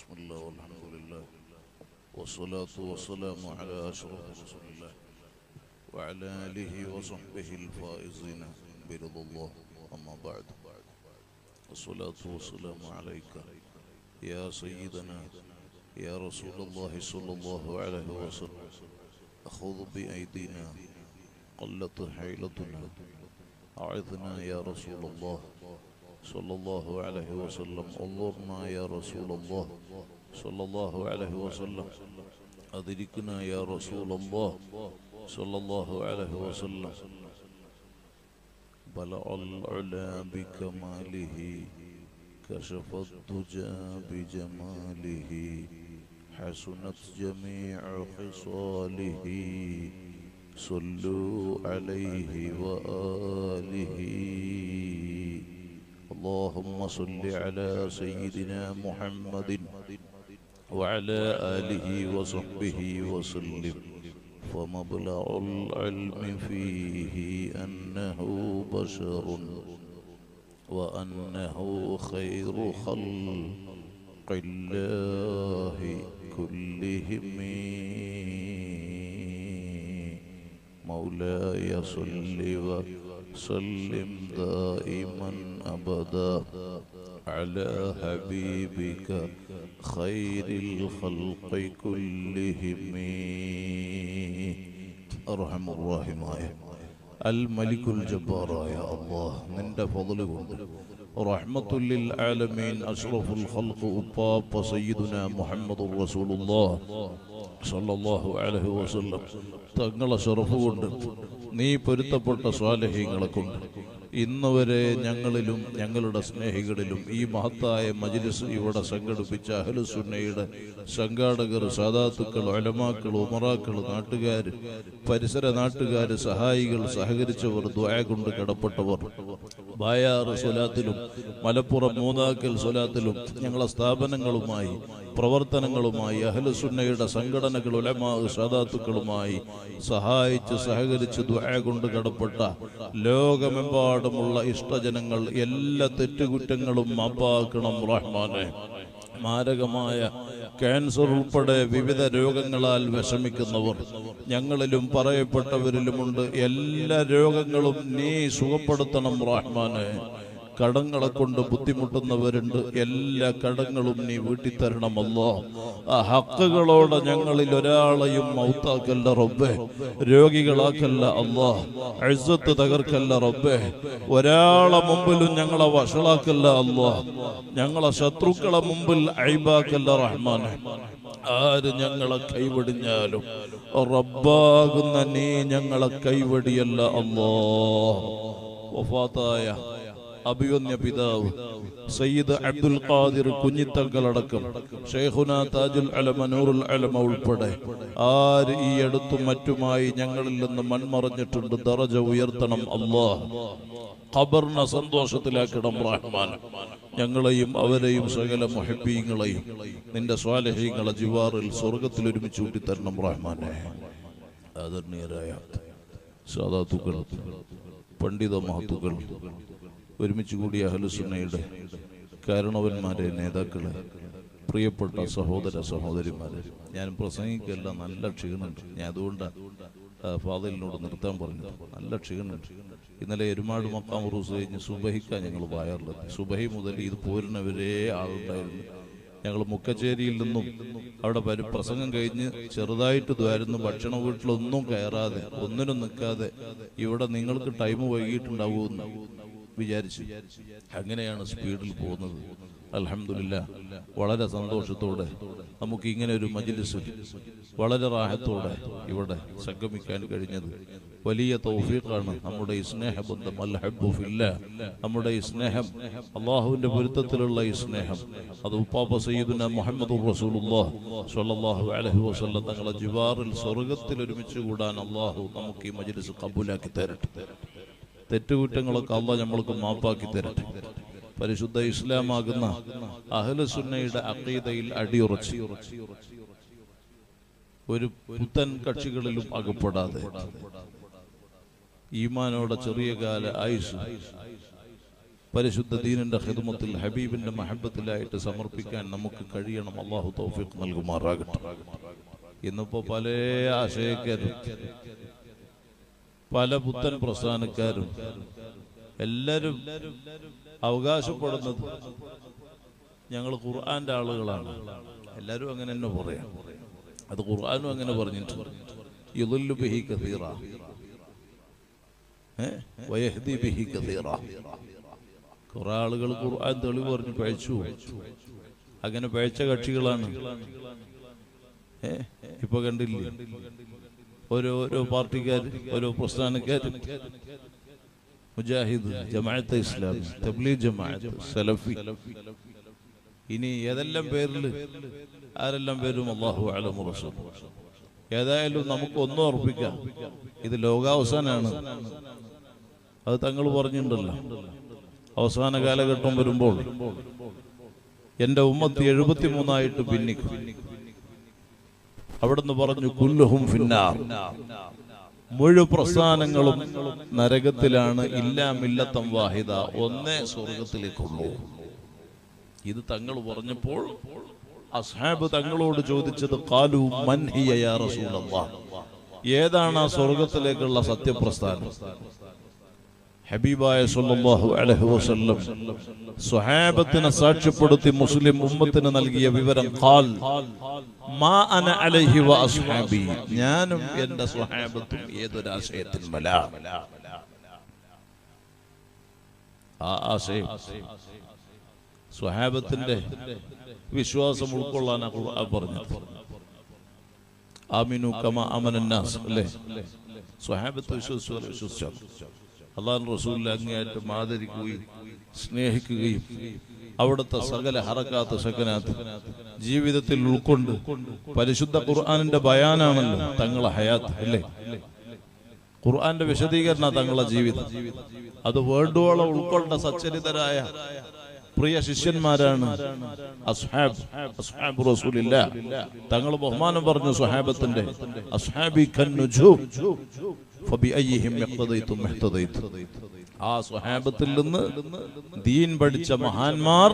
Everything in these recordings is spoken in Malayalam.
بسم الله والحمد لله والصلاة والسلام على أشرف رسول الله وعلى آله وصحبه الفائزين برضا الله. أما بعد، الصلاة والسلام عليك يا سيدنا يا رسول الله صلى الله عليه وسلم. أخذ بأيدينا قلت حيلتنا، أعذنا يا رسول الله صلى الله عليه وسلم. انظرنا يا رسول الله صلى الله عليه وسلم. أدركنا يا رسول الله صلى الله عليه وسلم. بلغ العلا بكماله، كشف الدجى بجماله، حسنت جميع خصاله، صلوا عليه وآله. اللهم صل على سيدنا محمد وعلى آله وصحبه وسلم. فمبلغ العلم فيه أنه بشر وأنه خير خلق الله كلهم. مولاي صل وسلم دائما أبدا على حبيبك خير الخلق كلهم. أرحم الراحمين الملك الجبار يا الله، نند فضله رحمة للعالمين أشرف الخلق أباب سيدنا محمد رسول الله صلى الله عليه وسلم. തങ്ങളെ ഷറഫ് കൊണ്ട് നീ പൊരുത്തപ്പെട്ട സ്വാലിഹീങ്ങളെ കൊണ്ട് ഇന്ന് വരെ ഞങ്ങളിലും ഞങ്ങളുടെ സ്നേഹികളിലും ഈ മഹത്തായ മജ്ലിസ് ഇവിടെ സംഘടിപ്പിച്ച അഹ്ലുസുന്നയുടെ സംഘാടകർ, സാദാത്തുക്കൾ, ഉലമാക്കൾ, ഉമറാക്കൾ, നാട്ടുകാർ, പരിസര നാട്ടുകാർ, സഹായികൾ, സഹകരിച്ചവർ, ദുആ കൊണ്ട് കടപ്പെട്ടവർ, ബായാറ് സ്വലാത്തിലും മലപ്പുറം മൂന്നാക്കൽ സ്വലാത്തിലും ഞങ്ങളെ സ്ഥാപനങ്ങളുമായി പ്രവർത്തനങ്ങളുമായി അഹ്ലുസുന്നയുടെ സംഘടനകൾ, ഉലമാ, സാദാത്തുക്കളുമായി സഹായിച്ച് സഹകരിച്ച് ദുആ കൊണ്ട് കടപ്പെട്ട ലോകമെമ്പാടുമുള്ള ഇഷ്ടജനങ്ങൾ എല്ലാ തെറ്റുകുറ്റങ്ങളും മാപ്പാക്കണം റഹ്മാനെ. മാരകമായ ക്യാൻസർ ഉൾപ്പെടെ വിവിധ രോഗങ്ങളാൽ വിഷമിക്കുന്നവർ ഞങ്ങളിലും പറയപ്പെട്ടവരിലുമുണ്ട്. എല്ലാ രോഗങ്ങളും നീ സുഖപ്പെടുത്തണം റഹ്മാനെ. കടങ്ങളെ കൊണ്ട് ബുദ്ധിമുട്ടുന്നവരുണ്ട്, എല്ലാ കടങ്ങളും നീ വീട്ടിത്തരണമല്ലോ. ആ ഹക്കുകളോടെ ഞങ്ങളിൽ ഒരാളെയും മൗത്താക്കല്ല റബ്ബേ, രോഗികളാക്കല്ല അല്ലാ, ഇസ്സത്ത് തകർക്കല്ല റബ്ബേ, ഒരാളെ മുമ്പിലും ഞങ്ങളെ വഷളാക്കല്ല അല്ലാ, ഞങ്ങളെ ശത്രുക്കളെ മുമ്പിൽ ഐബാക്കല്ല റഹ്മാനെ. ആര് ഞങ്ങളെ കൈവടിഞ്ഞാലും റബ്ബാകുന്ന നീ ഞങ്ങളെ കൈവടിയല്ല അല്ലാ. വഫാത്തായ അഭിവന്യ പിതാവ് സയ്യിദ് അബ്ദുൽ ഖാദിർ കുഞ്ഞിത്തങ്ങളടക്കം ഷെയ്ഖുന താജുൽ അലമ നൂറുൽ അലമ ഉൾപ്പെടെ ആര് ഈ അടുത്തും മറ്റുമായി ഞങ്ങളിൽ നിന്ന് മൺമറഞ്ഞിട്ടുണ്ട്, ദറജ ഉയർത്തണം അല്ലാഹ്. ഖബറിനെ സന്തോഷത്തിലാക്കണം റഹ്മാൻ. ഞങ്ങളെയും അവരെയും സകല മുഹബ്ബീങ്ങളെയും നിന്റെ സ്വാലിഹീങ്ങളെ ജിവാറിൽ സ്വർഗത്തിൽ ഒരുമിച്ച് കൂട്ടിത്തരണം റഹ്മാനെ. ആദരണീയരായ സാദാത്തുക്കൾ, പണ്ഡിത മഹത്തുക്കൾ, ഒരുമിച്ച് കൂടിയ അഹ്ലുസുന്നയുടെ കാരണവന്മാരെ, നേതാക്കളെ, പ്രിയപ്പെട്ട സഹോദര സഹോദരിമാരെ, ഞാൻ പ്രസംഗിക്കല്ല, നല്ല ക്ഷീണുണ്ട്. ഞാൻ അതുകൊണ്ടാണ് ഫാദിലിനോട് നിർത്താൻ പറഞ്ഞത്. നല്ല ക്ഷീണുണ്ട്. ഇന്നലെ എരുമാട് മക്കാം ഉറൂസ് കഴിഞ്ഞ് സുബഹിക്കാൻ ഞങ്ങൾ വായറിലെത്തി. സുബഹി മുതൽ ഇത് പോരുന്നവരേ ആളുണ്ടായിരുന്നു. ഞങ്ങൾ മുക്കച്ചേരിയിൽ നിന്നും അവിടെ പ്രസംഗം കഴിഞ്ഞ് ചെറുതായിട്ട് ദ്വാരുന്നു, ഭക്ഷണ വീട്ടിലൊന്നും കയറാതെ ഒന്നിനും നിൽക്കാതെ ഇവിടെ നിങ്ങൾക്ക് ടൈം വൈകിട്ടുണ്ടാവുമെന്ന് വിചാരിച്ചു. അങ്ങനെയാണ് സ്പീഡിൽ പോകുന്നത്. അൽഹംദുലില്ലാ, വളരെ സന്തോഷത്തോടെ നമുക്ക് ഇങ്ങനെ ഒരു മജ്ലിസ് വളരെ റാഹത്തോടെ ഇവിടെ സംഗമിക്കാൻ കഴിഞ്ഞത് വലിയ തൗഫീഖാണ്. നമ്മുടെ ഈ സ്നേഹബന്ധം അൽഹബ്ബു ഫില്ലാ, നമ്മുടെ ഈ സ്നേഹം അള്ളാഹുവിന്റെ പൊരുത്തത്തിലുള്ള ഈ സ്നേഹം, അത് ഉപ്പാപ്പ സയ്യിദുനാ മുഹമ്മദുർ റസൂലുള്ളാഹി സ്വല്ലല്ലാഹു അലൈഹി വസല്ലം തങ്ങളെ ജിവാറിൽ സ്വർഗ്ഗത്തിൽ ഒരുമിച്ച് കൂടാൻ അള്ളാഹു നമുക്ക് ഈ മജ്ലിസ് ഖബൂലാക്കി തരട്ടെ. തെറ്റുകുറ്റങ്ങളൊക്കെ അള്ളാഹ് നമ്മൾക്ക് മാപ്പാക്കി തരട്ടെ. പരിശുദ്ധ ഇസ്ലാമാകുന്ന അഹ്ലുസുന്നയുടെ അഖീദയിൽ അടിയുറച്ച് ഒരു പുത്തൻ കക്ഷികളിലും അകപ്പെടാതെ ഈമാനോടെ ചെറിയ കാല ആയുസ് പരിശുദ്ധ ദീനിന്റെ ഖിദ്മത്തിൽ ഹബീബിന്റെ മഹബത്തിലായിട്ട് സമർപ്പിക്കാൻ നമുക്ക് കഴിയണം. അല്ലാഹു തൗഫീഖ് നൽകുമാറാകട്ടെ. ഇന്നിപ്പോ പല ആശയക്കാരും പല പുത്തൻ പ്രസ്ഥാനക്കാരും എല്ലാരും അവകാശപ്പെടുന്നത് ഞങ്ങൾ ഖുർആന്റെ ആളുകളാണ്. എല്ലാരും അങ്ങനെ തന്നെ പറയാം. അത് ഖുർആനും അങ്ങനെ പറഞ്ഞിട്ടുണ്ട്. യുദല്ലു ബിഹി കസീറ വയഹ്ദി ബിഹി കസീറ. കുറെ ആളുകൾ ഖുർആൻ തെളിവ് പറഞ്ഞു പഴച്ചു. അങ്ങനെ പഴച്ച കക്ഷികളാണ്. ഇപ്പൊ കണ്ടില്ലേ ഓരോ പാർട്ടിക്കാർ, ഓരോ പ്രസ്ഥാനക്കാർ, മുജാഹിദ്, ജമാഅത്തെ ഇസ്ലാമി, തബ്ലീഗ് ജമാഅത്ത്, സലഫി, ഇനി ഏതെല്ലാം പേരിൽ ആരെല്ലാം പേരും അല്ലാഹു അലമു റസൂൽ. ഏതായാലും നമുക്ക് ഒന്നും ഉറപ്പിക്കാം, ഇത് ലോകാവസാനാണ്. അത് തങ്ങൾ പറഞ്ഞിട്ടുണ്ടല്ലോ, അവസാന കാലഘട്ടം വരുമ്പോൾ എന്റെ ഉമ്മത്ത് 73 ഭിന്നിക്കും. അവിടുന്ന് പറഞ്ഞു കുല്ലുഹും ഫിന്നാർ, മുഴു പ്രസ്ഥാനങ്ങളും നരകത്തിലാണ്, ഇല്ലാ മില്ലത്തം വാഹിദ, ഒന്നേ സ്വർഗത്തിലേക്കുള്ളൂ. ഇത് തങ്ങൾ പറഞ്ഞപ്പോൾ അസ്ഹാബ് തങ്ങളോട് ചോദിച്ചത് ഖാലു മൻ ഹിയ യാ റസൂലല്ലാഹ്, ഏതാണ് ആ സ്വർഗത്തിലേക്കുള്ള സത്യപ്രസ്ഥാനം? ഹബീബായ സല്ലല്ലാഹു അലൈഹി വസല്ലം സ്വഹാബത്തിനെ സാക്ഷ്യപ്പെടുത്തി മുസ്ലിം ഉമ്മത്തിന് നൽകിയ വിവരം ഖാൽ മാ അന അലൈഹി വ അസ്ഹാബി, ഞാനും എന്റെ സ്വഹാബത്തും ഏതൊരാശയത്തിന്മേലാണ്. ആ ആശയം സ്വഹാബത്തിന്റെ വിശ്വാസം ഉൾക്കൊള്ളാൻ ഖുർആൻ പറഞ്ഞത്. ആമിനു കമാ അമനന്നാസ് അല്ലേ? സ്വഹാബത്ത് വിശ്വസിച്ചു അല്ലാഹു റസൂലിനെ അങ്ങേയറ്റം ആദരിക്കുകയും സ്നേഹിക്കുകയും അവിടുത്തെ സകല ഹറക്കാത്ത് സകനാത്ത് ജീവിതത്തിൽ ഉൾക്കൊണ്ട് പരിശുദ്ധ ഖുർആനിന്റെ ബയാനാണല്ലോ തങ്ങളെ ഹയാത്ത് അല്ലേ? ഖുർആന്റെ വിശദീകരണ തങ്ങളെ ജീവിതം. അത് വേണ്ടുവോളം ഉൾക്കൊണ്ട സച്ചരിതരായ പ്രിയ ശിഷ്യന്മാരാണ് അസ്ഹാബ് റസൂലില്ലാഹ്. തങ്ങൾ ബഹുമാനം പറഞ്ഞു സ്വഹാബത്തിന്റെ, അസ്ഹാബി കന്നുജൂം ഫബിഅയ്യിഹിം യഖ്തദൈതും മുഹ്തദൈതു. ആ സ്വഹാബത്തിൽ നിന്ന് ദീൻ പഠിച്ച മഹാന്മാർ,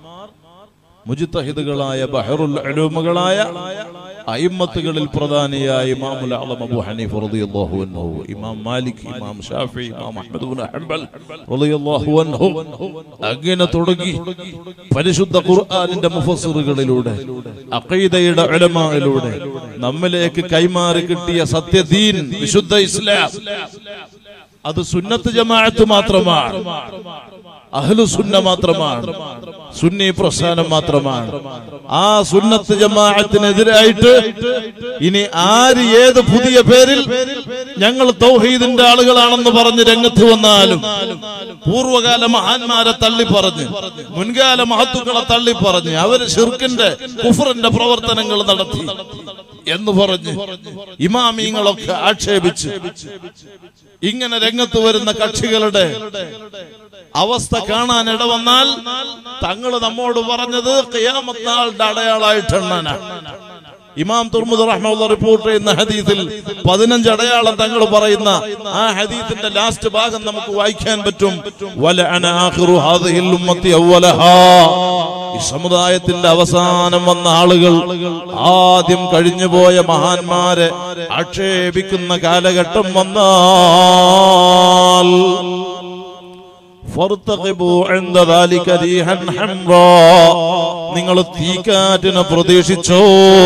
മുജ്തഹിദുകളായ ബഹറുൽ ഉലൂമുകളായ അയിമ്മത്തുകളിൽ പ്രധാനിയായ ഇമാമുൽ അഅ്ലം അബൂ ഹനീഫ റളിയല്ലാഹു അൻഹു, ഇമാം മാലിക്, ഇമാം ഷാഫി, ഇമാം അഹ്മദ് ഇബ്നു ഹംബൽ റളിയല്ലാഹു അൻഹു, അങ്ങനെ തുടങ്ങി പരിശുദ്ധ ഖുർആനിന്റെ മുഫസ്സിറുകളിലൂടെ അഖീദയുടെ ഉലമായിലൂടെ നമ്മിലേക്ക് കൈമാറി കിട്ടിയ സത്യദീൻ വിശുദ്ധ ഇസ്ലാം, അത് സുന്നത്ത് ജമാഅത്ത് മാത്രമാണ്, അഹ്ലു സുന്ന മാത്രമാണ്, സുന്നി പ്രസ്ഥാനം മാത്രമാണ്. ആ സുന്നത്ത് ജമാഅത്തിനെതിരായിട്ട് ഇനി ആര് ഏത് പുതിയ പേരിൽ ഞങ്ങൾ തൗഹീദിന്റെ ആളുകളാണെന്ന് പറഞ്ഞ് രംഗത്ത് വന്നാലും, പൂർവകാല മഹാന്മാരെ തള്ളിപ്പറഞ്ഞ്, മുൻകാല മഹത്തുക്കളെ തള്ളിപ്പറഞ്ഞ് അവര് ശിർക്കിന്റെ കുഫറിന്റെ പ്രവർത്തനങ്ങൾ നടത്തി എന്ന് പറഞ്ഞ് ഇമാമിങ്ങളൊക്കെ ആക്ഷേപിച്ച് ഇങ്ങനെ രംഗത്ത് വരുന്ന കക്ഷികളുടെ അവസ്ഥ കാണാൻ ഇടവന്നാൽ തങ്ങൾ നമ്മോട് പറഞ്ഞത് ഖിയാമത്ത് നാളിന്റെ അടയാളമായിട്ടാണ്. ഇമാം തുർമുദി റഹ്മത്തുള്ളാഹി റിപ്പോർട്ട് ചെയ്യുന്ന ഹദീസിൽ 15 അടയാളം തങ്ങൾ പറയുന്ന ആ ഹദീസിന്റെ ലാസ്റ്റ് ഭാഗം നമുക്ക് വായിക്കാൻ പറ്റും. വലഅന ആഖിറു ഹാദിഹിൽ ഉമ്മത്തി അവലഹാ, ഈ സമുദായത്തിന്റെ അവസാനം വന്ന ആളുകൾ ആദ്യം കഴിഞ്ഞുപോയ മഹാന്മാരെ ആക്ഷേപിക്കുന്ന കാലഘട്ടം വന്നാൽ നിങ്ങൾ തീക്കാറ്റിനെ പ്രതീക്ഷിച്ചോ,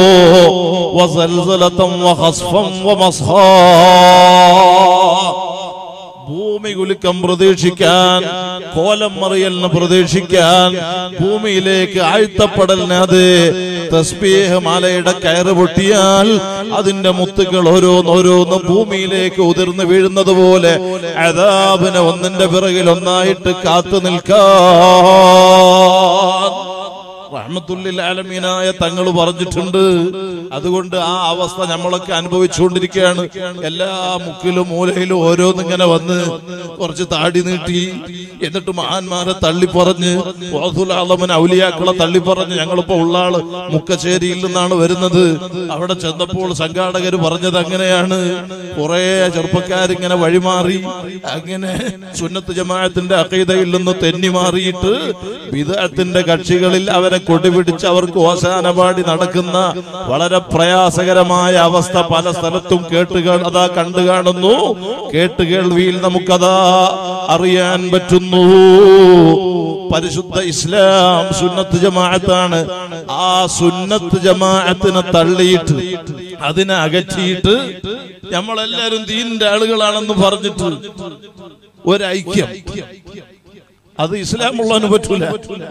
ഭൂമി കുലുക്കം പ്രതീക്ഷിക്കാൻ, കോലം മറിയലിന് പ്രതീക്ഷിക്കാൻ, ഭൂമിയിലേക്ക് ആഴ്ത്തപ്പെടലിന്, അത് തസ്ബീഹ് മാലയുടെ കയറ് പൊട്ടിയാൽ അതിന്റെ മുത്തുകൾ ഓരോന്നോരോന്ന് ഭൂമിയിലേക്ക് ഉതിർന്നു വീഴുന്നത് പോലെ അദാബിനെ ഒന്നിന്റെ പിറകിൽ ഒന്നായിട്ട് കാത്തു നിൽക്കാൻ റഹ്മത്തുല്ലിൽ ആലമീനായ തങ്ങൾ പറഞ്ഞിട്ടുണ്ട്. അതുകൊണ്ട് ആ അവസ്ഥ നമ്മളൊക്കെ അനുഭവിച്ചുകൊണ്ടിരിക്കുകയാണ്. എല്ലാ മുക്കിലും മൂലയിലും ഓരോന്നിങ്ങനെ വന്ന് കുറച്ച് താടി നീട്ടി, എന്നിട്ട് മഹാന്മാരെ തള്ളിപ്പറഞ്ഞ്, ഔലിയാക്കളെ തള്ളിപ്പറഞ്ഞ്. ഞങ്ങളിപ്പോ ഉള്ള ആള് മുക്കശ്ശേരിയിൽ നിന്നാണ് വരുന്നത്. അവിടെ ചെന്നപ്പോൾ സംഘാടകർ പറഞ്ഞത് അങ്ങനെയാണ്. കുറെ ചെറുപ്പക്കാരിങ്ങനെ വഴിമാറി, അങ്ങനെ സുന്നത്ത് ജമാഅത്തിന്റെ അഖീദയിൽ നിന്ന് തെന്നി മാറിയിട്ട് ബിദ്അത്തിന്റെ കക്ഷികളിൽ അവരെ കൊടിപിടിച്ച് അവർക്ക് ഓശാന പാടി നടക്കുന്ന വളരെ പ്രയാസകരമായ അവസ്ഥ പല സ്ഥലത്തും അതാ കണ്ടു കാണുന്നു. കേട്ടുകേൾവിയിൽ നമുക്കതാ അറിയാൻ പറ്റുന്നു. പരിശുദ്ധ ഇസ്ലാം സുന്നത്ത് ജമാഅത്താണ്. ആ സുന്നത്ത് ജമാഅത്തിനെ തള്ളിയിട്ട് അതിനെ അകറ്റിയിട്ട് നമ്മളെല്ലാരും ദീനിന്റെ ആളുകളാണെന്ന് പറഞ്ഞിട്ട് ഒരൈക്യം, അത് ഇസ്ലാമുള്ളവന് പറ്റൂല.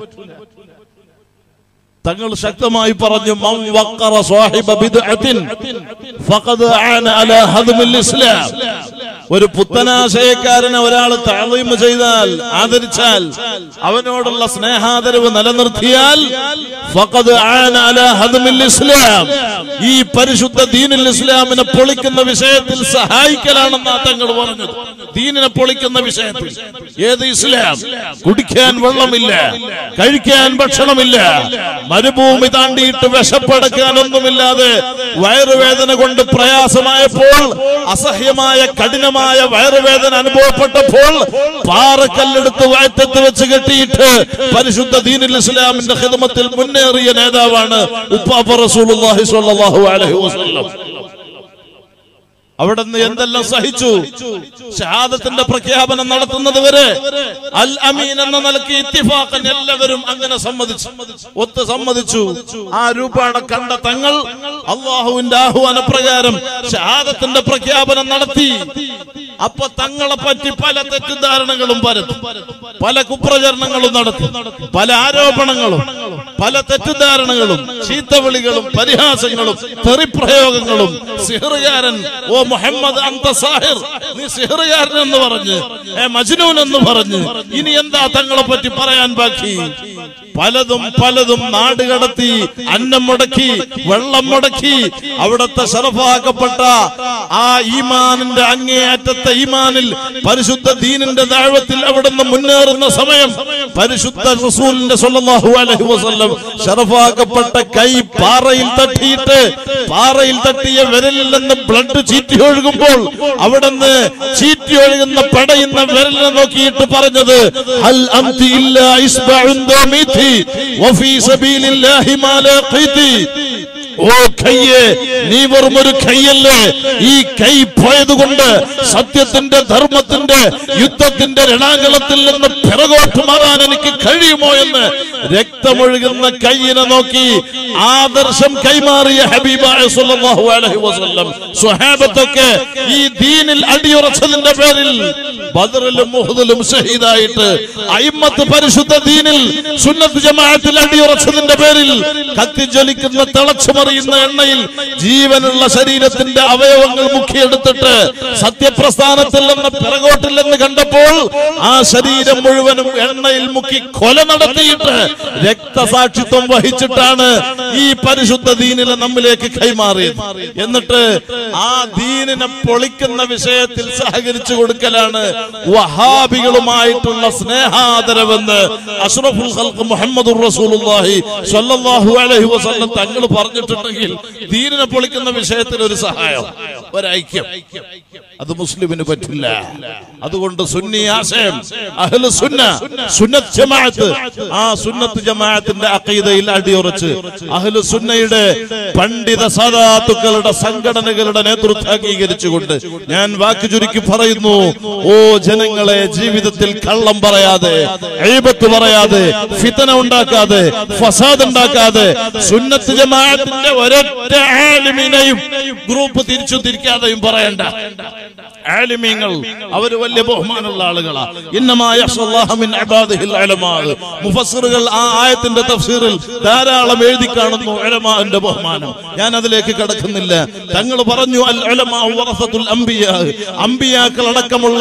തങ്ങൾ ശക്തമായി പറഞ്ഞു, മൻ വഖറ സാഹിബ ബിദ്അത്തിൻ ഫഖദ് ആന അലാ ഹദ്മിൽ ഇസ്ലാം. ഒരു പുത്തനാശയക്കാരനെ ഒരാൾ തഅളീം ചെയ്താൽ, ആദരിച്ചാൽ, അവനോടുള്ള സ്നേഹാദരവ് നിലനിർത്തിയാൽ ഫഖദ് ആന അലാ ഹദ്മിൽ ഇസ്ലാം, ഈ പരിശുദ്ധ ദീനുൽ ഇസ്ലാമിനെ പൊളിക്കുന്ന വിഷയത്തിൽ സഹായിക്കലാണെന്നാ തങ്ങൾ പറഞ്ഞത്. ദീനിനെ പൊളിക്കുന്ന വിഷയത്തിൽ. ഏത് ഇസ്ലാം? കുടിക്കാൻ വെള്ളമില്ല, കഴിക്കാൻ ഭക്ഷണമില്ല, മരുഭൂമി താണ്ടിയിട്ട് വിശപ്പടക്കാനൊന്നുമില്ലാതെ വയറുവേദന കൊണ്ട് പ്രയാസമായപ്പോൾ, അസഹ്യമായ കഠിനമായ വയറുവേദന അനുഭവപ്പെട്ടപ്പോൾ പാറക്കല്ലെടുത്ത് വയറ്റത്ത് വെച്ച് കെട്ടിയിട്ട് പരിശുദ്ധ ദീനുൽ ഇസ്ലാമിന്റെ ഖിദ്മത്തിൽ മുന്നേറിയ നേതാവാണ് ഉപ്പാപ്പ റസൂലുള്ളാഹി സ്വല്ലല്ലാഹു അലൈഹി വസല്ലം. അവിടെ നിന്ന് എന്തെല്ലാം സഹിച്ചു. ഷഹാദത്തിന്റെ പ്രഖ്യാപനം നടത്തുന്നത് വരെ അൽ അമീൻ എന്ന നിലയ്ക്ക് ഇത്തിഫാഖൻ എല്ലാവരും അങ്ങനെ സമ്മതിച്ചു. ആ രൂപേണ കണ്ട തങ്ങൾ അള്ളാഹുവിന്റെ ആഹ്വാന പ്രകാരം ഷഹാദത്തിന്റെ പ്രഖ്യാപനം നടത്തി. അപ്പൊ തങ്ങളെ പറ്റി പല തെറ്റിദ്ധാരണകളും പരത്തി, പല കുപ്രചരണങ്ങളും നടത്തി, പല ആരോപണങ്ങളും, പല തെറ്റിദ്ധാരണകളും, ചീത്തവിളികളും, പരിഹാസങ്ങളും, തെറിപ്രയോഗങ്ങളും. സിഹ്റുകാരൻ, ഓ മുഹമ്മദ് അന്ത സാഹിർ, നീ സിഹ്റുകാരൻ എന്ന് പറഞ്ഞ്, മജ്നൂൻ എന്ന് പറഞ്ഞ്, ഇനി എന്താ തങ്ങളെ പറ്റി പറയാൻ ബാക്കി? പലതും നാടുകടത്തി, അന്നം മുടക്കി, വെള്ളം മുടക്കി, അവിടുത്തെ ശറഫാക്കപ്പെട്ട ആ ഈമാനിന്റെ അങ്ങേയറ്റത്തെ ഈമാനിൽ, പരിശുദ്ധ ദീനിന്റെ ദഅവത്തിൽ അവിടുന്ന് മുന്നേറുന്ന സമയം പരിശുദ്ധ റസൂലിന്റെ സ്വല്ലല്ലാഹു അലൈഹി വസല്ലം ശറഫാക്കപ്പെട്ട കൈ പാറയിൽ തട്ടിയ വിരലിൽ നിന്ന് ബ്ലഡ് ചീറ്റി ഒഴുകുമ്പോൾ അവിടുന്ന് ചീറ്റി ഒഴുകുന്ന പടയുന്ന വിരലിനെ നോക്കിയിട്ട് പറഞ്ഞത്, ഹൽ അംതി ഇല്ലാ ഇസ്ബഉൻ ദമീതി വഫീ സബീലില്ലാഹി മാ ലാഖീതി. ഓ കയ്യേ, നീ വെറും ഒരു കയ്യല്ലേ. ഈ കൈ പോയതുകൊണ്ട് സത്യത്തിന്റെ, ധർമ്മത്തിന്റെ, യുദ്ധത്തിന്റെ രണാകളത്തിൽ നിന്ന് പിറകോട്ട് മാറാൻ എനിക്ക് കഴിയുമോ എന്ന് രക്തമൊഴുകുന്ന കയ്യിനെ നോക്കി ആദർശം കൈമാറിയ ഹബീബായ സ്വല്ലല്ലാഹു അലൈഹി വസല്ലം സ്വഹാബത്തൊക്കെ ഈ ദീനിൽ അടിയുറച്ചതിന്റെ പേരിൽ ബദറിലും ഉഹദിലും ഷഹീദായിട്ട്, അയിമ്മത്ത് പരിശുദ്ധ ദീനിൽ സുന്നത്ത് ജമാഅത്തിൽ അടിയുറച്ചതിന്റെ പേരിൽ കത്തിജ്വലിക്കുന്ന തിളച്ചുമറിയുന്ന എണ്ണയിൽ ജീവനുള്ള ശരീരത്തിന്റെ അവയവങ്ങൾ മുക്കിയെടുത്തിട്ട് സത്യപ്രസ്ഥാനത്തിൽ നിന്ന് പിറകോട്ടില്ലെന്ന് കണ്ടപ്പോൾ ആ ശരീരം മുഴുവനും എണ്ണയിൽ മുക്കി കൊല നടത്തിയിട്ട് രക്തസാക്ഷിത്വം വഹിച്ചിട്ടാണ് ഈ പരിശുദ്ധ ദീനിനെ നമ്മിലേക്ക് കൈമാറിയത്. എന്നിട്ട് ആ ദീനിനെ പൊളിക്കുന്ന വിഷയത്തിൽ സഹകരിച്ചു കൊടുക്കലാണ് വഹാബികളുമായിട്ടുള്ള സ്നേഹാദരവെന്ന് അഷ്റഫുൽ ഖൽഖ് മുഹമ്മദുർ റസൂലുള്ളാഹി സ്വല്ലല്ലാഹു അലൈഹി വസല്ലം തങ്ങൾ പറഞ്ഞിട്ടുണ്ടെങ്കിൽ ദീനിനെ പൊളിക്കുന്ന വിഷയത്തിൽ ഒരു സഹായം, ഒരൈക്യം, അത് മുസ്ലിമിന് പറ്റില്ല. അതുകൊണ്ട് സുന്നി ആശയം, അഹ്ലു സുന്ന, സുന്നത്ത് ജമാഅത്ത്, ആ സുന്നത്ത് ജമാഅത്തിന്റെ അഖീദയിൽ അടിയുറച്ച് അഹ്ലു സുന്നയുടെ പണ്ഡിത സാദാത്തുക്കളുടെ സംഘടനകളുടെ നേതൃത്വം അംഗീകരിച്ചുകൊണ്ട് ഞാൻ വാക്ക് ചുരുക്കി പറയുന്നു, ഓ ജനങ്ങളെ, ജീവിതത്തിൽ കള്ളം പറയാതെ, ഗീബത്ത് പറയാതെ, ഫിത്ന ഉണ്ടാക്കാതെ, ഫസാദ് ഉണ്ടാക്കാതെ, സുന്നത്ത് ജമാഅത്തിന്റെ ഒരൊറ്റ ആലിമിനെയും ഗ്രൂപ്പ് തിരിക്കാതെയും പറയണ്ട. ആലിമീങ്ങൾ അവര് വലിയ ബഹുമാനമുള്ള ആളുകളാ. ഇന്നമാ യഖ്ഷല്ലാഹ മിൻ ഇബാദിഹിൽ ഉലമാ. മുഫസ്സിറുകൾ ആ ആയത്തിന്റെ തഫ്സീറിൽ ധാരാളം എഴുതി കാണുന്നു ഉലമാന്റെ ബഹുമാനം. ഞാൻ അതിലേക്ക് കടക്കുന്നില്ല. തങ്ങൾ പറഞ്ഞു, അൽ ഉലമാ വറസത്തുൽ അംബിയാ, അംബിയാക്കൾ അടക്കമുള്ള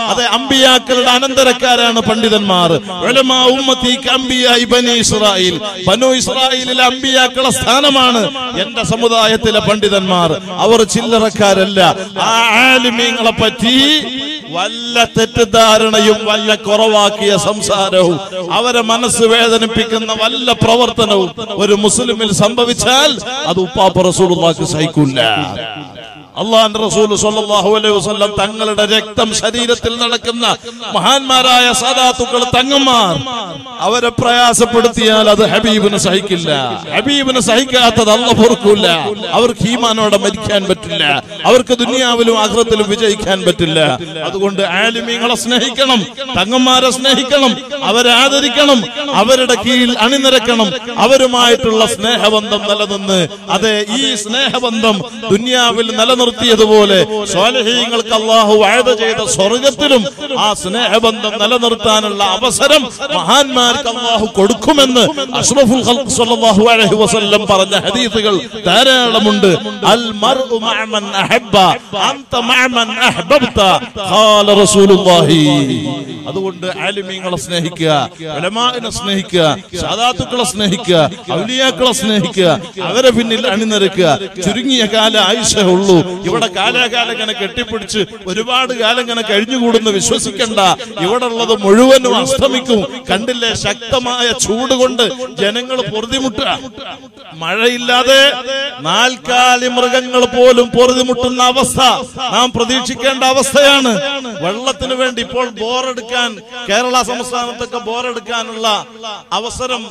അതെ, അമ്പിയാക്കളുടെ അനന്തരക്കാരാണ് പണ്ഡിതന്മാർ. ഉലമാ ഉമ്മത്തി കഅംബിയാഇ ബനി ഇസ്രായീൽ, ബനു ഇസ്രായേലിലെ അമ്പിയാക്കളുടെ സ്ഥാനമാണ് എന്റെ സമുദായത്തിലെ പണ്ഡിതന്മാർ. അവർ ചില്ലറക്കാരല്ല. ആ ആലിമീങ്ങളെ പറ്റി വല്ല തെറ്റിദ്ധാരണയും വല്ല കുറവാക്കിയ സംസാരവും അവരെ മനസ്സ് വേദനിപ്പിക്കുന്ന വല്ല പ്രവർത്തനവും ഒരു മുസ്ലിമിൽ സംഭവിച്ചാൽ അത് ഉപ്പാപ്പ റസൂലുള്ളാഹിക്ക് സഹിക്കില്ല. അല്ലാഹുവിന്റെ റസൂൽ സ്വല്ലല്ലാഹു അലൈഹി വസല്ലം തങ്ങളുടെ രക്തം ശരീരത്തിൽ നടക്കുന്ന മഹാന്മാരായ സാദാത്തുക്കൾ തങ്ങന്മാർ അവരെ പ്രയാസപ്പെടുത്തിയാൽ അത് ഹബീബിന് സഹിക്കില്ല. ഹബീബിന് സഹിക്കാത്തത് അല്ലാഹു പൊറുക്കില്ല. അവർക്ക് ഈമാനോടെ മരിക്കാൻ പറ്റില്ല. അവർക്ക് ദുനിയാവിലും ആഖിറത്തിലും വിജയിക്കാൻ പറ്റില്ല. അതുകൊണ്ട് ആലിമീങ്ങളെ സ്നേഹിക്കണം, തങ്ങന്മാരെ സ്നേഹിക്കണം, അവരെ ആദരിക്കണം, അവരുടെ കീഴിൽ അണിനിരക്കണം. അവരുമായിട്ടുള്ള സ്നേഹബന്ധം നിലനിന്ന് അതെ ഈ സ്നേഹബന്ധം ദുനിയാവിൽ നിലനിർത്തിയതുപോലെ സ്വാലിഹീങ്ങൾക്ക് അല്ലാഹു വഅദ ചെയ്ത സ്വർഗ്ഗത്തിലും ആ സ്നേഹബന്ധം നിലനിർത്താനുള്ള അവസരം മഹാന്മാർക്ക് അല്ലാഹു കൊടുക്കുമെന്ന് അഷ്റഫുൽ ഖൽഖ് സ്വല്ലല്ലാഹു അലൈഹി വസല്ലം പറഞ്ഞ ഹദീസുകൾ ധാരാളമുണ്ട്. അൽ മർഉ മഅ മൻ അഹബ്ബ അൻത മഅ മൻ അഹ്ബബ്ത ഖാല റസൂലുള്ളാഹി. അതുകൊണ്ട് ആലിമീങ്ങളെ സ്നേഹിക്കുക, ഉലമാഇനെ സ്നേഹിക്കുക, സാദാത്തുക്കളെ സ്നേഹിക്കുക, ഔലിയാക്കളെ സ്നേഹിക്കുക, അവരെ പിന്നിൽ അണിനിരക്കുക. ചുരുങ്ങിയ കാല ആയുസ്സേ ഉള്ളൂ. ഇവിടെ കാലാകാലം ഇങ്ങനെ കെട്ടിപ്പിടിച്ച് ഒരുപാട് കാലം ഇങ്ങനെ കഴിഞ്ഞുകൂടുന്ന് വിശ്വസിക്കണ്ട. ഇവിടെ ഉള്ളത് മുഴുവനും അസ്തമിക്കും. കണ്ടില്ലേ, ശക്തമായ ചൂട് കൊണ്ട് ജനങ്ങൾ പൊറുതിമുട്ടുക. മഴയില്ലാതെ നാൽക്കാലി മൃഗങ്ങൾ പോലും പൊറുതിമുട്ടുന്ന അവസ്ഥ നാം പ്രതീക്ഷിക്കേണ്ട അവസ്ഥയാണ്. വെള്ളത്തിന് വേണ്ടി ഇപ്പോൾ ബോറെടുക്കാൻ കേരള സംസ്ഥാനത്തൊക്കെ ബോറെടുക്കാനുള്ള അവസരം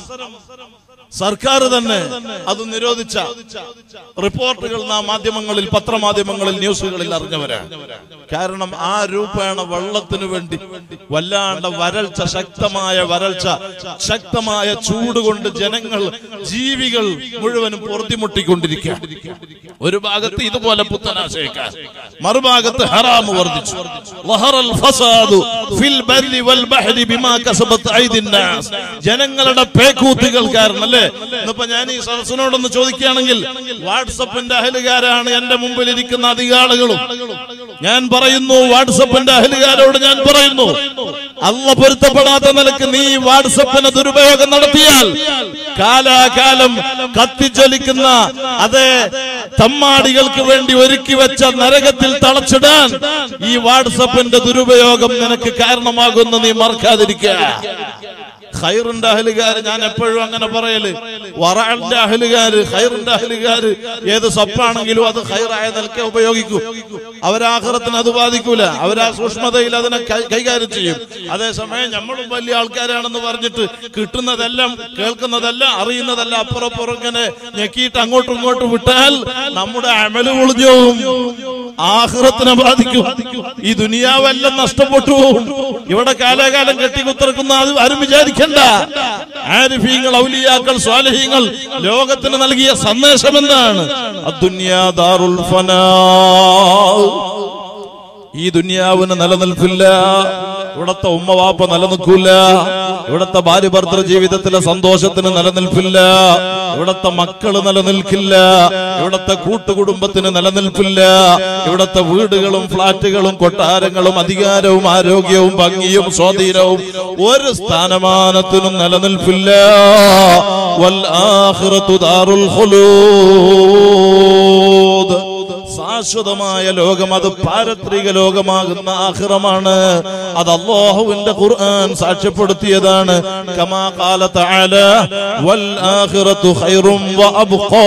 സർക്കാർ തന്നെ അത് നിരോധിച്ച റിപ്പോർട്ടുകൾ നാം മാധ്യമങ്ങളിൽ, പത്രമാധ്യമങ്ങളിൽ, ന്യൂസുകളിൽ അറിഞ്ഞവരാണ്. കാരണം ആ രൂപേണ വെള്ളത്തിനു വേണ്ടി വല്ലാണ്ട് വരൾച്ച, ശക്തമായ വരൾച്ച, ശക്തമായ ചൂട് കൊണ്ട് ജനങ്ങൾ, ജീവികൾ മുഴുവനും പൊറുതിമുട്ടിക്കൊണ്ടിരിക്കുക. ഒരു ഭാഗത്ത് ഇതുപോലെ പുത്തനാശയക്കാർ, മറുഭാഗത്ത് ഹറാമ് വർദ്ധിച്ചു. ജനങ്ങളുടെ പേക്കൂത്തുകൾ കാരണം അല്ലേ. ഇന്നിപ്പോ ഞാൻ ഈ സദസ്സിനോടൊന്ന് ചോദിക്കുകയാണെങ്കിൽ, വാട്സപ്പിന്റെ അഹലുകാരാണ് എന്റെ മുമ്പിൽ ഇരിക്കുന്ന അധികാളുകളും. ഞാൻ പറയുന്നു, വാട്സപ്പിന്റെ അഹലുകാരോട് ഞാൻ പറയുന്നു, അല്ലാഹു പൊരുത്തപ്പെടാത്ത നിലക്ക് നീ വാട്സപ്പിന് ദുരുപയോഗം നടത്തിയാൽ കാലാകാലം കത്തിജ്വലിക്കുന്ന അതേ തമ്മാടികൾക്ക് വേണ്ടി ഒരുക്കി വെച്ച നരകത്തിൽ തളച്ചിടാൻ ഈ വാട്സപ്പിന്റെ ദുരുപയോഗം നിനക്ക് കാരണമാകുമെന്ന് നീ മറക്കാതിരിക്കുക. ഖൈറിന്റെ അഹലുകാര്, ഞാൻ എപ്പോഴും അങ്ങനെ പറയല്, വറഅന്റെ അഹലുകാര്, ഖൈറിന്റെ അഹലുകാര് ഏത് സപ്പാണെങ്കിലും അത് ഖൈറായ നിലക്കെ ഉപയോഗിക്കൂ. അവരാഖിറത്തിന് അത് ബാധിക്കൂല. അവരാ സൂക്ഷ്മതയിൽ അതിനെ കൈകാര്യം ചെയ്യും. അതേസമയം നമ്മളും വലിയ ആൾക്കാരാണെന്ന് പറഞ്ഞിട്ട് കിട്ടുന്നതെല്ലാം, കേൾക്കുന്നതെല്ലാം, അറിയുന്നതെല്ലാം അപ്പുറപ്പുറം ഇങ്ങനെ ഞെക്കിയിട്ട് അങ്ങോട്ടും ഇങ്ങോട്ടും വിട്ടാൽ നമ്മുടെ അമല് പൊളിഞ്ഞു പോവും, ആഖിറത്തിനെ ബാധിക്കും, ഈ ദുനിയാവെല്ലാം നഷ്ടപ്പെട്ടു പോവും. ഇവിടെ കാലാകാലം കെട്ടിക്കുത്തിറക്കുന്ന അത് ആരും വിചാരിക്കണ്ട. ആരിഫീങ്ങൾ, ഔലിയാക്കൾ, സ്വാലിഹീങ്ങൾ ലോകത്തിന് നൽകിയ സന്ദേശം എന്താണ്? അദ്ദുനിയാ ദാറുൽ ഫനാ. ഈ ദുനിയാവിന് നിലനിൽപ്പില്ല. ഇവിടത്തെ ഉമ്മ വാപ്പ നിലനിൽക്കൂല. ഇവിടത്തെ ഭാര്യ ഭർത്തൃ ജീവിതത്തിലെ സന്തോഷത്തിന് നിലനിൽപ്പില്ല. ഇവിടത്തെ മക്കള് നിലനിൽക്കില്ല. ഇവിടത്തെ കൂട്ടുകുടുംബത്തിന് നിലനിൽപ്പില്ല. ഇവിടത്തെ വീടുകളും ഫ്ളാറ്റുകളും കൊട്ടാരങ്ങളും അധികാരവും ആരോഗ്യവും ഭംഗിയും സ്വാധീനവും ഒരു സ്ഥാനമാനത്തിനും നിലനിൽപ്പില്ല. വൽ ആഖിറതു ദാറുൽ ഖുലൂദ്. ശാശ്വതമായ ലോകം, അത് പാരത്രിക ലോകമാകുന്ന ആഖിറമാണ്. അത് അല്ലാഹുവിന്റെ ഖുർആൻ സാക്ഷ്യപ്പെടുത്തിയതാണ്. കമാ ഖാല തആല വൽ ആഖിറതു ഖൈറും വ അബ്ഖാ.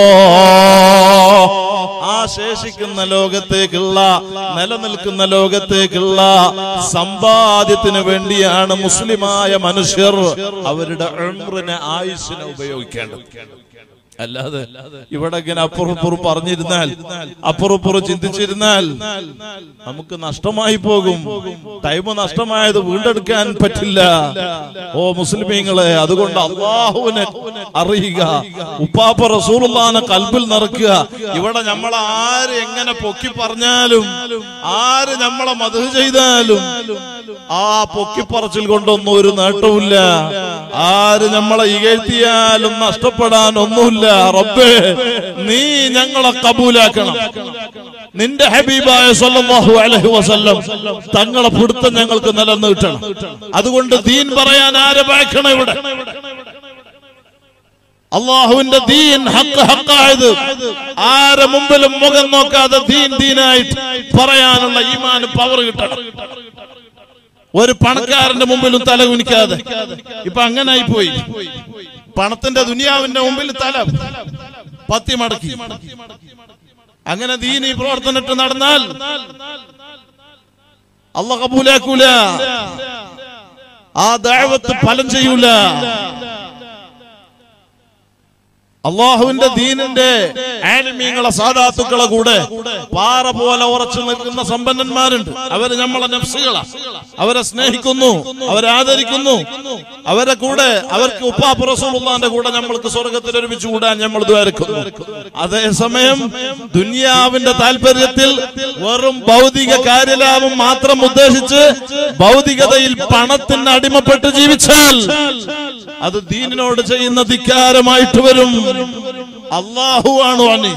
ആ ശേഷിക്കുന്ന ലോകത്തേക്കുള്ള, നിലനിൽക്കുന്ന ലോകത്തേക്കുള്ള സമ്പാദ്യത്തിന് വേണ്ടിയാണ് മുസ്ലിമായ മനുഷ്യർ അവരുടെ ഉംറിനെ, ആയുസ്സിനെ ഉപയോഗിക്കേണ്ടത്. അല്ലാതെ ഇവിടെ ഇങ്ങനെ അപ്പുറപ്പുറം പറഞ്ഞിരുന്നാൽ, അപ്പുറപ്പുറം ചിന്തിച്ചിരുന്നാൽ നമുക്ക് നഷ്ടമായി പോകും. ടൈം നഷ്ടമായത് വീണ്ടെടുക്കാൻ പറ്റില്ല. ഓ മുസ്ലിമീങ്ങളെ, അതുകൊണ്ട് അല്ലാഹുവിനെ അറിയുക, ഉപ്പാപ്പ റസൂലുള്ളാഹിനെ കൽബിൽ നിറക്കുക. ഇവിടെ നമ്മളെ ആര് എങ്ങനെ പൊക്കി പറഞ്ഞാലും, ആര് നമ്മളെ മദ്ഹ് ചെയ്താലും ആ പൊക്കിപ്പറച്ചിൽ കൊണ്ടൊന്നും ഒരു നേട്ടവുമില്ല. ആര് നമ്മളെ ഇകഴ്ത്തിയാലും നഷ്ടപ്പെടാൻ ഒന്നുമില്ല. റബ്ബേ, നീ ഞങ്ങളെ കബൂലാക്കണം. നിന്റെ ഹബീബായ സല്ലല്ലാഹു അലൈഹി വസല്ലം തങ്ങളെ പിടുത്തം ഞങ്ങൾക്ക് നിലനിർത്തണം. അതുകൊണ്ട് ദീൻ പറയാൻ ആരെ ഭയക്കണം? ഇവിടെ അള്ളാഹുവിന്റെ ദീൻ ഹക്ക് ഹക്കായത് ആരെ മുമ്പിലും മുഖം നോക്കാതെ ദീൻ ദീനായിട്ട് പറയാനുള്ള ഈമാൻ പവർ കിട്ടണം. ഒരു പണക്കാരന്റെ മുമ്പിലും തല കുനിക്കാതെ. ഇപ്പൊ അങ്ങനെ ആയിപ്പോയി. പണത്തിന്റെ ദുനിയാവിന്റെ മുമ്പിൽ തല പത്തി മടക്കി. അങ്ങനെ ദീനി പ്രവർത്തനത്തിൽ നടന്നാൽ അല്ലാഹു കബൂലാക്കൂല. ആ ദഅവത്ത് ഫലം ചെയ്യൂല. അള്ളാഹുവിന്റെ ദീനിന്റെ ആലിമീങ്ങളെ സാദാത്തുക്കളെ കൂടെ പാറ പോലെ ഉറച്ചു നിൽക്കുന്ന സമ്പന്നന്മാരുണ്ട്. അവര് നമ്മളെ നഫ്സുകളാണ്. അവരെ സ്നേഹിക്കുന്നു, അവരെ ആദരിക്കുന്നു. അവരെ കൂടെ അവർക്ക് ഉപ്പാപ്പ റസൂലുള്ളാഹിന്റെ കൂടെ നമ്മൾക്ക് സ്വർഗത്തിൽ ഒരുമിച്ച് കൂടാൻ നമ്മൾ ദ്വാരക്കുന്നു. അതേസമയം ദുനിയാവിന്റെ താല്പര്യത്തിൽ വെറും ഭൗതിക കാര്യലാഭം മാത്രം ഉദ്ദേശിച്ച് ഭൗതികതയിൽ പണത്തിന് അടിമപ്പെട്ട് ജീവിച്ചാൽ അത് ദീനിനോട് ചെയ്യുന്ന ധിക്കാരമായിട്ട് വരും. അല്ലാഹുവാണ് വാണി.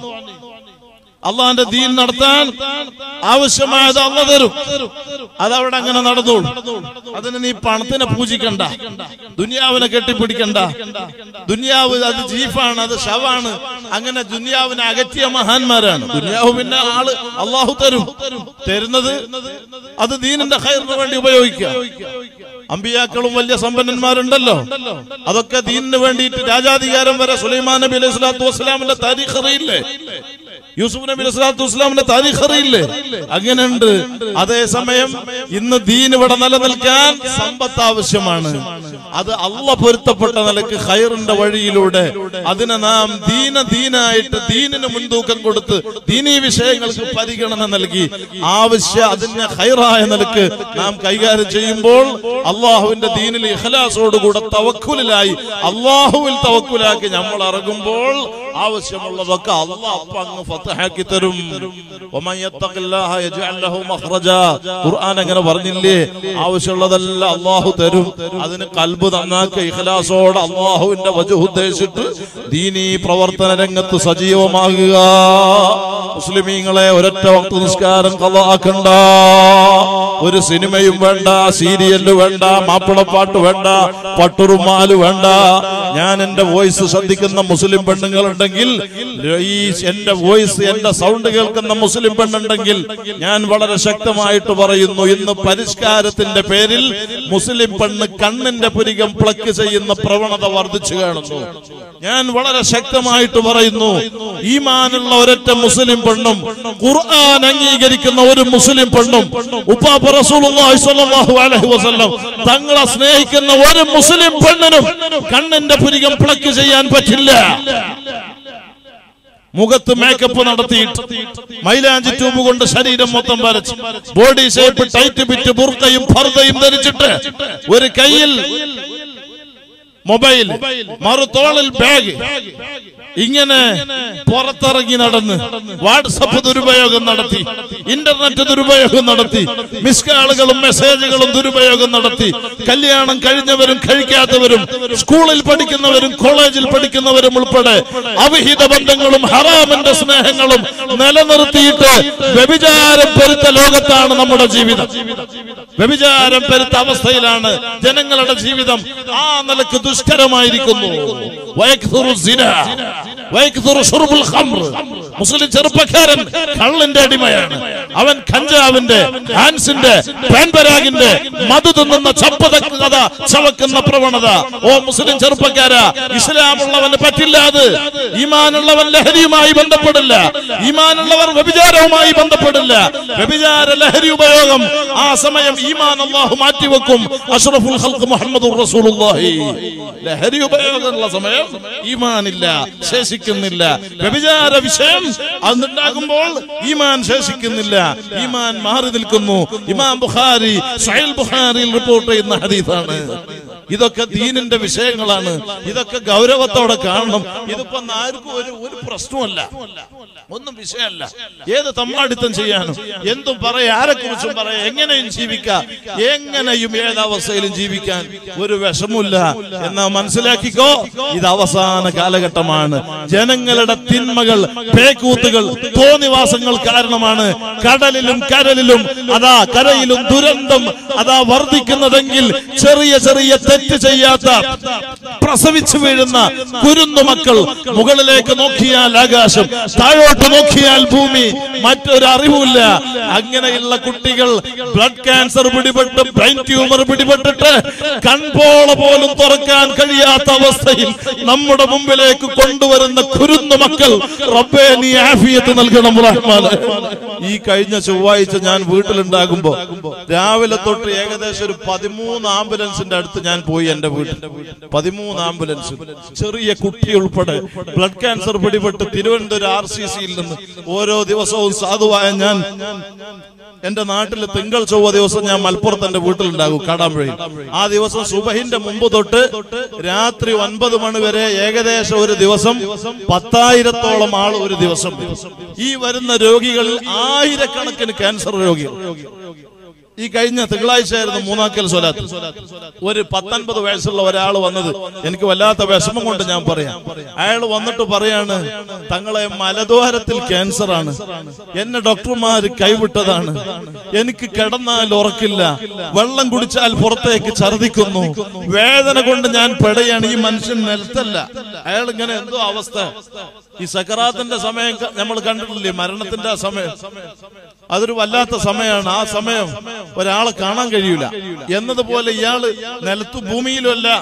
അള്ളാന്റെ ദീൻ നടത്താൻ ആവശ്യമായത് അള്ളാഹ് തരും. അതവിടെ അങ്ങനെ നടന്നോളൂ. അതിന് നീ പണത്തിനെ പൂജിക്കണ്ട, ദുനിയാവിനെ കെട്ടിപ്പിടിക്കണ്ട. ദുനിയാവ് അത് ജീഫാണ്, അത് ശവാണ്. അങ്ങനെ ദുനിയാവിനെ അകറ്റിയ മഹാന്മാരാണ്. ദുനിയാവ് പിന്നെ ആള് അള്ളാഹു തരും. തരുന്നത് അത് ദീനിന്റെ ഖൈറിന് വേണ്ടി ഉപയോഗിക്കുക. അമ്പിയാക്കളും വലിയ സമ്പന്നന്മാരുണ്ടല്ലോ, അതൊക്കെ ദീനിന് വേണ്ടിയിട്ട് രാജാധികാരം വരെ. സുലൈമാൻ നബി അലൈഹി സ്വലാത്തു വസ്സലാമിന്റെ താരീഖ് അറിയില്ലേ? യൂസുഫ് നബി അലൈഹി സ്വലാത്തു വസ്സലാമിന്റെ താരീഖ് അറിയില്ലേ? അങ്ങനെയുണ്ട്. അതേസമയം ഇന്ന് ദീൻ ഇവിടെ നിലനിൽക്കാൻ സമ്പത്ത് ആവശ്യമാണ്. അത് അള്ളാഹ് പൊരുത്തപ്പെട്ട നിലക്ക് ഖൈറിന്റെ വഴിയിലൂടെ അതിനെ നാം ദീനായിട്ട് ദീനിന് മുൻതൂക്കം കൊടുത്ത് ദീനീ വിഷയങ്ങൾക്ക് പരിഗണന നൽകി അതിനെ ഖൈറായ നിലക്ക് നാം കൈകാര്യം ചെയ്യുമ്പോൾ അള്ളാഹുവിന്റെ ദീനിൽ ഇഖ്ലാസോടുകൂടെ തവക്കുലിലായി അള്ളാഹുവിൽ തവക്കുലാക്കി നമ്മൾ ഇറങ്ങുമ്പോൾ ആവശ്യമുള്ളതൊക്കെ അള്ളാഹ് അങ്ങ് ഫതഹാക്കി തരും. വമൻ യത്തഖില്ലാഹ യജ്അൽ ലഹു മഖ്റജാ. ഖുർആൻ അങ്ങനെ പറഞ്ഞില്ലേ? ആവശ്യമുള്ളതെല്ലാം അള്ളാഹു തരും. അതിന് ഖൽബ് നന്നാക്കി ഇഖ്ലാസോടെ അള്ളാഹുവിന്റെ വജ്ഹ് ഉദ്ദേശിച്ചിട്ട് ദീനീ പ്രവർത്തന രംഗത്ത് സജീവമാകുക. മുസ്ലിമീങ്ങളെ, ഒരൊറ്റ വക്ത് നിസ്കാരം ഖളാ ആക്കണ്ട. ഒരു സിനിമയും വേണ്ട, സീരിയല് വേണ്ട, മാപ്പിളപ്പാട്ട് വേണ്ട, പട്ടുറുമാല് വേണ്ട. ഞാൻ എന്റെ വോയിസ് ശ്രദ്ധിക്കുന്ന മുസ്ലിം പെണ്ണുങ്ങളുണ്ടെങ്കിൽ, ഈ എന്റെ വോയിസ് എന്റെ സൗണ്ട് കേൾക്കുന്ന മുസ്ലിം പെണ്ണുണ്ടെങ്കിൽ ഞാൻ വളരെ ശക്തമായിട്ട് പറയുന്നു, ഇന്ന് പരിഷ്കാരത്തിന്റെ പേരിൽ മുസ്ലിം പെണ്ണ് കണ്ണിന്റെ പുരികം പ്ലക്ക് ചെയ്യുന്ന പ്രവണത വർദ്ധിച്ചു കാണുന്നു. ഞാൻ വളരെ ശക്തമായിട്ട് പറയുന്നു, ഈമാനുള്ള ഒരൊറ്റ മുസ്ലിം പെണ്ണും ഖുർആൻ അംഗീകരിക്കുന്ന ഒരു മുസ്ലിം പെണ്ണും ഉപ്പാപ്പ റസൂലുള്ളാഹി സ്വല്ലല്ലാഹു അലൈഹി വസല്ലം തങ്ങളെ സ്നേഹിക്കുന്ന ഒരു മുസ്ലിം പെണ്ണിനും കണ്ണിന്റെ പുരികം പ്ലക്ക് ചെയ്യാൻ പറ്റില്ല. മുഖത്ത് മേക്കപ്പ് നടത്തിയിട്ട് മൈലാഞ്ചി ട്യൂബ് കൊണ്ട് ശരീരം മൊത്തം വരച്ച് ബോഡി ഷേപ്പ് ടൈറ്റ് ബിറ്റ് ബുർക്കയും ഫർദയും ധരിച്ചിട്ട് ഒരു കയ്യിൽ മൊബൈൽ, മറുതോളിൽ ബാഗ്, ഇങ്ങനെ പുറത്തിറങ്ങി നടന്ന് വാട്സപ്പ് ദുരുപയോഗം നടത്തി, ഇന്റർനെറ്റ് ദുരുപയോഗം നടത്തി, മിസ്കാളുകളും മെസ്സേജുകളും ദുരുപയോഗം നടത്തി, കല്യാണം കഴിഞ്ഞവരും കഴിക്കാത്തവരും സ്കൂളിൽ പഠിക്കുന്നവരും കോളേജിൽ പഠിക്കുന്നവരും ഉൾപ്പെടെ അവിഹിത ബന്ധങ്ങളും ഹറാമിന്റെ സ്നേഹങ്ങളും നിലനിർത്തിയിട്ട് വ്യഭിചാരം പെരുത്ത ലോകത്താണ് നമ്മുടെ ജീവിതം. വ്യഭിചാരം പെരുത്ത അവസ്ഥയിലാണ് ജനങ്ങളുടെ ജീവിതം. ആ നിലക്ക് ദുഷ്കരമായിരിക്കുന്നു. മുസ്ലിം ചെറുപ്പക്കാരൻ കള്ളിന്റെ അടിമയാണ്. അവൻ കഞ്ചാവിന്റെ, ഹാൻസിന്റെ, പാൻപരാഗിന്റെ മധു തിന്നുന്ന ചപ്പത ചവക്കുന്ന പ്രവണത. ഓ മുസ്ലിം ചെറുപ്പക്കാരാ, ഇസ്ലാമുള്ളവന് പറ്റില്ല. അത് ഈമാനുള്ളവൻ ലഹരിയുമായി ബന്ധപ്പെടില്ല. ഈമാനുള്ളവർ വ്യഭിചാരവുമായി ബന്ധപ്പെടില്ല. വ്യഭിചാര ലഹരി ഉപയോഗം ആ സമയം ഈമാൻ അല്ലാഹു മാറ്റിവെക്കും. അഷ്റഫുൽ ഖൽഖ് മുഹമ്മദുർ റസൂലുള്ളാഹി. ലഹരി ഉപയോഗമുള്ള സമയം ഈമാനില്ല, ശേഷിക്കുന്നില്ല. വ്യഭിചാര വിഷയം അതുണ്ടാകുമ്പോൾ ഈമാൻ ശേഷിക്കുന്നില്ല, ഈമാൻ മാറി നിൽക്കുന്നു. ഇമാം ബുഖാരി സഹീഹ് ബുഖാരിയിൽ റിപ്പോർട്ട് ചെയ്യുന്ന ഹദീസാണ്. ഇതൊക്കെ ദീനിന്റെ വിഷയങ്ങളാണ്. ഇതൊക്കെ ഗൗരവത്തോടെ കാണണം. ഇതിപ്പോ ആർക്കും ഒരു പ്രശ്നമല്ല, ഒന്നും വിഷയമല്ല. ഏത് തമ്മാടിത്തം ചെയ്യാനും എന്തും പറയാം, ആരെക്കുറിച്ചും പറയാം, എങ്ങനെയും ജീവിക്കാം, എങ്ങനെയും ഏതവസ്ഥയിലും ജീവിക്കാൻ ഒരു വിഷമില്ല. എന്നാ മനസ്സിലാക്കിക്കോ, ഇത് അവസാന കാലഘട്ടമാണ്. ജനങ്ങളുടെ തിന്മകൾ, പേക്കൂത്തുകൾ, തോന്നിവാസങ്ങൾ കാരണമാണ് കടലിലും കരലിലും അതാ കരയിലും ദുരന്തം അതാ വർദ്ധിക്കുന്നതെങ്കിൽ ചെറിയ ചെറിയ തെറ്റ് ചെയ്യാത്ത പ്രസവിച്ചു വീഴുന്ന കുരുന്നു മക്കൾ, മുകളിലേക്ക് നോക്കിയാൽ ആകാശം, താഴോട്ട് നോക്കിയാൽ ഭൂമി, മറ്റൊരു അറിവില്ല. അങ്ങനെയുള്ള കുട്ടികൾ ബ്ലഡ് ക്യാൻസർ പിടിപെട്ട്, ബ്രെയിൻ ട്യൂമർ പിടിപെട്ടിട്ട് കൺപോള പോലും തുറക്കാൻ കഴിയാത്ത അവസ്ഥയിൽ നമ്മുടെ മുമ്പിലേക്ക് കൊണ്ടുവരുന്ന കുരുന്നു മക്കൾ, റബ്ബേ നീ ആഫിയത്ത് നൽകണം റഹ്മാനെ. ഈ കഴിഞ്ഞ ചൊവ്വാഴ്ച ഞാൻ വീട്ടിലുണ്ടാകുമ്പോ രാവിലെ തൊട്ട് ഏകദേശം ഒരു 13 ആംബുലൻസിന്റെ അടുത്ത് ഞാൻ പോയി. എന്റെ വീട്ടിൽ 13 ആംബുലൻസ്, ചെറിയ കുട്ടി ഉൾപ്പെടെ ബ്ലഡ് ക്യാൻസർ പിടിപെട്ട് തിരുവനന്തപുരം RCCയിൽ നിന്ന് ഓരോ ദിവസവും സാധുവായ ഞാൻ എന്റെ നാട്ടില് തിങ്കൾ ചൊവ്വ ദിവസം ഞാൻ മലപ്പുറത്ത് എന്റെ വീട്ടിലുണ്ടാകും, കാടാമ്പുഴയിൽ. ആ ദിവസം സുബഹിന്റെ മുമ്പ് തൊട്ട് രാത്രി 9 മണി വരെ ഏകദേശം ഒരു ദിവസം 10,000-ഓളം ആൾ ഒരു ദിവസം. ഈ വരുന്ന രോഗികളിൽ ആയിരക്കണക്കിന് ക്യാൻസർ രോഗികൾ. ഈ കഴിഞ്ഞ തിങ്കളാഴ്ചയായിരുന്നു മൂന്നാക്കൽ സ്വലാത്ത്. ഒരു 19 വയസ്സുള്ള ഒരാൾ വന്നത്, എനിക്ക് വല്ലാത്ത വിഷമം കൊണ്ട് ഞാൻ പറയാം. അയാൾ വന്നിട്ട് പറയാണ്, തങ്ങളെ മലദ്വാരത്തിൽ ക്യാൻസർ ആണ്, എന്നെ ഡോക്ടർമാര് കൈവിട്ടതാണ്, എനിക്ക് കിടന്നാൽ ഉറക്കില്ല, വെള്ളം കുടിച്ചാൽ പുറത്തേക്ക് ഛർദിക്കുന്നു, വേദന കൊണ്ട് ഞാൻ പെടയാണ്, ഈ മനുഷ്യൻ നിലത്തല്ല. അയാൾ ഇങ്ങനെ എന്തോ അവസ്ഥ. ഈ സക്കറാത്തിന്റെ സമയം നമ്മൾ കണ്ടിട്ടില്ലേ, മരണത്തിന്റെ ആ സമയം, അതൊരു വല്ലാത്ത സമയമാണ്. ആ സമയം ഒരാളെ കാണാൻ കഴിയൂല എന്നതുപോലെ ഇയാള് നിലത്തു ഭൂമിയിലും അല്ല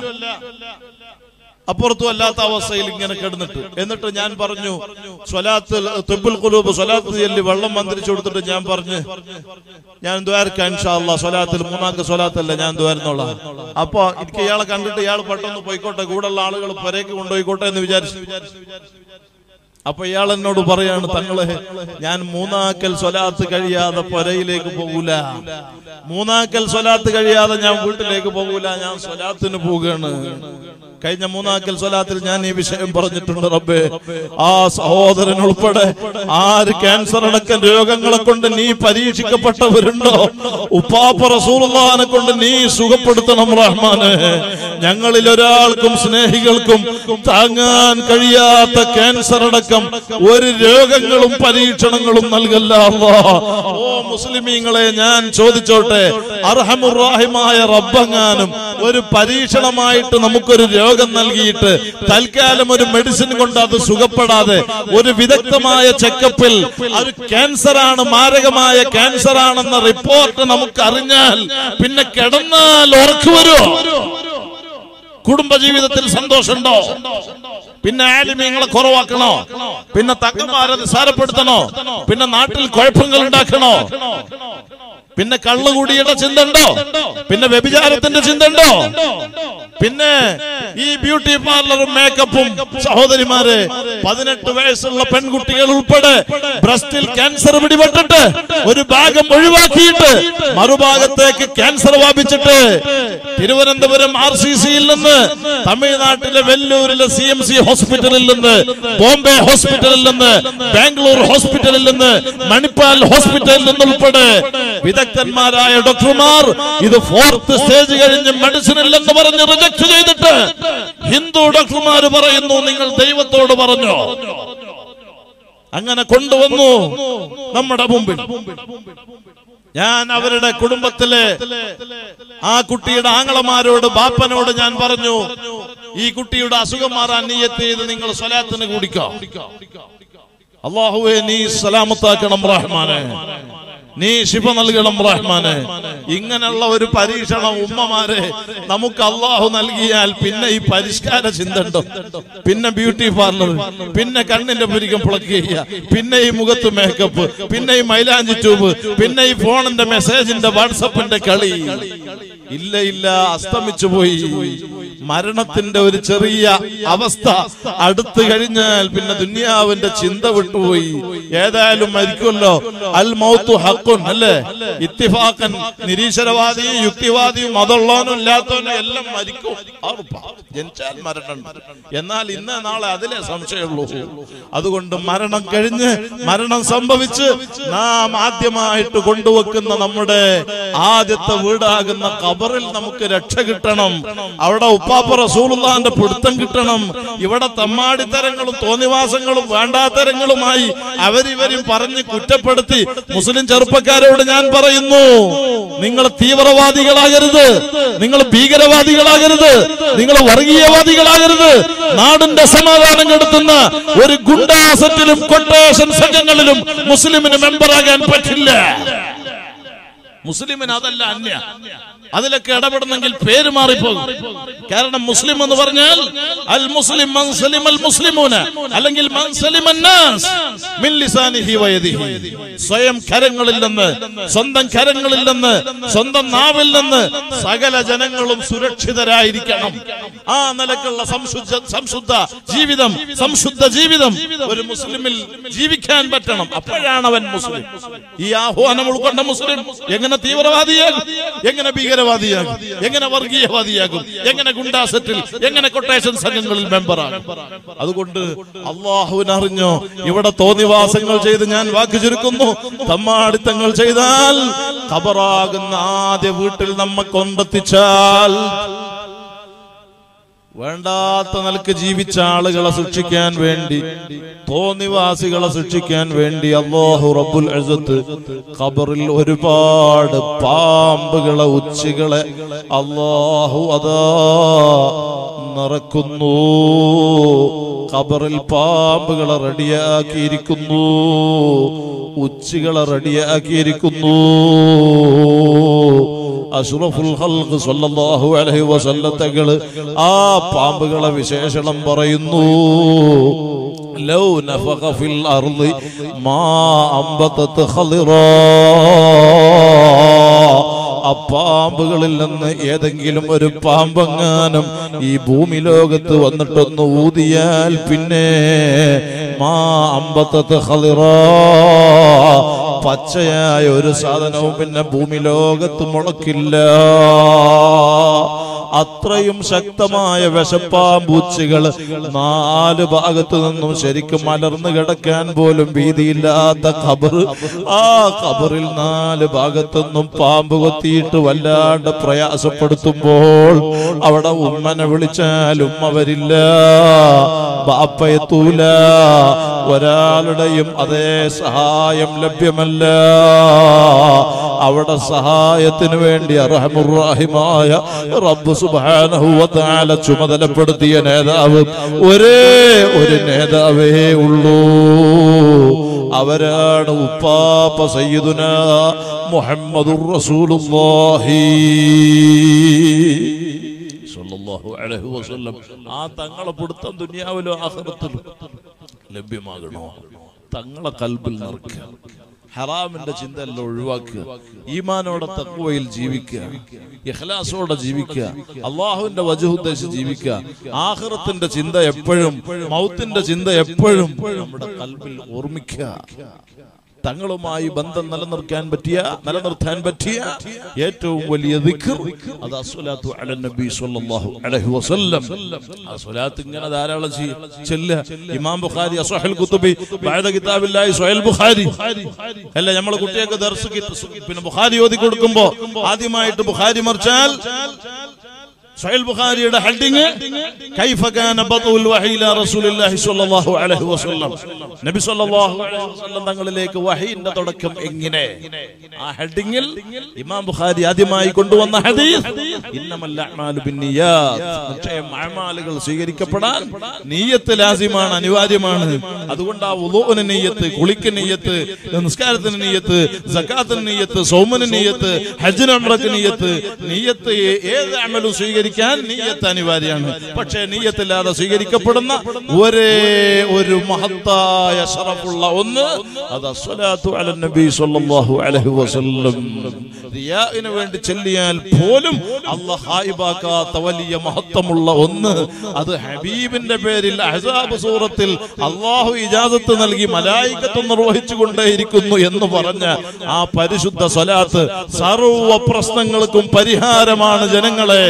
അപ്പുറത്തും അല്ലാത്ത അവസ്ഥയിൽ ഇങ്ങനെ കിടന്നിട്ട്, എന്നിട്ട് ഞാൻ പറഞ്ഞു സ്വലാത്ത് തുബ്ബുൽ ഖുലൂബ് സ്വലാത്ത് ചൊല്ലി വെള്ളം മന്ത്രിച്ചു കൊടുത്തിട്ട് ഞാൻ പറഞ്ഞു, ഞാൻ ദ്വാരക്കാം ഇൻഷാ അല്ലാഹ്, സ്വലാത്തിൽ മൂന്നാമത്തെ സ്വലാത്തല്ല, ഞാൻ ദ്വാരുന്നോളാം. അപ്പൊ എനിക്ക് ഇയാളെ കണ്ടിട്ട് ഇയാൾ പെട്ടെന്ന് പോയിക്കോട്ടെ, കൂടെയുള്ള ആളുകൾ പുരയ്ക്ക് കൊണ്ടുപോയിക്കോട്ടെ എന്ന് വിചാരിച്ചു. അപ്പൊ ഇയാൾ എന്നോട് പറയാണ്, തങ്ങളെ ഞാൻ മൂന്നാക്കൽ സ്വലാത്ത് കഴിയാതെ പുരയിലേക്ക് പോകൂല, മൂന്നാക്കൽ സ്വലാത്ത് കഴിയാതെ ഞാൻ വീട്ടിലേക്ക് പോകൂല, ഞാൻ സ്വലാത്തിന് പോവുകയാണ്. കഴിഞ്ഞ മൂന്നാക്കൽ സ്വലാത്തിൽ ഞാൻ ഈ വിഷയം പറഞ്ഞിട്ടുണ്ട്. റബ്ബേ, ആ സഹോദരൻ ഉൾപ്പെടെ ആര് ക്യാൻസർ അടക്കം രോഗങ്ങളെ കൊണ്ട് നീ പരീക്ഷിക്കപ്പെട്ടവരുണ്ടോ, ഉപ്പാപ്പ റസൂലുള്ളാഹിനെ കൊണ്ട് നീ സുഖപ്പെടുത്തണം റഹ്മാനെ. ഞങ്ങളിൽ ഒരാൾക്കും സ്നേഹികൾക്കും താങ്ങാൻ കഴിയാത്ത ക്യാൻസർ അടക്കം ഒരു രോഗങ്ങളും പരീക്ഷണങ്ങളും നൽകല്ല അല്ലാഹ്. ഓ മുസ്ലിമീങ്ങളെ, ഞാൻ ചോദിച്ചോട്ടെ, അർഹമുർ റഹീമായ റബ്ബെങ്ങാനും ഒരു പരീക്ഷണമായിട്ട് നമുക്കൊരു രോഗം നൽകിയിട്ട് തൽക്കാലം ഒരു മെഡിസിൻ കൊണ്ട് അത് സുഖപ്പെടാതെ ഒരു വിദഗ്ധമായ ചെക്കപ്പിൽ അത് ക്യാൻസറാണ്, മാരകമായ ക്യാൻസർ ആണെന്ന റിപ്പോർട്ട് നമുക്ക് അറിഞ്ഞാൽ പിന്നെ കിടന്നാൽ ഉറക്കു വരുമോ? കുടുംബജീവിതത്തിൽ സന്തോഷമുണ്ടോ? പിന്നെ ആലിമീങ്ങളെ കുറവാക്കണോ? പിന്നെ തങ്ങന്മാരെ നിസ്സാരപ്പെടുത്തണോ? പിന്നെ നാട്ടിൽ കുഴപ്പങ്ങൾ ഉണ്ടാക്കണോ? പിന്നെ കള്ളുകൂടിയുടെ ചിന്ത ഉണ്ടോ? പിന്നെ വ്യഭിചാരത്തിന്റെ ചിന്ത ഉണ്ടോ? പിന്നെ ഈ ബ്യൂട്ടി പാർലറും മേക്കപ്പും, സഹോദരിമാരെ 18 വയസ്സുള്ള പെൺകുട്ടികൾ ഉൾപ്പെടെ ബ്രസ്റ്റിൽ ക്യാൻസർ പിടിപെട്ടിട്ട് ഒരു ഭാഗം ഒഴിവാക്കിയിട്ട് മറുഭാഗത്തേക്ക് ക്യാൻസർ വ്യാപിച്ചിട്ട് തിരുവനന്തപുരം RCCയിൽ നിന്ന്, തമിഴ്നാട്ടിലെ വെല്ലൂരിലെ CMC ഹോസ്പിറ്റലിൽ നിന്ന്, ബോംബെ ഹോസ്പിറ്റലിൽ നിന്ന്, ബാംഗ്ലൂർ ഹോസ്പിറ്റലിൽ നിന്ന്, മണിപ്പാൽ ഹോസ്പിറ്റലിൽ നിന്നുൾപ്പെടെ വിദഗ്ധന്മാരായ ഡോക്ടർമാർ ഇത് 4th സ്റ്റേജ് കഴിഞ്ഞ് മെഡിസിൻ ഇല്ലെന്ന് പറഞ്ഞ് റിജക്ട് ചെയ്തിട്ട് ഹിന്ദു ഡോക്ടർമാര് പറയുന്നു, നിങ്ങൾ ദൈവത്തോട് പറഞ്ഞോ? അങ്ങനെ കൊണ്ടുവന്നു നമ്മുടെ മുമ്പിൽ. ഞാൻ അവരുടെ കുടുംബത്തിലെ ആ കുട്ടിയുടെ ആങ്ങളമാരോട്, ബാപ്പനോട് ഞാൻ പറഞ്ഞു, ഈ കുട്ടിയുടെ അസുഖം മാറാൻ നിയ്യത്ത് ചെയ്ത് നിങ്ങൾ സ്വലാത്തിന് കൂടിക്കോ, അല്ലാഹുവേ നീ സലാമത്താക്കണം റഹ്മാനെ, നീ ശിഫ നൽകണം റഹ്മാനെ. ഇങ്ങനെയുള്ള ഒരു പരീക്ഷണം ഉമ്മമാരെ നമുക്ക് അള്ളാഹു നൽകിയാൽ പിന്നെ ഈ പരിഷ്കാര ചിന്ത ഉണ്ടോ? പിന്നെ ബ്യൂട്ടി പാർലർ, പിന്നെ കണ്ണിന്റെ പുരികം പ്ലഗ് ചെയ്യുക, പിന്നെ ഈ മുഖത്ത് മേക്കപ്പ്, പിന്നെ ഈ മൈലാഞ്ചി ട്യൂബ്, പിന്നെ ഈ ഫോണിന്റെ മെസ്സേജിന്റെ വാട്സപ്പിന്റെ കളി. ഇല്ല ഇല്ല, അസ്തമിച്ചു പോയി. മരണത്തിന്റെ ഒരു ചെറിയ അവസ്ഥ അടുത്തു കഴിഞ്ഞാൽ പിന്നെ ദുനിയാവിന്റെ ചിന്ത വിട്ടുപോയി. ഏതായാലും മരിക്കുമല്ലോ. അൽ മൗത്തു ഹഖുൻ അല്ലേ? ഇത്തിഫാഖൻ നിരീശ്വരവാദിയും യുക്തിവാദിയും മതമുള്ളവനും ഇല്ലാത്തവനും എല്ലാം മരിക്കും. ജനിച്ചാൽ മരണം. എന്നാൽ ഇന്ന് നാളെ അതിലെ സംശയമുള്ളൂ. അതുകൊണ്ട് മരണം കഴിഞ്ഞ് മരണം സംഭവിച്ച് നാം ആദ്യമായിട്ട് കൊണ്ടുവെക്കുന്ന നമ്മുടെ ആദ്യത്തെ വീടാകുന്ന ഖബറിൽ നമുക്ക് രക്ഷ കിട്ടണം. അവിടെ ഉപ്പാപ്പ റസൂലുള്ളാഹിന്റെ പിടുത്തം കിട്ടണം. ഇവിടെ തമ്മാടിത്തരങ്ങളും തോന്നിവാസങ്ങളും വേണ്ടാത്തരങ്ങളുമായി അവരിവരും പറഞ്ഞ് കുറ്റപ്പെടുത്തി മുസ്ലിം ചെറുപ്പക്കാരോട് ഞാൻ പറയുന്നു, നിങ്ങൾ തീവ്രവാദികളാകരുത്, നിങ്ങൾ ഭീകരവാദികളാകരുത്, നിങ്ങൾ വർഗീയവാദികളാകരുത്. നാടിന്റെ സമാധാനം കെടുത്തുന്ന ഒരു ഗുണ്ടാസറ്റിലും കൊട്ടേഷൻ സംഘങ്ങളിലും മുസ്ലിമിന് മെമ്പറാകാൻ പറ്റില്ല. മുസ്ലിമിന് അതല്ല അന്യ. അതിലൊക്കെ ഇടപെടുന്നെങ്കിൽ പേര് മാറിപ്പോകും. കാരണം മുസ്ലിം എന്ന് പറഞ്ഞാൽ അൽ മുസ്ലിം മൻ സലിമൽ മുസ്ലിമൂന, അല്ലെങ്കിൽ മൻ സലിമൻ നാസ് മിൻ ലിസാനിഹി വയദിഹി. സ്വയം കരങ്ങളിൽ നിന്ന്, സ്വന്തം കരങ്ങളിൽ നിന്ന്, സ്വന്തം നാവിൽ നിന്ന് സകല ജനങ്ങളും സുരക്ഷിതരായിരിക്കണം. ആ നിലക്കുള്ള സംശുദ്ധ ജീവിതം ഒരു മുസ്ലിമിൽ ജീവിക്കാൻ പറ്റണം. അപ്പോഴാണ് അവൻ മുസ്ലിം. ഈ ആഹ്വാനം ഉൾക്കൊണ്ട മുസ്ലിം എങ്ങനെ തീവ്രവാദിയാകും, എങ്ങനെ ഭീകരവാദിയാകും, എങ്ങനെ വർഗീയവാദിയാകും, എങ്ങനെ ഗുണ്ടാസെറ്റിൽ, എങ്ങനെ കൊട്ടേഷൻ സംഘങ്ങളിൽ മെമ്പറാകും? അതുകൊണ്ട് അള്ളാഹുവിനറിഞ്ഞോ, ഇവിടെ തോന്നിവാസങ്ങൾ ചെയ്ത് ഞാൻ വാക്ക് ചുരുക്കുന്നു, തമ്മാടിത്തങ്ങൾ ചെയ്താൽ ഖബറാകുന്ന ആദ്യ വീട്ടിൽ നമ്മെ കൊണ്ടെത്തിച്ചാൽ വേണ്ടാത്ത നിലക്ക് ജീവിച്ച ആളുകളെ ശിക്ഷിക്കാൻ വേണ്ടി, തോന്നിവാസികളെ ശിക്ഷിക്കാൻ വേണ്ടി അല്ലാഹു റബ്ബുൽ ഇസ്സത്ത് ഖബറിൽ ഒരുപാട് പാമ്പുകളെ, ഉച്ചികളെ അല്ലാഹു അതാ നിറക്കുന്നു. ഖബറിൽ പാമ്പുകളെ റെഡിയാക്കിയിരിക്കുന്നു, ഉച്ചികളെ റെഡിയാക്കിയിരിക്കുന്നു. അഷ്റഫുൽ ഖൽഖ് സ്വല്ലല്ലാഹു അലൈഹി വസല്ലം തങ്ങൾ ആ പാമ്പുകളെ വിശേഷണം പറയുന്നു. ലൗ നഫഖ ഫിൽ അർളി മാ അംബതത് ഖളിറാ. ആ പാമ്പുകളിൽ നിന്ന് ഏതെങ്കിലും ഒരു പാമ്പെങ്ങാനും ഈ ഭൂമി ലോകത്ത് വന്നിട്ടൊന്ന് ഊതിയാൽ പിന്നെ മാ അംബതത് ഖളിറാ, പച്ചയായ ഒരു സാധനവും പിന്നെ ഭൂമി ലോകത്ത് മുളക്കില്ല. അത്രയും ശക്തമായ വിഷപ്പാമ്പൂച്ചികൾ നാല് ഭാഗത്തു നിന്നും ശരിക്കും മലർന്നു കിടക്കാൻ പോലും വീതിയില്ലാത്ത ഖബർ. ആ ഖബറിൽ നാല് ഭാഗത്തുനിന്നും പാമ്പ് കൊത്തിയിട്ട് വല്ലാണ്ട് പ്രയാസപ്പെടുത്തുമ്പോൾ അവിടെ ഉമ്മനെ വിളിച്ചാൽ ഉമ്മ വരില്ല, ബാപ്പയെത്തൂല, ഒരാളുടെയും അതേ സഹായം ലഭ്യമല്ല. അവിടെ സഹായത്തിന് വേണ്ടി അർഹമുർ റഹീമായ റബ്ബ് സുബ്ഹാനഹു വ തആല ചുമതലപ്പെടുത്തിയ നേതാവ് ഒരേ ഒരു നേതാവേ ഉള്ളൂ. അവരാണ് ഉപ്പാപ്പ സയ്യിദുനാ മുഹമ്മദുർ റസൂലുള്ളാഹി സ്വല്ലല്ലാഹു അലൈഹി വസല്ലം. ആ തങ്ങളെ പിടുത്തം ദുനിയാവിലും ആഖിറത്തിലും ലഭ്യമാകണോ? തങ്ങളെ കൽബിൽ നിറക്കുക, ഹറാമിന്റെ ചിന്ത എല്ലാം ഒഴിവാക്കുക, ഈമാനോടെ തഖ്വയിൽ ജീവിക്കുക, ഇഖ്ലാസോടെ ജീവിക്കുക, അള്ളാഹുവിന്റെ വജ്ഹ് ഉദ്ദേശിച്ച് ജീവിക്കുക. ആഖിറത്തിന്റെ ചിന്ത എപ്പോഴും, മൗത്തിന്റെ ചിന്ത എപ്പോഴും നമ്മുടെ കൽബിൽ ഓർമ്മിക്കുക. തങ്ങളുമായി ബന്ധം നിലനിർത്താൻ പറ്റിയ ഏറ്റവും വലിയ ദിക്ർ അത് അസ്സലാത്തു അലൻ നബി സ്വല്ലല്ലാഹു അലൈഹി വസല്ലം. ആ സ്വലാത്ത് ഇങ്ങനെ ധാരാളം ചൊല്ലുക. ഇമാം ബുഖാരി അസ്ഹഹുൽ കുതുബി ബഅദ കിതാബില്ലാഹി സ്വഹീഹുൽ ബുഖാരി അല്ല, നമ്മൾ കുട്ടികൾക്ക് ദർസ് പിന്നെ ബുഖാരി ഓതി കൊടുക്കുമ്പോ ആദ്യമായിട്ട് ബുഖാരി മറിച്ചാൽ സ്വഹീഹുൽ ബുഖാരിയുടെ ഹെഡിങ് കൈഫ കാന ബദഉൽ വഹി ഇലാ റസൂലില്ലാഹി സ്വല്ലല്ലാഹു അലൈഹി വസല്ലം. നബി സ്വല്ലല്ലാഹു അലൈഹി വസല്ലം തങ്ങളിലേക്ക് വഹീന്റെ തുടക്കം എങ്ങനെ? ആ ഹെഡിങ്ങിൽ ഇമാം ബുഖാരി ആദ്യമായി കൊണ്ടുവന്ന ഹദീസ് ഇന്നമൽ അഅ്മാലു ബിന്നിയാത്ത്. നിശ്ചയം അഅ്മാലുകൾ സ്വീകരിക്കപ്പെടാൻ നിയ്യത്ത് ലാസിമാണ്, അനിവാര്യമാണ്. അതുകൊണ്ട് ആ വുളൂഇന് നിയ്യത്ത്, കുളിക്ക് നിയ്യത്ത്, നിസ്കാരത്തിന് നിയ്യത്ത്, സകാത്തിന് നിയ്യത്ത്, സൗമിന് നിയ്യത്ത്, ഹജ്ജിന് ഉംറക്ക് നിയ്യത്ത്, നിയ്യത്ത് ഏത് അമലും സ്വീകരിക്കും സ്വീകരിക്കാൻ നിയ്യത്ത് അനിവാര്യമാണ്. പക്ഷേ നിയ്യത്തില്ലാതെ സ്വീകരിക്കപ്പെടുന്ന ഒരേ ഒരു മഹത്തായ ശറഫുള്ള ഒന്ന് അത് സ്വലാത്തു അല നബി സല്ലല്ലാഹു അലൈഹി വസല്ലം. റിയാഇന് വേണ്ടി ചൊല്ലിയാൽ പോലും അല്ലാഹ് ഹായിബാക്കാത്ത വലിയ മഹത്വമുള്ള ഒന്ന് അത് ഹബീബിന്റെ പേരിൽ അഹ്സാബ് സൂറത്തിൽ അല്ലാഹു ഇജാസത്ത് നൽകി മലായികത്ത് നിർവഹിച്ചു കൊണ്ടേയിരിക്കുന്നു എന്ന് പറഞ്ഞ ആ പരിശുദ്ധ സ്വലാത്ത് സർവ്വ പ്രശ്നങ്ങൾക്കും പരിഹാരമാണ്. ജനങ്ങളെ,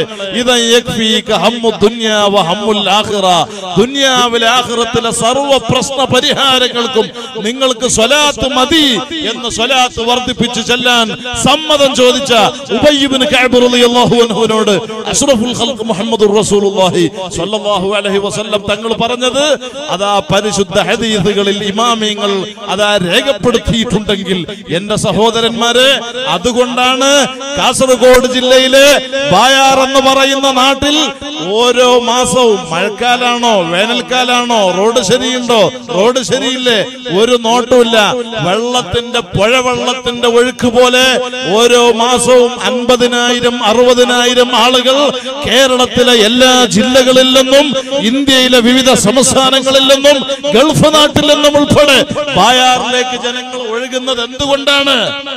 ദുനിയാവിലെ ആഖിറത്തിലെ സർവ്വ പ്രശ്ന പരിഹാരങ്ങൾക്കും നിങ്ങൾക്ക് സ്വലാത്ത് മതി എന്ന് സ്വലാത്ത് വർദ്ധിപ്പിച്ച് ചെല്ലാൻ സമ്മതം ചോദിച്ച ഉബയ്യ് ഇബ്നു കഅബ് റളിയല്ലാഹു അൻഹുവിനോട് അഷ്റഫുൽ ഖൽഖ് മുഹമ്മദുർ റസൂലുള്ളാഹി സ്വല്ലല്ലാഹു അലൈഹി വസല്ലം തങ്ങൾ പറഞ്ഞത് അതാ പരിശുദ്ധ ഹദീസുകളിൽ ഇമാമിങ്ങൾ അതാ രേഖപ്പെടുത്തിയിട്ടുണ്ടെങ്കിൽ എന്റെ സഹോദരന്മാരെ, അതുകൊണ്ടാണ് കാസർഗോഡ് ജില്ലയിലെ ബായാർ എന്ന് പറയുന്ന നാട്ടിൽ ഓരോ മാസവും മഴക്കാലാണോ വേനൽക്കാലാണോ റോഡ് ശരിയുണ്ടോ റോഡ് ശരിയില്ലേ ഒരു നോട്ടുമില്ല, വെള്ളത്തിന്റെ പുഴവെള്ളത്തിന്റെ ഒഴുക്ക് പോലെ ഓരോ മാസവും 50,000 60,000 ആളുകൾ കേരളത്തിലെ എല്ലാ ജില്ലകളിൽ നിന്നും ഇന്ത്യയിലെ വിവിധ സംസ്ഥാനങ്ങളിൽ നിന്നും ഗൾഫ് നാട്ടിൽ നിന്നും ഉൾപ്പെടെ ബായാറിലേക്ക് ജനങ്ങൾ ഒഴുകുന്നത് എന്തുകൊണ്ടാണ്?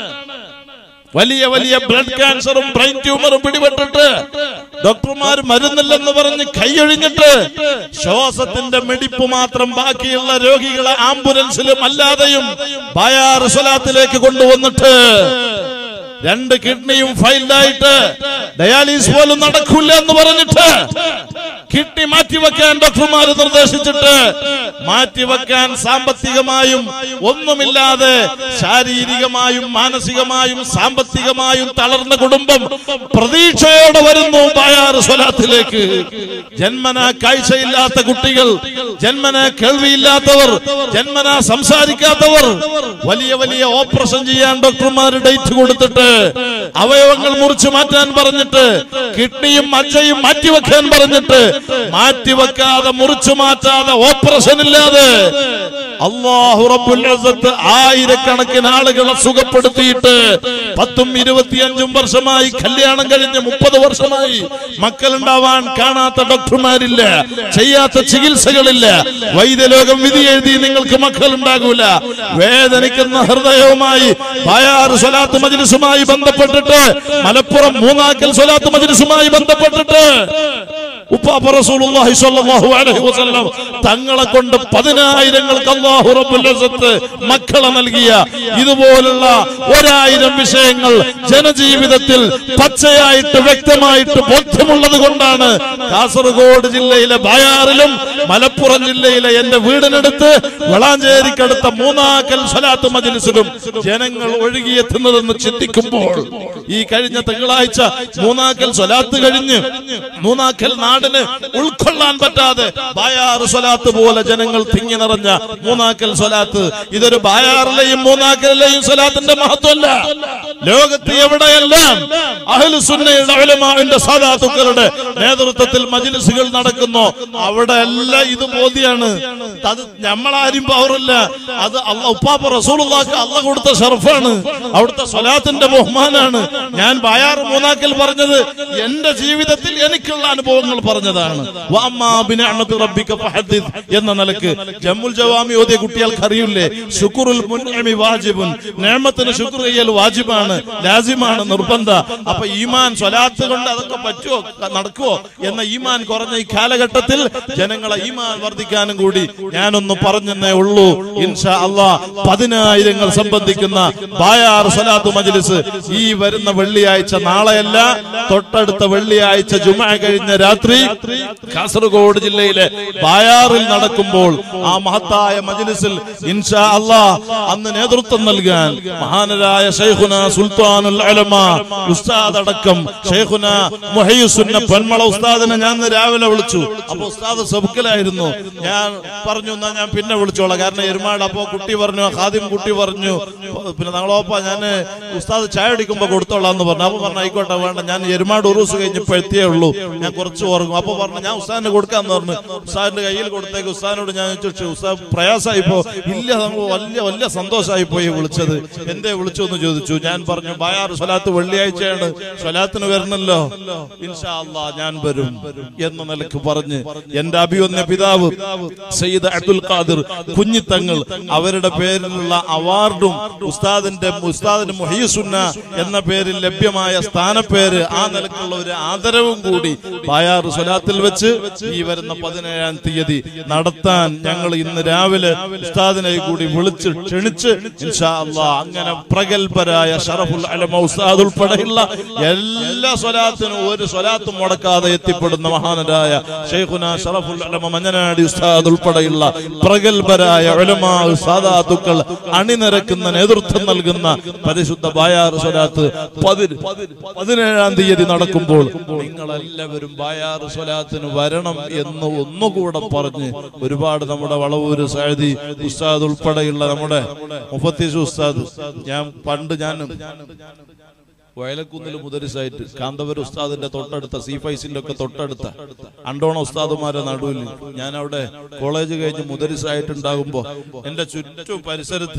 വലിയ വലിയ ബ്ലഡ് ക്യാൻസറും ബ്രെയിൻ ട്യൂമറും പിടിപെട്ടിട്ട് ഡോക്ടർമാർ മരുന്നില്ലെന്ന് പറഞ്ഞ് കൈയൊഴിഞ്ഞിട്ട് ശ്വാസത്തിന്റെ മിടിപ്പ് മാത്രം ബാക്കിയുള്ള രോഗികളെ ആംബുലൻസിലും അല്ലാതെയും ബായാർ സ്വലാത്തിലേക്ക് കൊണ്ടുവന്നിട്ട് 2 കിഡ്നിയും ഫെയിൽഡായിട്ട് ഡയാലിസിസ് പോലും നടക്കില്ല എന്ന് പറഞ്ഞിട്ട് കിഡ്നി മാറ്റിവെക്കാൻ ഡോക്ടർമാർ നിർദ്ദേശിച്ചിട്ട് മാറ്റിവെക്കാൻ സാമ്പത്തികമായും ഒന്നുമില്ലാതെ ശാരീരികമായും മാനസികമായും സാമ്പത്തികമായും തളർന്ന കുടുംബം പ്രതീക്ഷയോടെ വരുന്നു ബായാർ സ്വലാത്തിലേക്ക്. ജന്മനാ കാഴ്ചയില്ലാത്ത കുട്ടികൾ, ജന്മനാ കേൾവിയില്ലാത്തവർ, ജന്മനാ സംസാരിക്കാത്തവർ വലിയ വലിയ ഓപ്പറേഷൻ ചെയ്യാൻ ഡോക്ടർമാർ ഡേറ്റ് കൊടുത്തിട്ട് അവയവങ്ങൾ മുറിച്ചു മാറ്റാൻ പറഞ്ഞിട്ട് കിഡ്നിയും മജ്ജയും മാറ്റിവെക്കാൻ പറഞ്ഞിട്ട് മാറ്റിവെക്കാതെ മുറിച്ചു മാറ്റാതെ ഓപ്പറേഷൻ ഇല്ലാതെ അല്ലാഹു റബ്ബുൽ ഇസ്സത്ത് ആയിരക്കണക്കിന് ആളുകളെ സുഖപ്പെടുത്തിയിട്ട് 10ഉം 25ഉം വർഷമായി കല്യാണം കഴിഞ്ഞ് 30 വർഷമായി മക്കളുണ്ടാവാൻ കാണാത്ത ഡോക്ടർമാരില്ല, ചെയ്യാത്ത ചികിത്സകളില്ല. വൈദ്യലോകം വിധി എഴുതി നിങ്ങൾക്ക് മക്കൾ ഉണ്ടാകൂല. വേദനിക്കുന്ന ഹൃദയവുമായി ബായാർ സ്വലാത്ത് മജ്ലിസുമായി ബന്ധപ്പെട്ടിട്ട് മലപ്പുറം മൂന്നാക്കൽ സ്വലാത്ത് മജ്ലിസുമായി ബന്ധപ്പെട്ടിട്ട് ഉപ്പാപ്പ റസൂലുള്ളാഹി സ്വല്ലല്ലാഹു അലൈഹി വസല്ലം തങ്ങളെ കൊണ്ട് 10,000 അല്ലാഹു റബ്ബുൽ ഇസ്സത്ത് മക്കളെ നൽകിയ ഇതുപോലുള്ള 1000 വിഷയങ്ങൾ ജനജീവിതത്തിൽ പച്ചയായിട്ട് വ്യക്തമായിട്ട് ബോധ്യമുള്ളത് കൊണ്ടാണ് കാസർഗോഡ് ജില്ലയിലെ ബായാറിലും മലപ്പുറം ജില്ലയിലെ എന്റെ വീടിനടുത്ത് വളാഞ്ചേരിക്കടുത്ത മൂന്നാക്കൽ സ്വലാത്ത് മജ്ലിസിലും ജനങ്ങൾ ഒഴുകിയെത്തുന്നതെന്ന് ചിന്തിക്കുമ്പോൾ ഈ കഴിഞ്ഞ തിങ്കളാഴ്ച മൂന്നാക്കൽ സ്വലാത്ത് കഴിഞ്ഞ് മൂന്നാക്കൽ നാടിന് ഉൾക്കൊള്ളാൻ പറ്റാതെ ബായാർ സ്വലാത്ത് പോലെ ജനങ്ങൾ തിങ്ങി നിറഞ്ഞ മൂന്നാക്കൽ സ്വലാത്ത് ഇതൊരു ബായാറിലെയും മൂന്നാക്കലിലെയും സ്വലാത്തിന്റെ മഹത്വമല്ല. ലോകത്ത് എവിടെയെല്ലാം അഹ്ലുസുന്നയുടെ ഉലമാഇന്റെ സാദാത്തുക്കളുടെ നേതൃത്വത്തിൽ മജ്ലിസുകൾ നടക്കുന്നു അവിടെ എല്ലാം ഇത് ബോധ്യാണ്. അത് നമ്മളാരും പവറില്ല, അത് ഉപ്പാപ്പ റസൂലുള്ളാഹിക്ക് അല്ലാഹ് കൊടുത്ത ഷറഫാണ്, അവിടുത്തെ സ്വലാത്തിന്റെ ബഹുമാനാണ്. ഞാൻ ബായാർ മൂന്നാക്കൽ പറഞ്ഞത് എന്റെ ജീവിതത്തിൽ എനിക്കുള്ള അനുഭവങ്ങൾ പറഞ്ഞതാണ്. എന്ന നിലക്ക് ജമ്മുൽ ജവാമി ഓതിയ കുട്ടികൾക്ക് അറിയില്ലേ, ശുക്റുൽ മുൻഇമി വാജിബുൻ, നിഅമത്തിന് ശുക്ർ ചെയ്യൽ വാജിബാണ്, ലാസിമാണ്, നിർബന്ധ. അപ്പൊ ഈമാൻ സ്വലാത്ത് കൊണ്ട് അതൊക്കെ പറ്റുമോ നടക്കുവോ എന്ന ഈമാൻ കുറഞ്ഞ ഈ കാലഘട്ടത്തിൽ ജനങ്ങളെ ഈമാൻ വർദ്ധിക്കാനും കൂടി ഞാനൊന്ന് പറഞ്ഞെന്നേ ഉള്ളൂ. ഇൻഷാ അല്ലാഹ് 10,000 സംബന്ധിക്കുന്ന ബായാർ സ്വലാത്ത് മജ്ലിസ് ഈ വരുന്ന വെള്ളിയാഴ്ച, നാളെയല്ല തൊട്ടടുത്ത വെള്ളിയാഴ്ച ജുമുഅ കഴിഞ്ഞ രാത്രി കാസർഗോഡ് ജില്ലയിലെ ബായാറിൽ നടക്കുമ്പോൾ ആ മഹത്തായ മജ്ലിസിൽ ഇൻഷാ അല്ലാഹ് അന്ന് നേതൃത്വം നൽകാൻ മഹാനരായ ശൈഖുന സുൽത്താനുൽ ഉലമ ഉസ്താദ് അടക്കം ശൈഖുന മുഹയ്യിസുന്ന പന്മള ഉസ്താദിനെ ഞാൻ രാവിലെ വിളിച്ചു. അപ്പൊ ഉസ്താദ് സബ്ക്കിലായിരുന്നു. ഞാൻ പറഞ്ഞു എന്നാ ഞാൻ പിന്നെ വിളിച്ചോളാം, കാരണം എരുമാട്. അപ്പൊ കുട്ടി പറഞ്ഞു, ഖാദിം കുട്ടി പറഞ്ഞു, പിന്നെ ഞങ്ങളോപ്പ ഞാൻ ഉസ്താദ് ചായ അടിക്കുമ്പോ കൊടുത്തോളാം എന്ന് പറഞ്ഞു. അപ്പൊ പറഞ്ഞു ആയിക്കോട്ടെ വേണ്ട, ഞാൻ എരുമാട് ഉറൂസ് കഴിഞ്ഞപ്പോ എത്തിയേ ഉള്ളൂ, ഞാൻ കുറച്ച് കൊടുക്കും. അപ്പൊ പറഞ്ഞു ഞാൻ ഉസ്താദിന് കൊടുക്കാന്ന് പറഞ്ഞു. ഉസ്താദിന്റെ കയ്യിൽ കൊടുത്തേക്ക്. ഉസ്താദിനോട് ഞാൻ ചോദിച്ചു, ഉസ്താദ് പ്രയാസമായിപ്പോ? ഇല്ല, നമ്മൾ വലിയ സന്തോഷമായി പോയി വിളിച്ചത്. എന്തേ വിളിച്ചു എന്ന് ചോദിച്ചു. ഞാൻ പറഞ്ഞു ബയാർ സ്വലാത്ത് വെള്ളിയാഴ്ചയാണ്, സ്വലാത്തിന് വരണല്ലോ, ഇൻഷാ അല്ലാഹ് ഞാൻ വരും എന്ന നിലക്ക് പറഞ്ഞ് എന്റെ അഭിവന്യ പിതാവ് സയ്യിദ് അബ്ദുൽ ഖാദിർ കുഞ്ഞിത്തങ്ങൾ അവരുടെ പേരിലുള്ള അവാർഡും ഉസ്താദിന് മുഹയ്യിസുന്ന എന്ന പേരിൽ ലഭ്യമായ സ്ഥാനപ്പേര്, ആ നിലക്കുള്ള ഒരു ആദരവും കൂടി ബയാർ സ്വലാത്തിൽ വെച്ച് ഈ വരുന്ന 17-ാം തീയതി നടത്താൻ ഞങ്ങൾ ഇന്ന് രാവിലെ ഉസ്താദിനെ കൂടി വിളിച്ച് ക്ഷണിച്ച് ഇൻഷാ അല്ലാഹ് അങ്ങനെ പ്രഗൽഭരായ ഷറഫുൽ അലമ ഉസ്താദ് ഉൾപ്പെടെയുള്ള എല്ലാ സ്വലാത്തിനും ഒരു സ്വലാത്തും മുടക്കാതെ എത്തിപ്പെടുന്ന മഹാനരായ ശൈഖുന ഷറഫുൽ അലമ മഞ്ഞനാടി ഉസ്താദ് ഉൾപ്പെടെയുള്ള പ്രഗൽഭരായ ഉലമാ സാദാത്തുക്കൾ അണിനിരക്കുന്ന നേതൃത്വം നൽകുന്ന പരിശുദ്ധ ബയാർ സ്വലാത്ത് 17-ാം തീയതി നടക്കുമ്പോൾ നിങ്ങളെല്ലാവരും ബയാർ സ്വലാത്തിന് വരണം എന്ന് ഒന്നുകൂടെ പറഞ്ഞ് ഒരുപാട് നമ്മുടെ വളവൂര് സഅദി ഉസ്താദ് ഉൾപ്പെടെയുള്ള നമ്മുടെ മുഫത്തിസ് ഉസ്താദ്, ഞാൻ വയലക്കുന്നിൽ മുദരിസായിട്ട് കാന്തപുര ഉസ്താദിന്റെ തൊട്ടടുത്ത സീഫൈസിന്റെ ഒക്കെ തൊട്ടടുത്ത അണ്ടോണ ഉസ്താദുമാരെ നടുവിൽ ഞാൻ അവിടെ കോളേജ് കഴിഞ്ഞ് മുദരിസായിട്ടുണ്ടാകുമ്പോ എന്റെ ചുറ്റും പരിസരത്ത്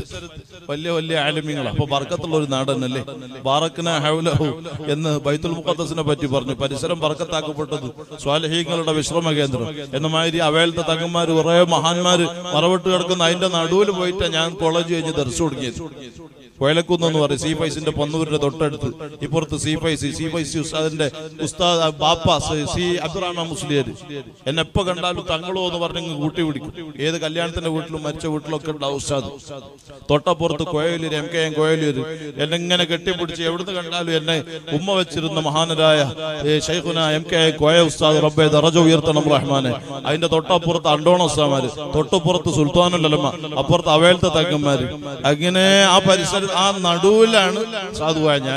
വലിയ ആലിമ്യങ്ങളാണ്. അപ്പൊ ബർക്കത്തുള്ള ഒരു നാടനല്ലേ, ബാറക്ന ഹൗലഹു എന്ന് ബൈത്തുൽ മുഖദ്ദസിനെ പറ്റി പറഞ്ഞു. പരിസരം ബർക്കത്താക്കപ്പെട്ടത് സ്വാലിഹീങ്ങളുടെ വിശ്രമ കേന്ദ്രം എന്ന മാതിരി അവയിലത്തെ തങ്ങന്മാര് കുറെ മഹാന്മാര് മറവിട്ട് കിടക്കുന്ന അതിന്റെ നടുവിൽ പോയിട്ട് ഞാൻ കോളേജ് കഴിഞ്ഞ് ദർശനം തുടങ്ങിയത്. വയലക്കുന്ന് എന്ന് പറയും സീഫൈസിന്റെ പൊന്നൂരിന്റെ തൊട്ടടുത്ത്. ഇപ്പുറത്ത് സീഫൈസി ഉസ്താദിന്റെ ഉസ്താദ് ബാപ്പ സി അബ്ദുറഹ്മാൻ മുസ്ലിയാർ എന്നെ എപ്പോ കണ്ടാലും തങ്ങളോ എന്ന് പറഞ്ഞ് കൂട്ടി പിടിക്കും. ഏത് കല്യാണത്തിന്റെ വീട്ടിലും മരിച്ച വീട്ടിലൊക്കെ ഉണ്ടാവും ഉസ്താദ്. തൊട്ടപ്പുറത്ത് കോയലൂര് MKM കോയലൂര് എന്നെ ഇങ്ങനെ കെട്ടിപ്പിടിച്ച് എവിടുന്ന് കണ്ടാലും എന്നെ ഉമ്മ വെച്ചിരുന്ന മഹാനരായ ശൈഖുന MKM കോയ ഉസ്താദ് റബ്ബേ ദറജ ഉയർത്തണം റഹ്മാനെ. അതിന്റെ തൊട്ടപ്പുറത്ത് അണ്ടോണ ഉസ്താമാര്, തൊട്ടപ്പുറത്ത് സുൽത്താനുൽ ഉലമ, അപ്പുറത്ത് അവയിലത്തെ തങ്ങന്മാര്. അങ്ങനെ ആ പരിസരം ആ നടുവിലാണ് സാധുവായ ഞാൻ.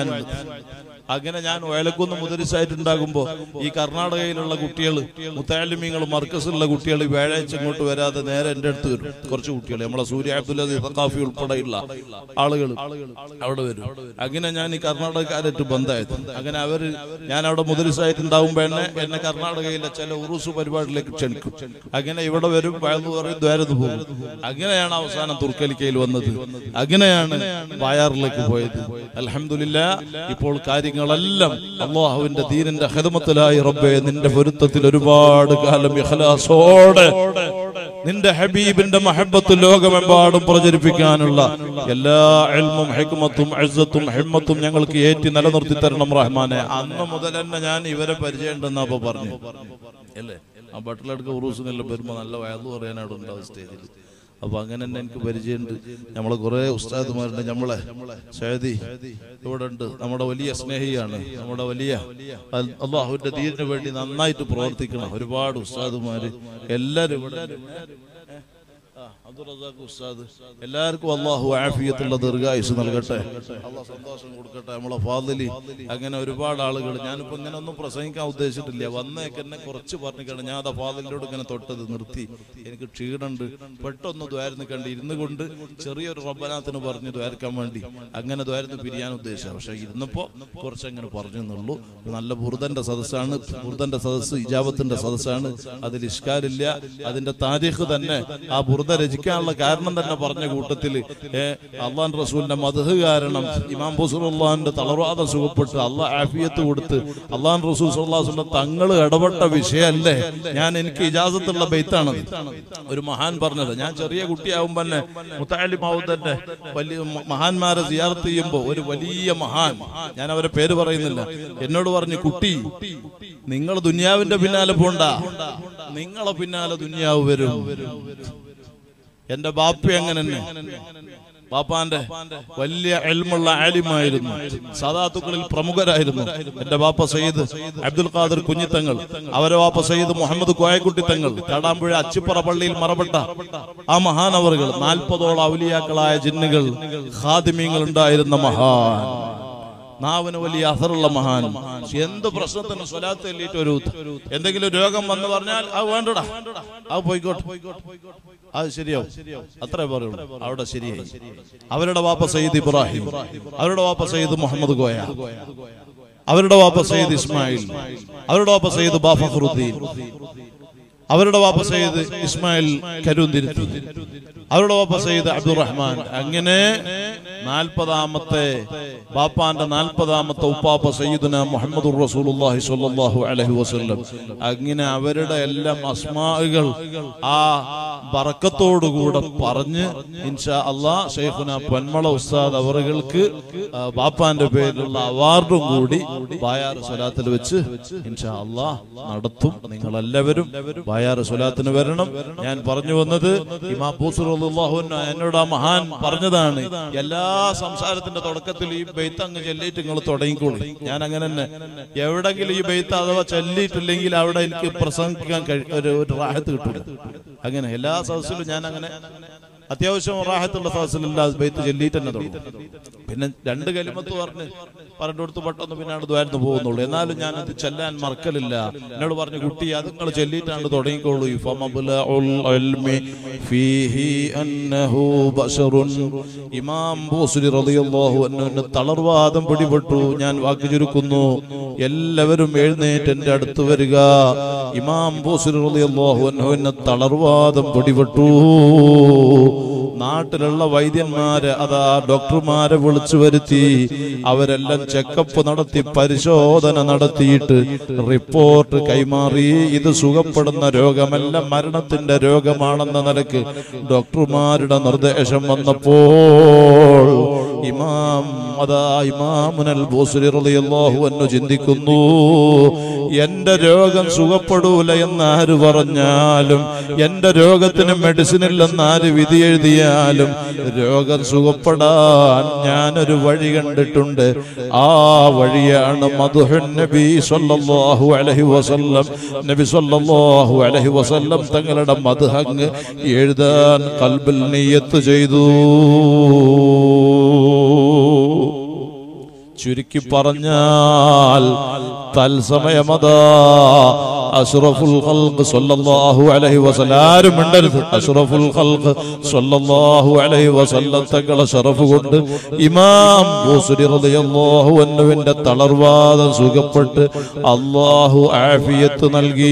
അങ്ങനെ ഞാൻ വയലക്കുന്ന് മുദരിസായിട്ടുണ്ടാകുമ്പോ ഈ കർണാടകയിലുള്ള കുട്ടികൾ മുത്തഅല്ലിമീങ്ങളും മർക്കസിലുള്ള കുട്ടികൾ വ്യാഴാഴ്ച ഇങ്ങോട്ട് വരാതെ നേരെ എന്റെ അടുത്ത് വരും. കുറച്ച് കുട്ടികൾ നമ്മളെ സൂര്യ അബ്ദുൽ അസീസ് സഖാഫി ഉൾപ്പെടെയുള്ള ആളുകൾ അവിടെ വരും. അങ്ങനെ ഞാൻ ഈ കർണാടകക്കാരായിട്ട് ബന്ധമായത്. അങ്ങനെ ഞാൻ അവിടെ മുദരിസായിട്ടുണ്ടാകുമ്പോ എന്നെ കർണാടകയിലെ ചില ഉറൂസ് പരിപാടിയിലേക്ക് ക്ഷണിക്കും. അങ്ങനെ ഇവിടെ വരും, വയലു പറയും, ദ്വാരത്ത് പോകും. അങ്ങനെയാണ് അവസാനം തുർക്കലിക്കയിൽ വന്നത്. അങ്ങനെയാണ് ബയാറിലേക്ക് പോയത്. അൽഹംദുലില്ലാഹ് ഇപ്പോൾ കാര്യങ്ങളെല്ലാം അല്ലാഹുവിന്റെ ദീനിന്റെ ഖിദ്മത്തിലായി റബ്ബേ നിന്റെ പൊരുത്തത്തിൽ ഒരുപാട് കാലം ഇഖ്ലാസോടെ നിന്റെ ഹബീബിന്റെ മഹബ്ബത്ത് ലോകമെമ്പാടും പ്രചരിപ്പിക്കാനുള്ള എല്ലാ ഇൽമും ഹിക്മത്തും ഇസ്സത്തും ഹിമ്മത്തും ഞങ്ങൾക്ക് ഏറ്റി നിലനിർത്തി തരണം റഹ്മാനെ. അന്ന് മുതൽ തന്നെ ഞാൻ ഇവരെ പരിചയമുണ്ടെന്ന് അപ്പൊ പറഞ്ഞു അല്ലേ. ആ ബട്ടിലടുക്ക ഉറൂസിനെല്ലാം വരുമ്പോ നല്ല വയലു പറയാനായിട്ട് ഉണ്ടാവും സ്റ്റേജിൽ. അപ്പൊ അങ്ങനെ തന്നെ എനിക്ക് പരിചയമുണ്ട്. നമ്മളെ കുറെ ഉസ്താദുമാരുണ്ട്. നമ്മളെ സഅദി ഇവിടെ ഉണ്ട്, നമ്മുടെ വലിയ സ്നേഹിയാണ്, നമ്മുടെ വലിയ അല്ലാഹുവിന്റെ ദീനിന് വേണ്ടി നന്നായിട്ട് പ്രവർത്തിക്കണം ഒരുപാട് ഉസ്താദുമാര് എല്ലാരും ഇവിടെ. ഉസ്താദ് എല്ലാവർക്കും അല്ലാഹു ആഫിയത്തുള്ള ദീർഘായുസ് നൽകട്ടെ, അല്ലാഹു സന്തോഷം കൊടുക്കട്ടെ. നമ്മളെ ഫാദിലി അങ്ങനെ ഒരുപാട് ആളുകൾ. ഞാനിപ്പോ ഇങ്ങനെ ഒന്നും പ്രസംഗിക്കാൻ ഉദ്ദേശിച്ചിട്ടില്ല. വന്നേക്ക് എന്നെ കുറച്ച് പറഞ്ഞിട്ടാണ് ഞാൻ ആ ഫാദിലിനോട് ഇങ്ങനെ തൊട്ടത് നിർത്തി. എനിക്ക് ക്ഷീണുണ്ട്, പെട്ടെന്ന് ദ്വാരന്ന് കണ്ട് ഇരുന്നു കൊണ്ട് ചെറിയൊരു റബ്ബനാത്തിന് പറഞ്ഞ് ദ്വാരക്കാൻ വേണ്ടി അങ്ങനെ ദ്വാരന്ന് പിരിയാൻ ഉദ്ദേശിച്ച. പക്ഷെ ഇരുന്നപ്പോ കുറച്ചങ്ങനെ പറഞ്ഞു എന്നുള്ളൂ. നല്ല ബുർദന്റെ സദസ്സാണ്, ബുർദന്റെ സദസ്സ് ഇജാബത്തിന്റെ സദസ്സാണ്, അതിൽ ഇഷ്കാലില്ല. അതിന്റെ താരീഖ് തന്നെ ആ ബുർദ രചിക്കാനുള്ള കാരണം തന്നെ പറഞ്ഞ കൂട്ടത്തില് അള്ളാഹുവിന്റെ റസൂലിന്റെ മദ്ഹ് കാരണം ഇമാം ബുസ്റുല്ലാഹിന്റെ തളർവാദം സുഖപ്പെട്ട് അള്ളാഹ് ആഫിയത്ത് കൊടുത്ത് അള്ളാഹുവിന്റെ റസൂൽ സ്വല്ലല്ലാഹു അലൈഹി വസല്ലം തങ്ങൾ ഇടപെട്ട വിഷയമല്ലേ. എനിക്ക് ഇജാസത്തുള്ള ബൈത്താണ് ഒരു മഹാൻ പറഞ്ഞത്. ഞാൻ ചെറിയ കുട്ടിയാവുമ്പോ തന്നെ മുത്തഅല്ലിമാവുന്നതിന്റെ വലിയ മഹാന്മാരെ സിയാറത്ത് ചെയ്യുമ്പോ ഒരു വലിയ മഹാൻ, ഞാൻ അവരെ പേര് പറയുന്നില്ല, എന്നോട് പറഞ്ഞു, കുട്ടി നിങ്ങൾ ദുനിയാവിന്റെ പിന്നാലെ പോണ്ട, നിങ്ങളെ പിന്നാലെ ദുനിയാവ് വരും. എന്റെ ബാപ്പ അങ്ങനെ തന്നെ, ബാപ്പാന്റെ വലിയ ഇൽമുള്ള ആലിമായിരുന്നു, സാദാത്തുക്കളിൽ പ്രമുഖരായിരുന്നു. എന്റെ ബാപ്പ സയ്യിദ് അബ്ദുൽ ഖാദിർ കുഞ്ഞിത്തങ്ങൾ, അവരെ ബാപ്പ സയ്യിദ് മുഹമ്മദ് കോയക്കുട്ടി തങ്ങൾ, കാടാമ്പുഴ അച്ചിപ്പറ പള്ളിയിൽ മറപ്പെട്ട ആ മഹാനവറുകൾ, 40ഓളം ഔലിയാക്കളായ ജിന്നുകൾ ഖാദിമീങ്ങൾ ഉണ്ടായിരുന്ന മഹാൻ, നാവിന് വലിയ അസറുള്ള മഹാൻ. എന്ത് പ്രശ്നത്തിന് സ്വലാത്ത് ചൊല്ലിയിട്ട് ഒരു എന്തെങ്കിലും രോഗം വന്ന് പറഞ്ഞാൽ അത് വേണ്ടടാ, അത് പോയിക്കോട്ടെ, അത് ശരിയാവും, അത്രേ പറയുള്ളൂ. അവിടെ ശരിയായി. അവരുടെ വാപ്പ സയ്യിദ് ഇബ്രാഹിം, അവരുടെ വാപ്പ സയ്യിദ് മുഹമ്മദ് കോയ, അവരുടെ വാപ്പ സയ്യിദ് ഇസ്മായിൽ, അവരുടെ വാപ്പ സയ്യിദ് ബാഫഖറുദ്ദീൻ, അവരുടെ വാപ്പ സയ്യിദ് ഇസ്മായിൽ കരുന്തിരുത്തി, അവരുടെ വാപ്പ സയ്യിദ് അബ്ദുറഹ്മാൻ. അങ്ങനെ 40ാമത്തെ ബാപ്പാന്റെ 40ാമത്തെ ഉപ്പാപ്പ സയ്യിദുന മുഹമ്മദുർ റസൂലുള്ളാഹി സ്വല്ലല്ലാഹു അലൈഹി വസല്ലം. അങ്ങനെ അവരുടെ എല്ലാം അസ്മാഉകൾ ആ ബറക്കത്തോടുകൂടെ പറഞ്ഞ് ഇൻഷാ അല്ലാഹ് ശൈഖുന പൊന്മള ഉസ്താദ് അവർക്ക് ബാപ്പാന്റെ പേരിലുള്ള അവാർഡും കൂടി ബായാർ സ്വലാത്തിൽ വെച്ച് ഇൻഷാ അല്ലാഹ് നടത്തും. നിങ്ങളെല്ലാവരും ബായാർ സ്വലാത്തിന് വരണം. ഞാൻ പറഞ്ഞു വന്നത് ഇമാം ബൂസർ റളിയല്ലാഹു അൻഹു എന്നോട് ആ മഹാൻ പറഞ്ഞതാണ്, എല്ലാ സംസാരത്തിന്റെ തുടക്കത്തിൽ ഈ ബൈത്ത് അങ്ങ് ചൊല്ലിയിട്ട് നിങ്ങൾ തുടങ്ങിക്കോളൂ. ഞാൻ അങ്ങനെ തന്നെ എവിടെങ്കിലും ഈ ബൈത്ത് അഥവാ ചൊല്ലിയിട്ടില്ലെങ്കിൽ അവിടെ എനിക്ക് പ്രസംഗിക്കാൻ ഒരു റാഹത്ത് കിട്ടില്ല. അങ്ങനെ എല്ലാ സദസ്സിലും ഞാൻ അങ്ങനെ അത്യാവശ്യം റാഹത്തുള്ള സദസ്സിലുള്ള ബൈത്ത് ചൊല്ലിയിട്ട് തന്നെ തുടങ്ങും. പിന്നെ 2 കലിമത്ത് പറഞ്ഞെടുത്ത് പെട്ടെന്ന് പിന്നെ അവിടെ ദ്വാരന്ന് പോകുന്നുള്ളൂ. എന്നാലും ഞാനത് ചെല്ലാൻ മറക്കലില്ല. എന്നോട് പറഞ്ഞു, കുട്ടി അത് നിങ്ങൾ ചൊല്ലിയിട്ടാണ് തുടങ്ങിക്കോളൂ. ഇമാം ബൂസരി റളിയല്ലാഹു അൻഹു തളർവാദം പിടിപെട്ടു. ഞാൻ വാക്ക് ചുരുക്കുന്നു, എല്ലാവരും എഴുന്നേറ്റ് എന്റെ അടുത്ത് വരിക. ഇമാം ബൂസരി റളിയല്ലാഹു അൻഹു തളർവാദം പിടിപെട്ടു. നാട്ടിലുള്ള വൈദ്യന്മാരെ അതാ ഡോക്ടർമാരെ വിളിച്ചു വരുത്തി. അവരെല്ലാം ചെക്കപ്പ് നടത്തി പരിശോധന നടത്തിയിട്ട് റിപ്പോർട്ട് കൈമാറി. ഇത് സുഖപ്പെടുന്ന രോഗമല്ല, മരണത്തിന്റെ രോഗമാണെന്ന നിലക്ക് ഡോക്ടർമാരുടെ നിർദ്ദേശം വന്നപ്പോൾ ഇമാമുനൽ ബൂസരി റളിയല്ലാഹു അൻഹു ചിന്തിക്കുന്നു, എന്റെ രോഗം സുഖപ്പെടൂല എന്നാര് പറഞ്ഞാലും, എന്റെ രോഗത്തിന് മെഡിസിൻ ഇല്ലെന്നാര് വിധി എഴുതിയാലും രോഗം സുഖപ്പെടാൻ ഞാനൊരു വഴി കണ്ടിട്ടുണ്ട്. ആ വഴിയാണ് മദ്ഹുൻ നബി സ്വല്ലല്ലാഹു അലൈഹി വസല്ലം. നബി സ്വല്ലല്ലാഹു അലൈഹി വസല്ലം തങ്ങളുടെ മദ്ഹ് എഴുതാൻ ഖൽബിൽ നിയ്യത്ത് ചെയ്തു. ചുരുക്കി പറഞ്ഞാൽ തൽസമയമതാ അഷ്റഫുൽ ഖൽഖ് സ്വല്ലല്ലാഹു അലൈഹി വസല്ലം, ആരും മിണ്ടരുത്, അഷ്റഫുൽ ഖൽഖ് സ്വല്ലല്ലാഹു അലൈഹി വസല്ലം തങ്ങളെ ശറഫ് കൊണ്ട് ഇമാം ബൂസരി റളിയല്ലാഹു അൻഹുവിന്റെ തളർവാദം സുഖപ്പെട്ട് അല്ലാഹു ആഫിയത്ത് നൽകി.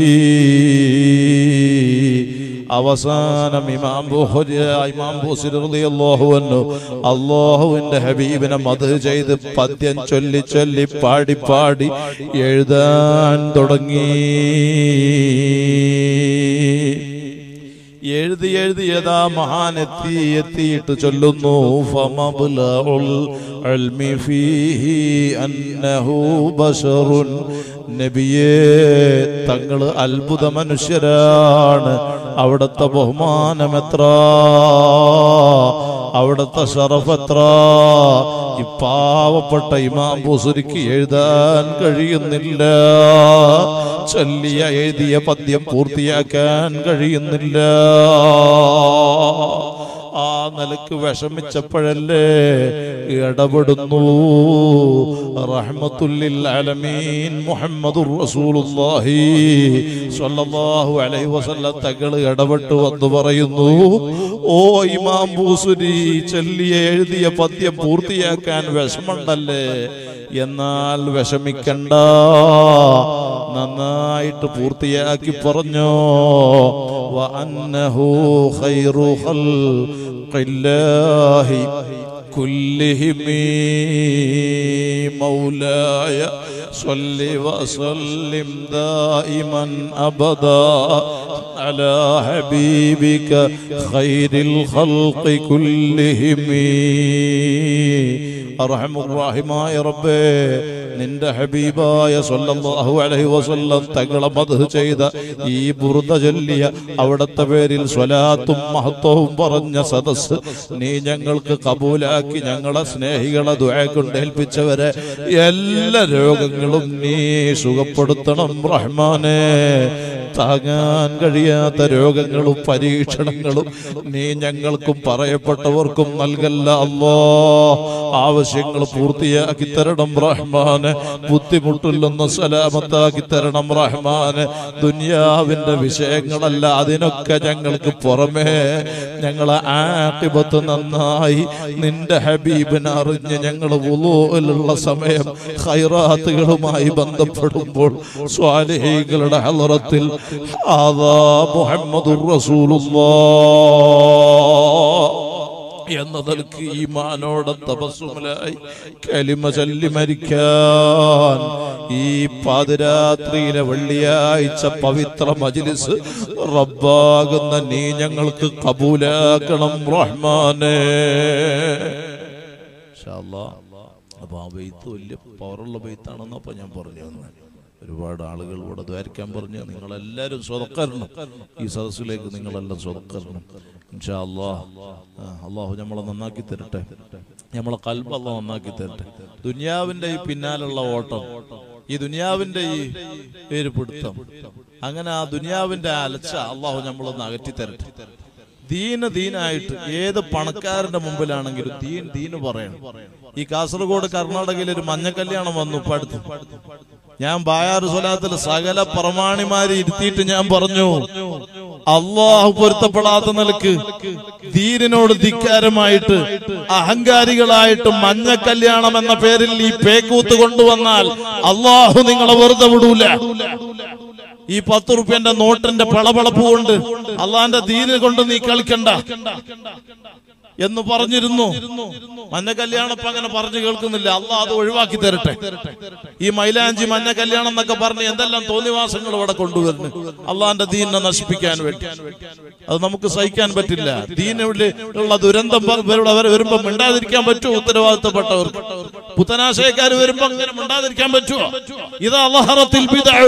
അവസാനം ഇമാം ബൂസരി റളിയല്ലാഹു അൻഹു അല്ലാഹുവിന്റെ ഹബീബിനെ മദ്ഹ് ചെയ്ത് പദ്യം ചൊല്ലി ചൊല്ലി പാടി പാടി എഴുതാൻ തുടങ്ങി. എഴുതിയതാ മഹാൻ എത്തിയിട്ട് ചൊല്ലുന്നു, ഫമബ്ലഉൽ ഇൽമി ഫീഹി അന്നഹു ബശറുൻ. നബിയേ, തങ്ങള് അത്ഭുത മനുഷ്യരാണ്. അവിടുത്തെ ബഹുമാനമെത്ര, അവിടുത്തെ ശറഫെത്ര. ഈ പാവപ്പെട്ട ഇമാം ബൂസരിക്ക് എഴുതാൻ കഴിയുന്നില്ല, ചൊല്ലിയ എഴുതിയ പദ്യം പൂർത്തിയാക്കാൻ കഴിയുന്നില്ല. ആ നിലക്ക് വിഷമിച്ചപ്പോഴല്ലേ ഇടപെടുന്നു റഹ്മത്തുല്ലിൽ ആലമീൻ മുഹമ്മദുർ റസൂലുള്ളാഹി സ്വല്ലല്ലാഹു അലൈഹി വസല്ലം തങ്ങൾ ഇടപെട്ട് വന്നു പറയുന്നു, ഓ ഇമാം ബൂസരി, ചൊല്ലിയ എഴുതിയ പദ്യം പൂർത്തിയാക്കാൻ വിഷമമുണ്ടല്ലേ? എന്നാൽ വിഷമിക്കണ്ട, നന്നായിട്ട് പൂർത്തിയാക്കി പറഞ്ഞോ. വഅന്നഹു ഖൈറു ഖൽഖില്ലാഹി കുല്ലിഹിം മൗലായ സ്വല്ലി വസല്ലിം ദായിമൻ അബദാ അലാ ഹബീബിക ഖൈറിൽ ഖൽഖി കുല്ലിഹിം. അർഹമുർ റഹീമായ റബ്ബേ, നിന്റെ ഹബീബായ സ്വല്ലല്ലാഹു അലൈഹി വസല്ലം തങ്ങളെ മദ്ഹ് ചെയ്ത ഈ ബുർദ ചൊല്ലിയ അവിടുത്തെ പേരിൽ സ്വലാത്തും മഹത്വവും പറഞ്ഞ സദസ്സ് നീ ഞങ്ങൾക്ക് കബൂലാക്കി ഞങ്ങളെ സ്നേഹികളെ ദുആ കൊണ്ട് ഏൽപ്പിച്ചവരെ എല്ലാ രോഗങ്ങളും നീ സുഖപ്പെടുത്തണം റഹ്മാനേ. താങ്ങാൻ കഴിയാത്ത രോഗങ്ങളും പരീക്ഷണങ്ങളും നീ ഞങ്ങൾക്കും പറയപ്പെട്ടവർക്കും നൽകല്ല അല്ലാഹ്. ആവശ്യങ്ങൾ പൂർത്തിയാക്കി തരണം റഹ്മാനെ. ബുദ്ധിമുട്ടില്ലെന്ന് സലാമത്താക്കി തരണം റഹ്മാനെ. ദുനിയാവിന്റെ വിഷയങ്ങളല്ല, അതിനൊക്കെ ഞങ്ങൾക്ക് പുറമേ ഞങ്ങളെ ആഖിബത്ത് നന്നായി നിന്റെ ഹബീബിനെ അറിഞ്ഞ് ഞങ്ങൾ വുളൂഇലുള്ള സമയം ഖൈറാത്തുകളുമായി ബന്ധപ്പെടുമ്പോൾ സ്വാലിഹീങ്ങളുടെ ഹളറത്തിൽ ഹാദാ മുഹമ്മദുർ റസൂലുള്ളാഹ് എന്നതൽക്ക് ഈമാനോടെ തപസ്സുമലായി കലിമ ചൊല്ലി മരിക്കാൻ ഈ പാതിരാത്രിയിലെ വെള്ളിയാഴ്ച പവിത്ര മജ്ലിസ് റബ്ബാകുന്ന നീ ഞങ്ങൾക്ക് കബൂലാക്കണം റഹ്മാനേ. ഇൻഷാ അല്ലാഹ്. അപ്പൊ ആ ബൈത്ത് വലിയ പവറുള്ള ബൈത്താണെന്ന് അപ്പൊ ഞാൻ പറഞ്ഞു. ഒരുപാട് ആളുകൾ ഇവിടെ ദ്വാരിക്കാൻ പറഞ്ഞു. നിങ്ങളെല്ലാവരും സ്വതക്കരണം, ഈ സദസ്സിലേക്ക് നിങ്ങളെല്ലാം സ്വതക്കരണം ഇൻഷാ അല്ലാഹ്. അള്ളാഹു നമ്മളെ നന്നാക്കി തരട്ടെ, നമ്മളെ ഖൽബ് അല്ലാഹു നന്നാക്കി തരട്ടെ. ദുനിയാവിന്റെ ഈ പിന്നാലുള്ള ഓട്ടം, ഈ ദുനിയാവിന്റെ ഈ പേരുപിടുത്തം, അങ്ങനെ ആ ദുനിയാവിന്റെ അലച്ച അള്ളാഹു നമ്മളൊന്ന് അകറ്റി തരട്ടെ. ദീനായിട്ട് ഏത് പണക്കാരന്റെ മുമ്പിലാണെങ്കിലും ദീന് പറയണം. ഈ കാസർഗോഡ് കർണാടകയിൽ ഒരു മഞ്ഞ കല്യാണം വന്നു ഇപ്പൊ അടുത്ത്. ഞാൻ ബായാർ സ്വലാത്തിൽ സകല പ്രമാണിമാരെ ഇരുത്തിയിട്ട് ഞാൻ പറഞ്ഞു, അള്ളാഹു പൊരുത്തപ്പെടാത്ത നിലക്ക് ദീനിനോട് ധിക്കാരമായിട്ട് അഹങ്കാരികളായിട്ട് മഞ്ഞ കല്യാണം എന്ന പേരിൽ ഈ പേക്കൂത്ത് കൊണ്ടുവന്നാൽ അള്ളാഹു നിങ്ങളെ വെറുതെ വിടൂല. ഈ 10 റുപ്യന്റെ നോട്ടിന്റെ പളപളപ്പ് കൊണ്ട് അള്ളാന്റെ ദീന് കൊണ്ട് നീ കളിക്കണ്ട എന്ന് പറഞ്ഞിരുന്നു. മഞ്ഞ കല്യാണം ഇപ്പൊ അങ്ങനെ പറഞ്ഞു കേൾക്കുന്നില്ല. അള്ളാഹ് അത് ഒഴിവാക്കി തരട്ടെ. ഈ മൈലാഞ്ചി മഞ്ഞ കല്യാണം എന്നൊക്കെ പറഞ്ഞ് എന്തെല്ലാം തോന്നിവാസങ്ങൾ ഇവിടെ കൊണ്ടുവരുന്നു അള്ളാന്റെ ദീനിനെ നശിപ്പിക്കാൻ വേണ്ടി. അത് നമുക്ക് സഹിക്കാൻ പറ്റില്ല. ദീനുള്ള ദുരന്തം വരുമ്പോ മിണ്ടാതിരിക്കാൻ പറ്റുമോ? ഉത്തരവാദിത്തപ്പെട്ടവർക്ക് പുത്തനാശയക്കാർ വരുമ്പോ അങ്ങനെ മിണ്ടാതിരിക്കാൻ പറ്റുമോ? ഇതാ അള്ളാഹറത്തിൽ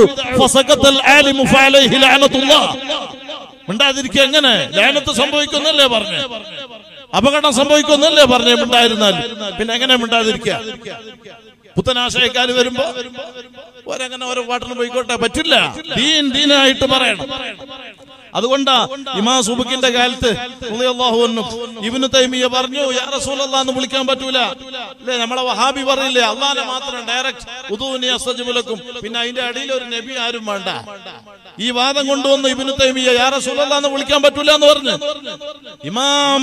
മിണ്ടാതിരിക്കുക എങ്ങനെ? ലാനത്ത് സംഭവിക്കുന്നല്ലേ പറഞ്ഞേ, അപകടം സംഭവിക്കുന്നല്ലേ പറഞ്ഞേ. മിണ്ടായിരുന്നാൽ പിന്നെ എങ്ങനെ മിണ്ടാതിരിക്കുക? പുത്തനാശയക്കാർ വരുമ്പോ ഒരങ്ങനെ ഓരോ പാട്ടിന് പോയിക്കോട്ടെ, പറ്റില്ല. ദീനായിട്ട് പറയണം. അതുകൊണ്ടാ ഇമാം സുബുക്കിന്റെ കാലത്ത് റളിയല്ലാഹു അൻഹു ഇബ്നു തൈമിയ്യ പറഞ്ഞു, യാ റസൂലല്ലാഹ് എന്ന് വിളിക്കാൻ പറ്റൂല അല്ലേ? നമ്മളെ വഹാബി പറയില്ലേ, അള്ളാഹനെ മാത്രം ഡയറക്റ്റ് ഉദൂനി അസ്തജിബു ലക്കും, പിന്നെ അതിന്റെ അടിയിൽ ഒരു നബി ആരും വേണ്ട. ഈ വാദം കൊണ്ടുവന്ന് ഇബ്നു തൈമിയ്യ യാ റസൂലല്ലാഹ് എന്ന് വിളിക്കാൻ പറ്റൂല എന്ന് പറഞ്ഞു. ഇമാം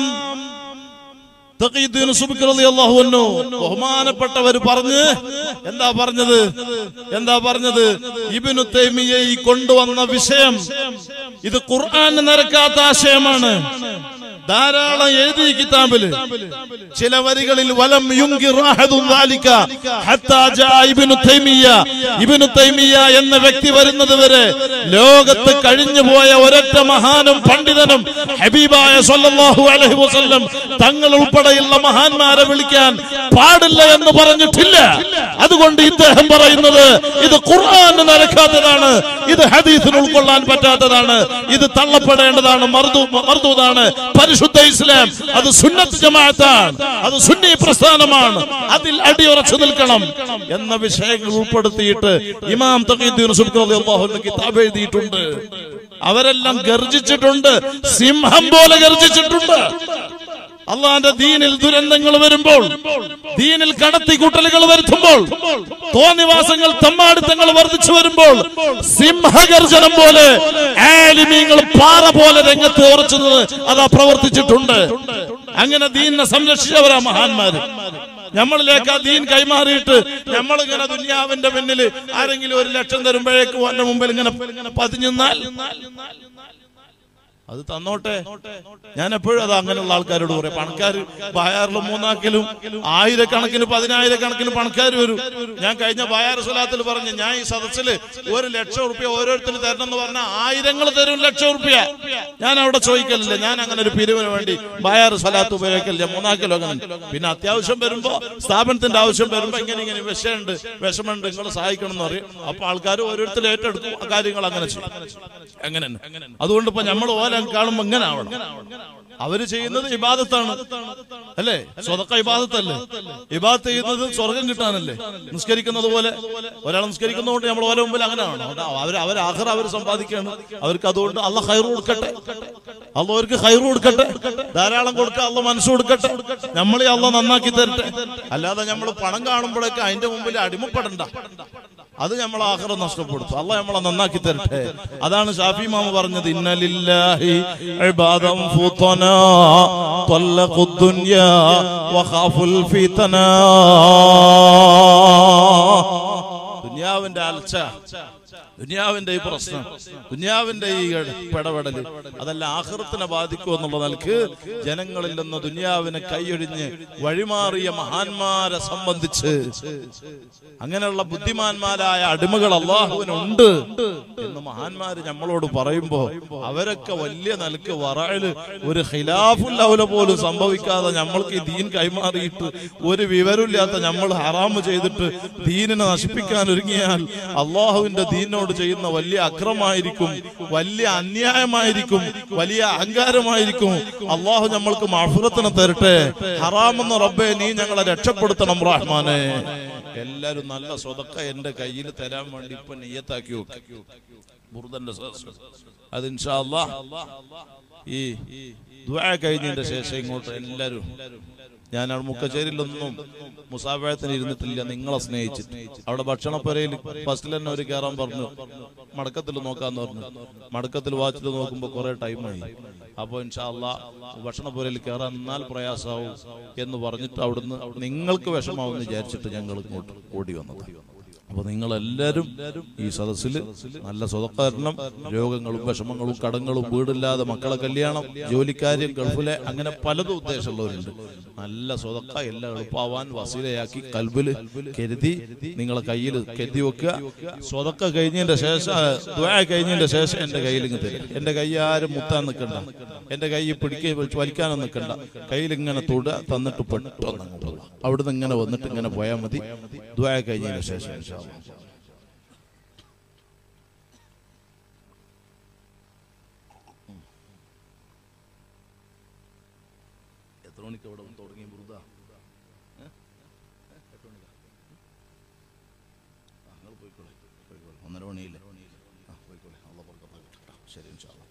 തഖീദ്ദീൻ സുബ്കി റളിയല്ലാഹു അൻഹു ബഹുമാനപ്പെട്ടവർ പറഞ്ഞു, എന്താ പറഞ്ഞത്? ഇബ്നു തൈമിയ്യ ഈ കൊണ്ടുവന്ന വിഷയം ഇത് ഖുർആൻ നിരക്കാത്ത ആശയമാണ്. ധാരാളം എഴുതി കിതാബില് ചില വരികളിൽ വലം യുൻകിർ അഹദുൻ ദാലിക ഹത്താ ജാ ഇബ്നു തൈമിയ്യ എന്ന വ്യക്തി വരുന്നത് വരെ ലോകത്ത് കഴിഞ്ഞു പോയ ഒരൊറ്റ മഹാനും പണ്ഡിതനും ഹബീബായ സ്വല്ലല്ലാഹു അലൈഹി വസല്ലം തങ്ങൾ ഉൾപ്പെടെയുള്ള മഹാന്മാരെ വിളിക്കാൻ പാടില്ല എന്ന് പറഞ്ഞിട്ടില്ല. അതുകൊണ്ട് ഇദ്ദേഹം പറയുന്നത് ഇത് ഖുർആന് നിരക്കാത്തതാണ്, ഇത് ഹദീസിന് ഉൾക്കൊള്ളാൻ പറ്റാത്തതാണ്, ഇത് തള്ളപ്പെടേണ്ടതാണ്, മർദൂദാണ്. പരിശുദ്ധ ഇസ്ലാം അത് സുന്നത്ത് ജമാഅത്താണ്, അത് സുന്നി പ്രസ്ഥാനമാണ്, അതിൽ അടിയുറച്ചു നിൽക്കണം എന്ന വിഷയങ്ങൾ ഉൾപ്പെടുത്തിയിട്ട് ഇമാം തഖീദ്ദീൻ സുബ്കി റളിയല്ലാഹു അൻഹു കിതാബ് എഴുതിയിട്ടുണ്ട്. അവരെല്ലാം ഗർജിച്ചിട്ടുണ്ട്, സിംഹം പോലെ ഗർജിച്ചിട്ടുണ്ട്. അള്ളാന്റെ ദീനിൽ ദുരന്തങ്ങൾ വരുമ്പോൾ, ദീനിൽ കടത്തിക്കൂട്ടലുകൾ വരുത്തുമ്പോൾ, തോന്നിവാസങ്ങൾ തമ്മാടിത്തങ്ങൾ വർദ്ധിച്ചു വരുമ്പോൾ സിംഹഗർജനം പോലെ ആലിമീങ്ങൾ പാറ പോലെ രംഗത്ത് ഉറച്ചത് അതാ പ്രവർത്തിച്ചിട്ടുണ്ട്. അങ്ങനെ ദീനിനെ സംരക്ഷിച്ചവരാ മഹാന്മാര്. നമ്മളിലേക്ക് ആ ദീൻ കൈമാറിയിട്ട് നമ്മളിങ്ങനെ ദുനിയാവിന്റെ പിന്നിൽ ആരെങ്കിലും 1 ലക്ഷം തരുമ്പോഴേക്കും അവന്റെ മുമ്പിൽ ഇങ്ങനെ പതിഞ്ഞാൽ അത് തന്നോട്ടെ. ഞാൻ എപ്പോഴും അത് അങ്ങനെയുള്ള ആൾക്കാരോട് പറയാം. പണക്കാർ ബയാറിലും 3 ആക്കലും 1000കണക്കിന് 10000കണക്കിന് പണക്കാർ വരും. ഞാൻ കഴിഞ്ഞ ബയാർ സ്വലാത്തിൽ പറഞ്ഞു, ഞാൻ ഈ സദസ്സില് 1 ലക്ഷം റുപ്യ ഓരോരുത്തരും തരണം എന്ന് പറഞ്ഞാൽ 1000 തരും 1 ലക്ഷം റുപ്യ. ഞാൻ അവിടെ ചോദിക്കലില്ല. ഞാൻ അങ്ങനെ ഒരു പിരിവിന് വേണ്ടി ബയാർ സ്വലാത്ത് ഉപയോഗിക്കലില്ല. 3 ആക്കലോ അങ്ങനെ. പിന്നെ അത്യാവശ്യം വരുമ്പോ, സ്ഥാപനത്തിന്റെ ആവശ്യം വരുമ്പോ ഇങ്ങനെ വിഷമുണ്ട് നിങ്ങൾ സഹായിക്കണം എന്ന് പറയും. അപ്പൊ ആൾക്കാർ ഓരോരുത്തരും ഏറ്റെടുക്കും. ആ കാര്യങ്ങൾ അങ്ങനെ ചെയ്യും. അങ്ങനെ അതുകൊണ്ട് ഇപ്പൊ നമ്മൾ ഓല കാണുമ്പോ ഇങ്ങനെ ആവണം. അവര് ചെയ്യുന്നത് ഇബാദത്താണ് അല്ലേ? സ്വതക്ക ഇബാദത്തല്ലേ? ഇബാദത്ത് ചെയ്യുന്നത് സ്വർഗം കിട്ടാനല്ലേ? നിസ്കരിക്കുന്നത് പോലെ ഒരാൾ നിസ്കരിക്കുന്നതുകൊണ്ട് നമ്മൾ ഓരോ മുമ്പിൽ അങ്ങനെയാണോ? അവർ ആഖിറ അവർ സമ്പാദിക്കുകയാണ്. അവർക്ക് അതുകൊണ്ട് അള്ളാഹ് ഖൈർ കൊടുക്കട്ടെ, അള്ളാഹ് അവർക്ക് ഖൈർ കൊടുക്കട്ടെ, ധാരാളം കൊടുക്കുക, അള്ളാഹ് മനസ്സ് കൊടുക്കട്ടെ, നമ്മളെ അള്ളാഹ് നന്നാക്കി തരട്ടെ. അല്ലാതെ നമ്മൾ പണം കാണുമ്പോഴൊക്കെ അതിന്റെ മുമ്പിൽ അടിമപ്പെടണ്ട. അത് നമ്മൾ ആഖിറ നഷ്ടപ്പെടുത്തും. അള്ളാഹ് നമ്മളെ നന്നാക്കി തരട്ടെ. അതാണ് ഷാഫി ഇമാം പറഞ്ഞത്, ഇന്നലില്ലാഹി ഇബാദൻ ഫുതനാ തല്ലഖുദ് ദുനിയാ വഖാഫുൽ ഫിതനാ. ദുനിയാവിന്റെ അൽച്ച, ദുനിയാവിന്റെ ഈ പ്രശ്നം, ദുനിയാവിന്റെ ഈ പെടപെടല് അതെല്ലാം ആഖിറത്തിനെ ബാധിക്കും എന്നുള്ള നിലക്ക് ജനങ്ങളിൽ നിന്ന് ദുനിയാവിനെ കൈയൊഴിഞ്ഞ് വഴിമാറിയ മഹാന്മാരെ സംബന്ധിച്ച്, അങ്ങനെയുള്ള ബുദ്ധിമാന്മാരായ അടിമകൾ അള്ളാഹുവിനുണ്ട് എന്ന് മഹാന്മാര് നമ്മളോട് പറയുമ്പോ അവരൊക്കെ വലിയ നിലക്ക് വറയില് ഒരു ഖിലാഫുൽ ഔല പോലും സംഭവിക്കാതെ നമ്മൾക്ക് ഈ ദീൻ കൈമാറിയിട്ട് ഒരു വിവരമില്ലാത്ത നമ്മൾ ഹറാമ് ചെയ്തിട്ട് ദീനിനെ നശിപ്പിക്കാൻ ഒരുങ്ങിയാൽ അള്ളാഹുവിന്റെ ദീനോട് ചെയ്യുന്ന വലിയ അക്രമമായിരിക്കും, വലിയ അന്യായമായിരിക്കും, വലിയ അഹങ്കാരമായിരിക്കും. അള്ളാഹു നമ്മൾക്ക് മഗ്ഫിറത്തിനെ തരട്ടെ. ഹറാമെന്ന് റബ്ബേ നീ ഞങ്ങളെ രക്ഷപ്പെടുത്തണം റഹ്മാനെ. എല്ലാരും നല്ല സ്വതക്ക എന്റെ കയ്യിൽ തരാൻ വേണ്ടി ഇപ്പൊ നിയ്യത്താക്കി വെക്കും. ബുർദന്റെ അത് ഇൻഷാ അല്ലാഹ് ഈ ദുആ കഴിഞ്ഞതിന്റെ ശേഷം ഇങ്ങോട്ട് എല്ലാരും, ഞാൻ അവിടെ മുക്കച്ചേരിയിലൊന്നും മുസാഫഹത്തിന് ഇരുന്നിട്ടില്ല, നിങ്ങളെ സ്നേഹിച്ചിട്ട്. അവിടെ ഭക്ഷണപ്പുരയിൽ ഫസ്റ്റിൽ തന്നെ ഒരു കയറാൻ പറഞ്ഞു, മടക്കത്തിൽ നോക്കാന്ന് പറഞ്ഞു. മടക്കത്തിൽ വാച്ചിൽ നോക്കുമ്പോ കുറെ ടൈമായി. അപ്പൊ ഇൻഷാ അല്ലാഹ് ഭക്ഷണപ്പുരയിൽ കയറാൻ എന്നാൽ പ്രയാസമാവും എന്ന് പറഞ്ഞിട്ട് അവിടുന്ന് നിങ്ങൾക്ക് വിഷമാവും വിചാരിച്ചിട്ട് ഞങ്ങൾ ഇങ്ങോട്ട് ഓടി വന്നത്. അപ്പൊ നിങ്ങളെല്ലാരും ഈ സദസ്സിൽ നല്ല സ്വതക്ക തരണം. രോഗങ്ങളും വിഷമങ്ങളും കടങ്ങളും വീടില്ലാതെ മക്കളെ കല്യാണം, ജോലിക്കാര്യം, ഗൾഫിലെ, അങ്ങനെ പലതും ഉദ്ദേശമുള്ളവരുണ്ട്. നല്ല സ്വതക്ക എല്ലാം എളുപ്പമാവാൻ വസീലയാക്കി കൽബില് കരുതി നിങ്ങളെ കയ്യിൽ കരുതി വെക്കുക. സ്വതക്ക കഴിഞ്ഞതിന്റെ ശേഷം, ദുആ കഴിഞ്ഞതിന്റെ ശേഷം എന്റെ കയ്യിൽ ഇങ്ങ് തരും. എന്റെ കൈ ആരും മുത്താൻ നിൽക്കണ്ട, എന്റെ കൈ പിടിക്കുക വലിക്കാനൊന്നും നിൽക്കണ്ട. കയ്യിൽ ഇങ്ങനെ തൊടുക, തന്നിട്ട് പെട്ടെന്ന് അങ്ങോട്ട് അവിടുന്ന് ഇങ്ങനെ വന്നിട്ട് ഇങ്ങനെ പോയാൽ മതി. ദുആ കഴിഞ്ഞതിന് ശേഷം എത്ര മണിക്ക് അവിടെ തുടങ്ങി ബുറുദ? 8 മണിക്കാ? പോയിക്കോളെ 1:30 മണിയില്ലേ? പോയിക്കോളെ. അള്ളാഹ് ബർക്കത്ത്. ശരി ഇൻഷാ അല്ലാഹ്.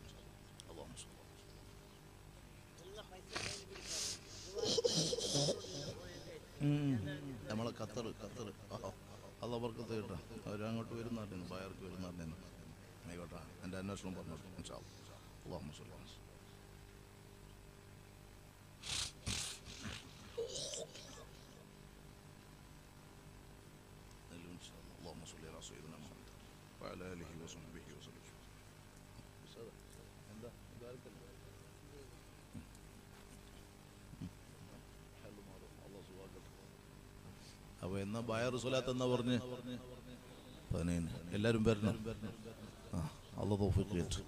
നമ്മളെ ഖത്തർ അള്ളാഹ് ബർക്കത്ത് കേട്ടോ. അവരങ്ങോട്ട് വരുന്നറിഞ്ഞു, ബയർക്ക് വരുന്നറിഞ്ഞു. ആയിക്കോട്ടെ, എൻ്റെ അന്വേഷണം പറഞ്ഞു ഇൻഷാ അല്ലാഹ്. അല്ലാഹുമ്മ സ്വല്ലി അലാ സയ്യിദിനാ മുഹമ്മദ് വഅലാ ആലിഹി വസഹ്ബിഹി വസല്ലം. എന്താ അപ്പൊ എന്നാ ബയർ സ്വലാത്ത് എന്നാ പറഞ്ഞ് എല്ലാരും വരണം. അല്ലാഹു തൗഫീഖ് ചെയ്യട്ടെ.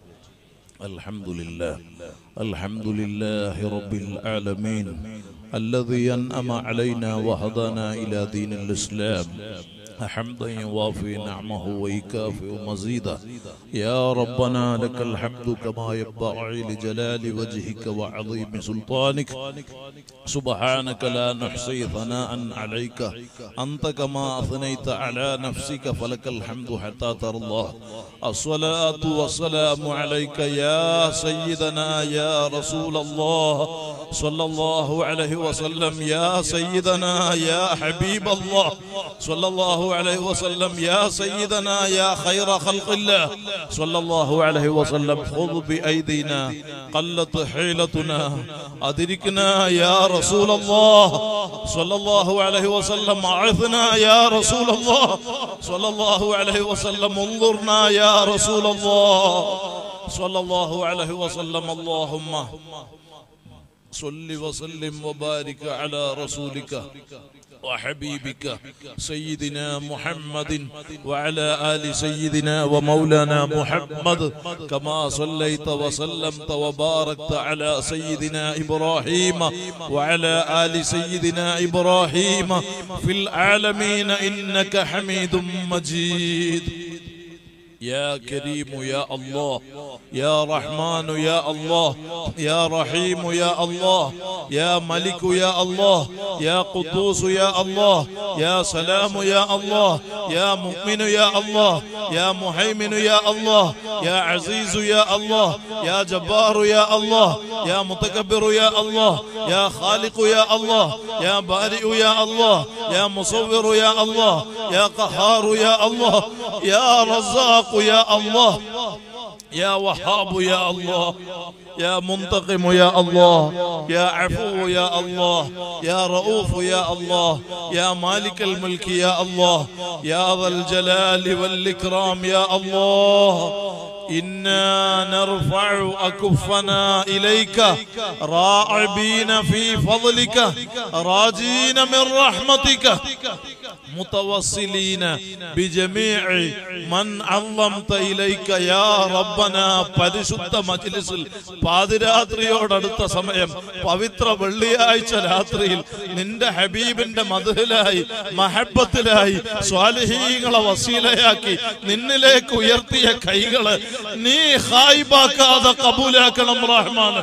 الحمد لله رب العالمين الذي أنعم علينا وهدانا إلى دين الإسلام حمدا يوافي نعمه ويكافئ مزيدا. يا ربنا لك الحمد كما ينبغي لجلال وجهك وعظيم سلطانك. سبحانك لا نحصي ثناء عليك أنت كما أثنيت على نفسك فلك الحمد حتى ترضى. الصلاة والسلام عليك يا سيدنا يا رسول الله صلى الله عليه وسلم. يا سيدنا يا حبيب الله صلى الله عليه وسلم. يا سيدنا يا خير خلق الله صلى الله عليه وسلم. خذ بأيدينا قلت حيلتنا أدركنا يا رسول الله صلى الله عليه وسلم. أعثنا يا رسول الله صلى الله عليه وسلم. انظرنا يا رسول الله صلى الله عليه وسلم. اللهم صل وسلم وبارك على رسولك وحبيبك سيدنا محمد وعلى آل سيدنا ومولانا محمد كما صليت وسلمت وباركت على سيدنا إبراهيم وعلى آل سيدنا إبراهيم في العالمين إنك حميد مجيد. يا كريم يا الله يا رحمن يا الله يا رحيم يا الله يا ملك يا الله يا قدوس يا الله يا سلام يا الله يا مؤمن يا الله يا مهيمن يا الله يا عزيز يا الله يا جبار يا الله يا متكبر يا الله يا خالق يا الله يا بارئ يا الله يا مصور يا الله يا قهار يا الله يا رزاق يا الله يا وهاب يا الله يا منتقم يا الله يا عفو يا الله يا رؤوف يا الله يا مالك الملك يا الله يا ذا الجلال والإكرام يا الله إنا نرفع أكفنا إليك راعبين في فضلك راجين من رحمتك متوسلين بجميع من عظمت إليك يا ربنا പരിശുദ്ധ മജ്ലിസിൽ പാതിരാത്രിയോടടുത്ത സമയം പവിത്ര വെള്ളിയാഴ്ച രാത്രിയിൽ നിന്റെ ഹബീബിന്റെ മദ്ഹിലായി മഹബത്തിലായി സ്വാലിഹീങ്ങളെ വസീലയാക്കി നിന്നിലേക്ക് ഉയർത്തിയ കൈകള് നീ ഖായിബാക്കാതെ കബൂലാക്കണം റഹ്മാൻ.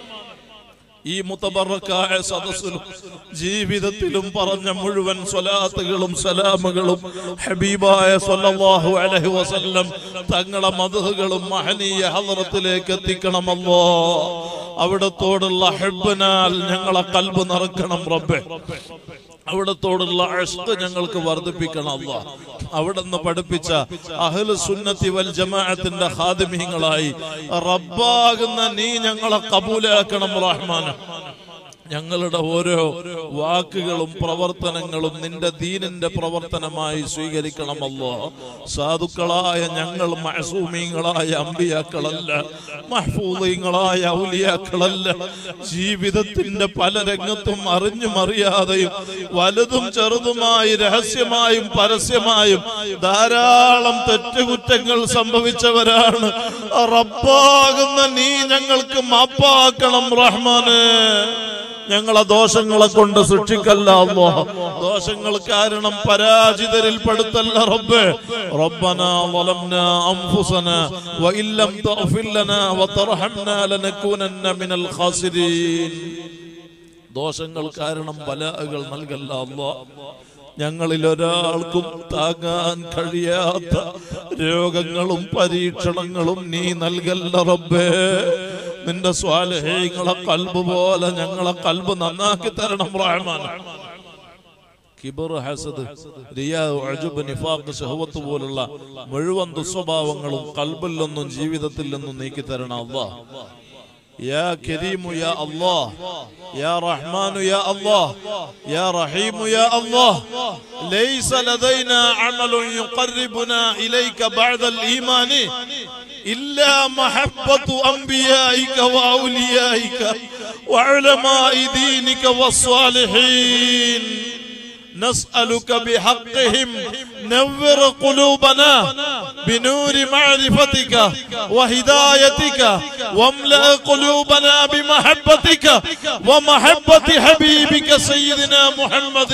ഈ മുതബറക്കായ സദസ്സിലും ജീവിതത്തിലും പറഞ്ഞ മുഴുവൻ സ്വലാത്തുകളും സലാമുകളും ഹബീബായ സ്വല്ലല്ലാഹു അലൈഹി വസല്ലം തങ്ങളെ മദ്ഹുകളും മഹനീയ ഹളറത്തിലേക്ക് എത്തിക്കണമല്ലോ. അവിടത്തോടുള്ള ഹബ്ബനാൽ ഞങ്ങളെ ഖൽബ് നിറക്കണം റബ്ബേ. അവിടത്തോടുള്ള ഇഷ്ഖ് ഞങ്ങൾക്ക് വർദ്ധിപ്പിക്കണം അല്ലാഹ്. അവിടുന്ന് പഠിപ്പിച്ച അഹ്ലു സുന്നത്തി വൽ ജമാഅത്തിന്റെ ഖാദിമീങ്ങളായി റബ്ബാകുന്ന നീ ഞങ്ങളെ കബൂലാക്കണം റഹ്മാൻ. ഞങ്ങളുടെ ഓരോ വാക്കുകളും പ്രവർത്തനങ്ങളും നിന്റെ ദീനിന്റെ പ്രവർത്തനമായി സ്വീകരിക്കണമല്ലോ. സാധുക്കളായ ഞങ്ങൾ മഅസൂമീങ്ങളായ അമ്പിയാക്കളല്ല, മഹ്ഫൂദീങ്ങളായ ഔലിയാക്കളല്ല. ജീവിതത്തിന്റെ പല രംഗത്തും അറിഞ്ഞും അറിയാതെയും വലുതും ചെറുതുമായി രഹസ്യമായും പരസ്യമായും ധാരാളം തെറ്റുകുറ്റങ്ങൾ സംഭവിച്ചവരാണ്. റബ്ബാകുന്ന നീ ഞങ്ങൾക്ക് മാപ്പാക്കണം റഹ്മാനെ. ഞങ്ങളെ ദോഷങ്ങളെ കൊണ്ട് ശിക്ഷിക്കല്ല അല്ലാഹ്. ദോഷങ്ങൾ കാരണം പരാജിതരിൽ പെടുത്തല്ല റബ്ബേ. റബ്ബനാ ളലംനാ അൻഫുസനാ വഇൻ ലം തഗ്ഫിർ ലനാ വതർഹംനാ ലനകൂനന്ന മിനൽ ഖാസിരീൻ. ദോഷങ്ങൾ കാരണം ബലാഅകൾ നൽകല്ല അല്ലാഹ്. ഞങ്ങളിൽ ഒരാൾക്കും താങ്ങാൻ കഴിയാത്ത രോഗങ്ങളും പരീക്ഷണങ്ങളും നീ നൽകല്ല റബ്ബേ. നിന്റെ സ്വാലിഹീങ്ങളെ ഖൽബ് പോലെ ഞങ്ങളെ ഖൽബ് നന്നാക്കി തരണം റഹ്മാൻ. കിബർ, ഹസദ്, റിയാ, ഉഅ്ജബ്, നിഫാഖ്, ശഹവത്ത് പോലുള്ള മുഴുവൻ ദുസ്വഭാവങ്ങളും ഖൽബിൽ നിന്നും ജീവിതത്തിൽ നിന്നും നീക്കി തരണം അല്ലാഹ്. يا كريم يا الله يا رحمن يا الله يا رحيم يا الله ليس لدينا عمل يقربنا إليك بعد الإيمان إلا محبة أنبيائك وأوليائك وعلماء دينك والصالحين نسألك بحقهم نور قلوبنا بنور معرفتك وهدايتك واملأ قلوبنا بمحبتك ومحبة حبيبك سيدنا محمد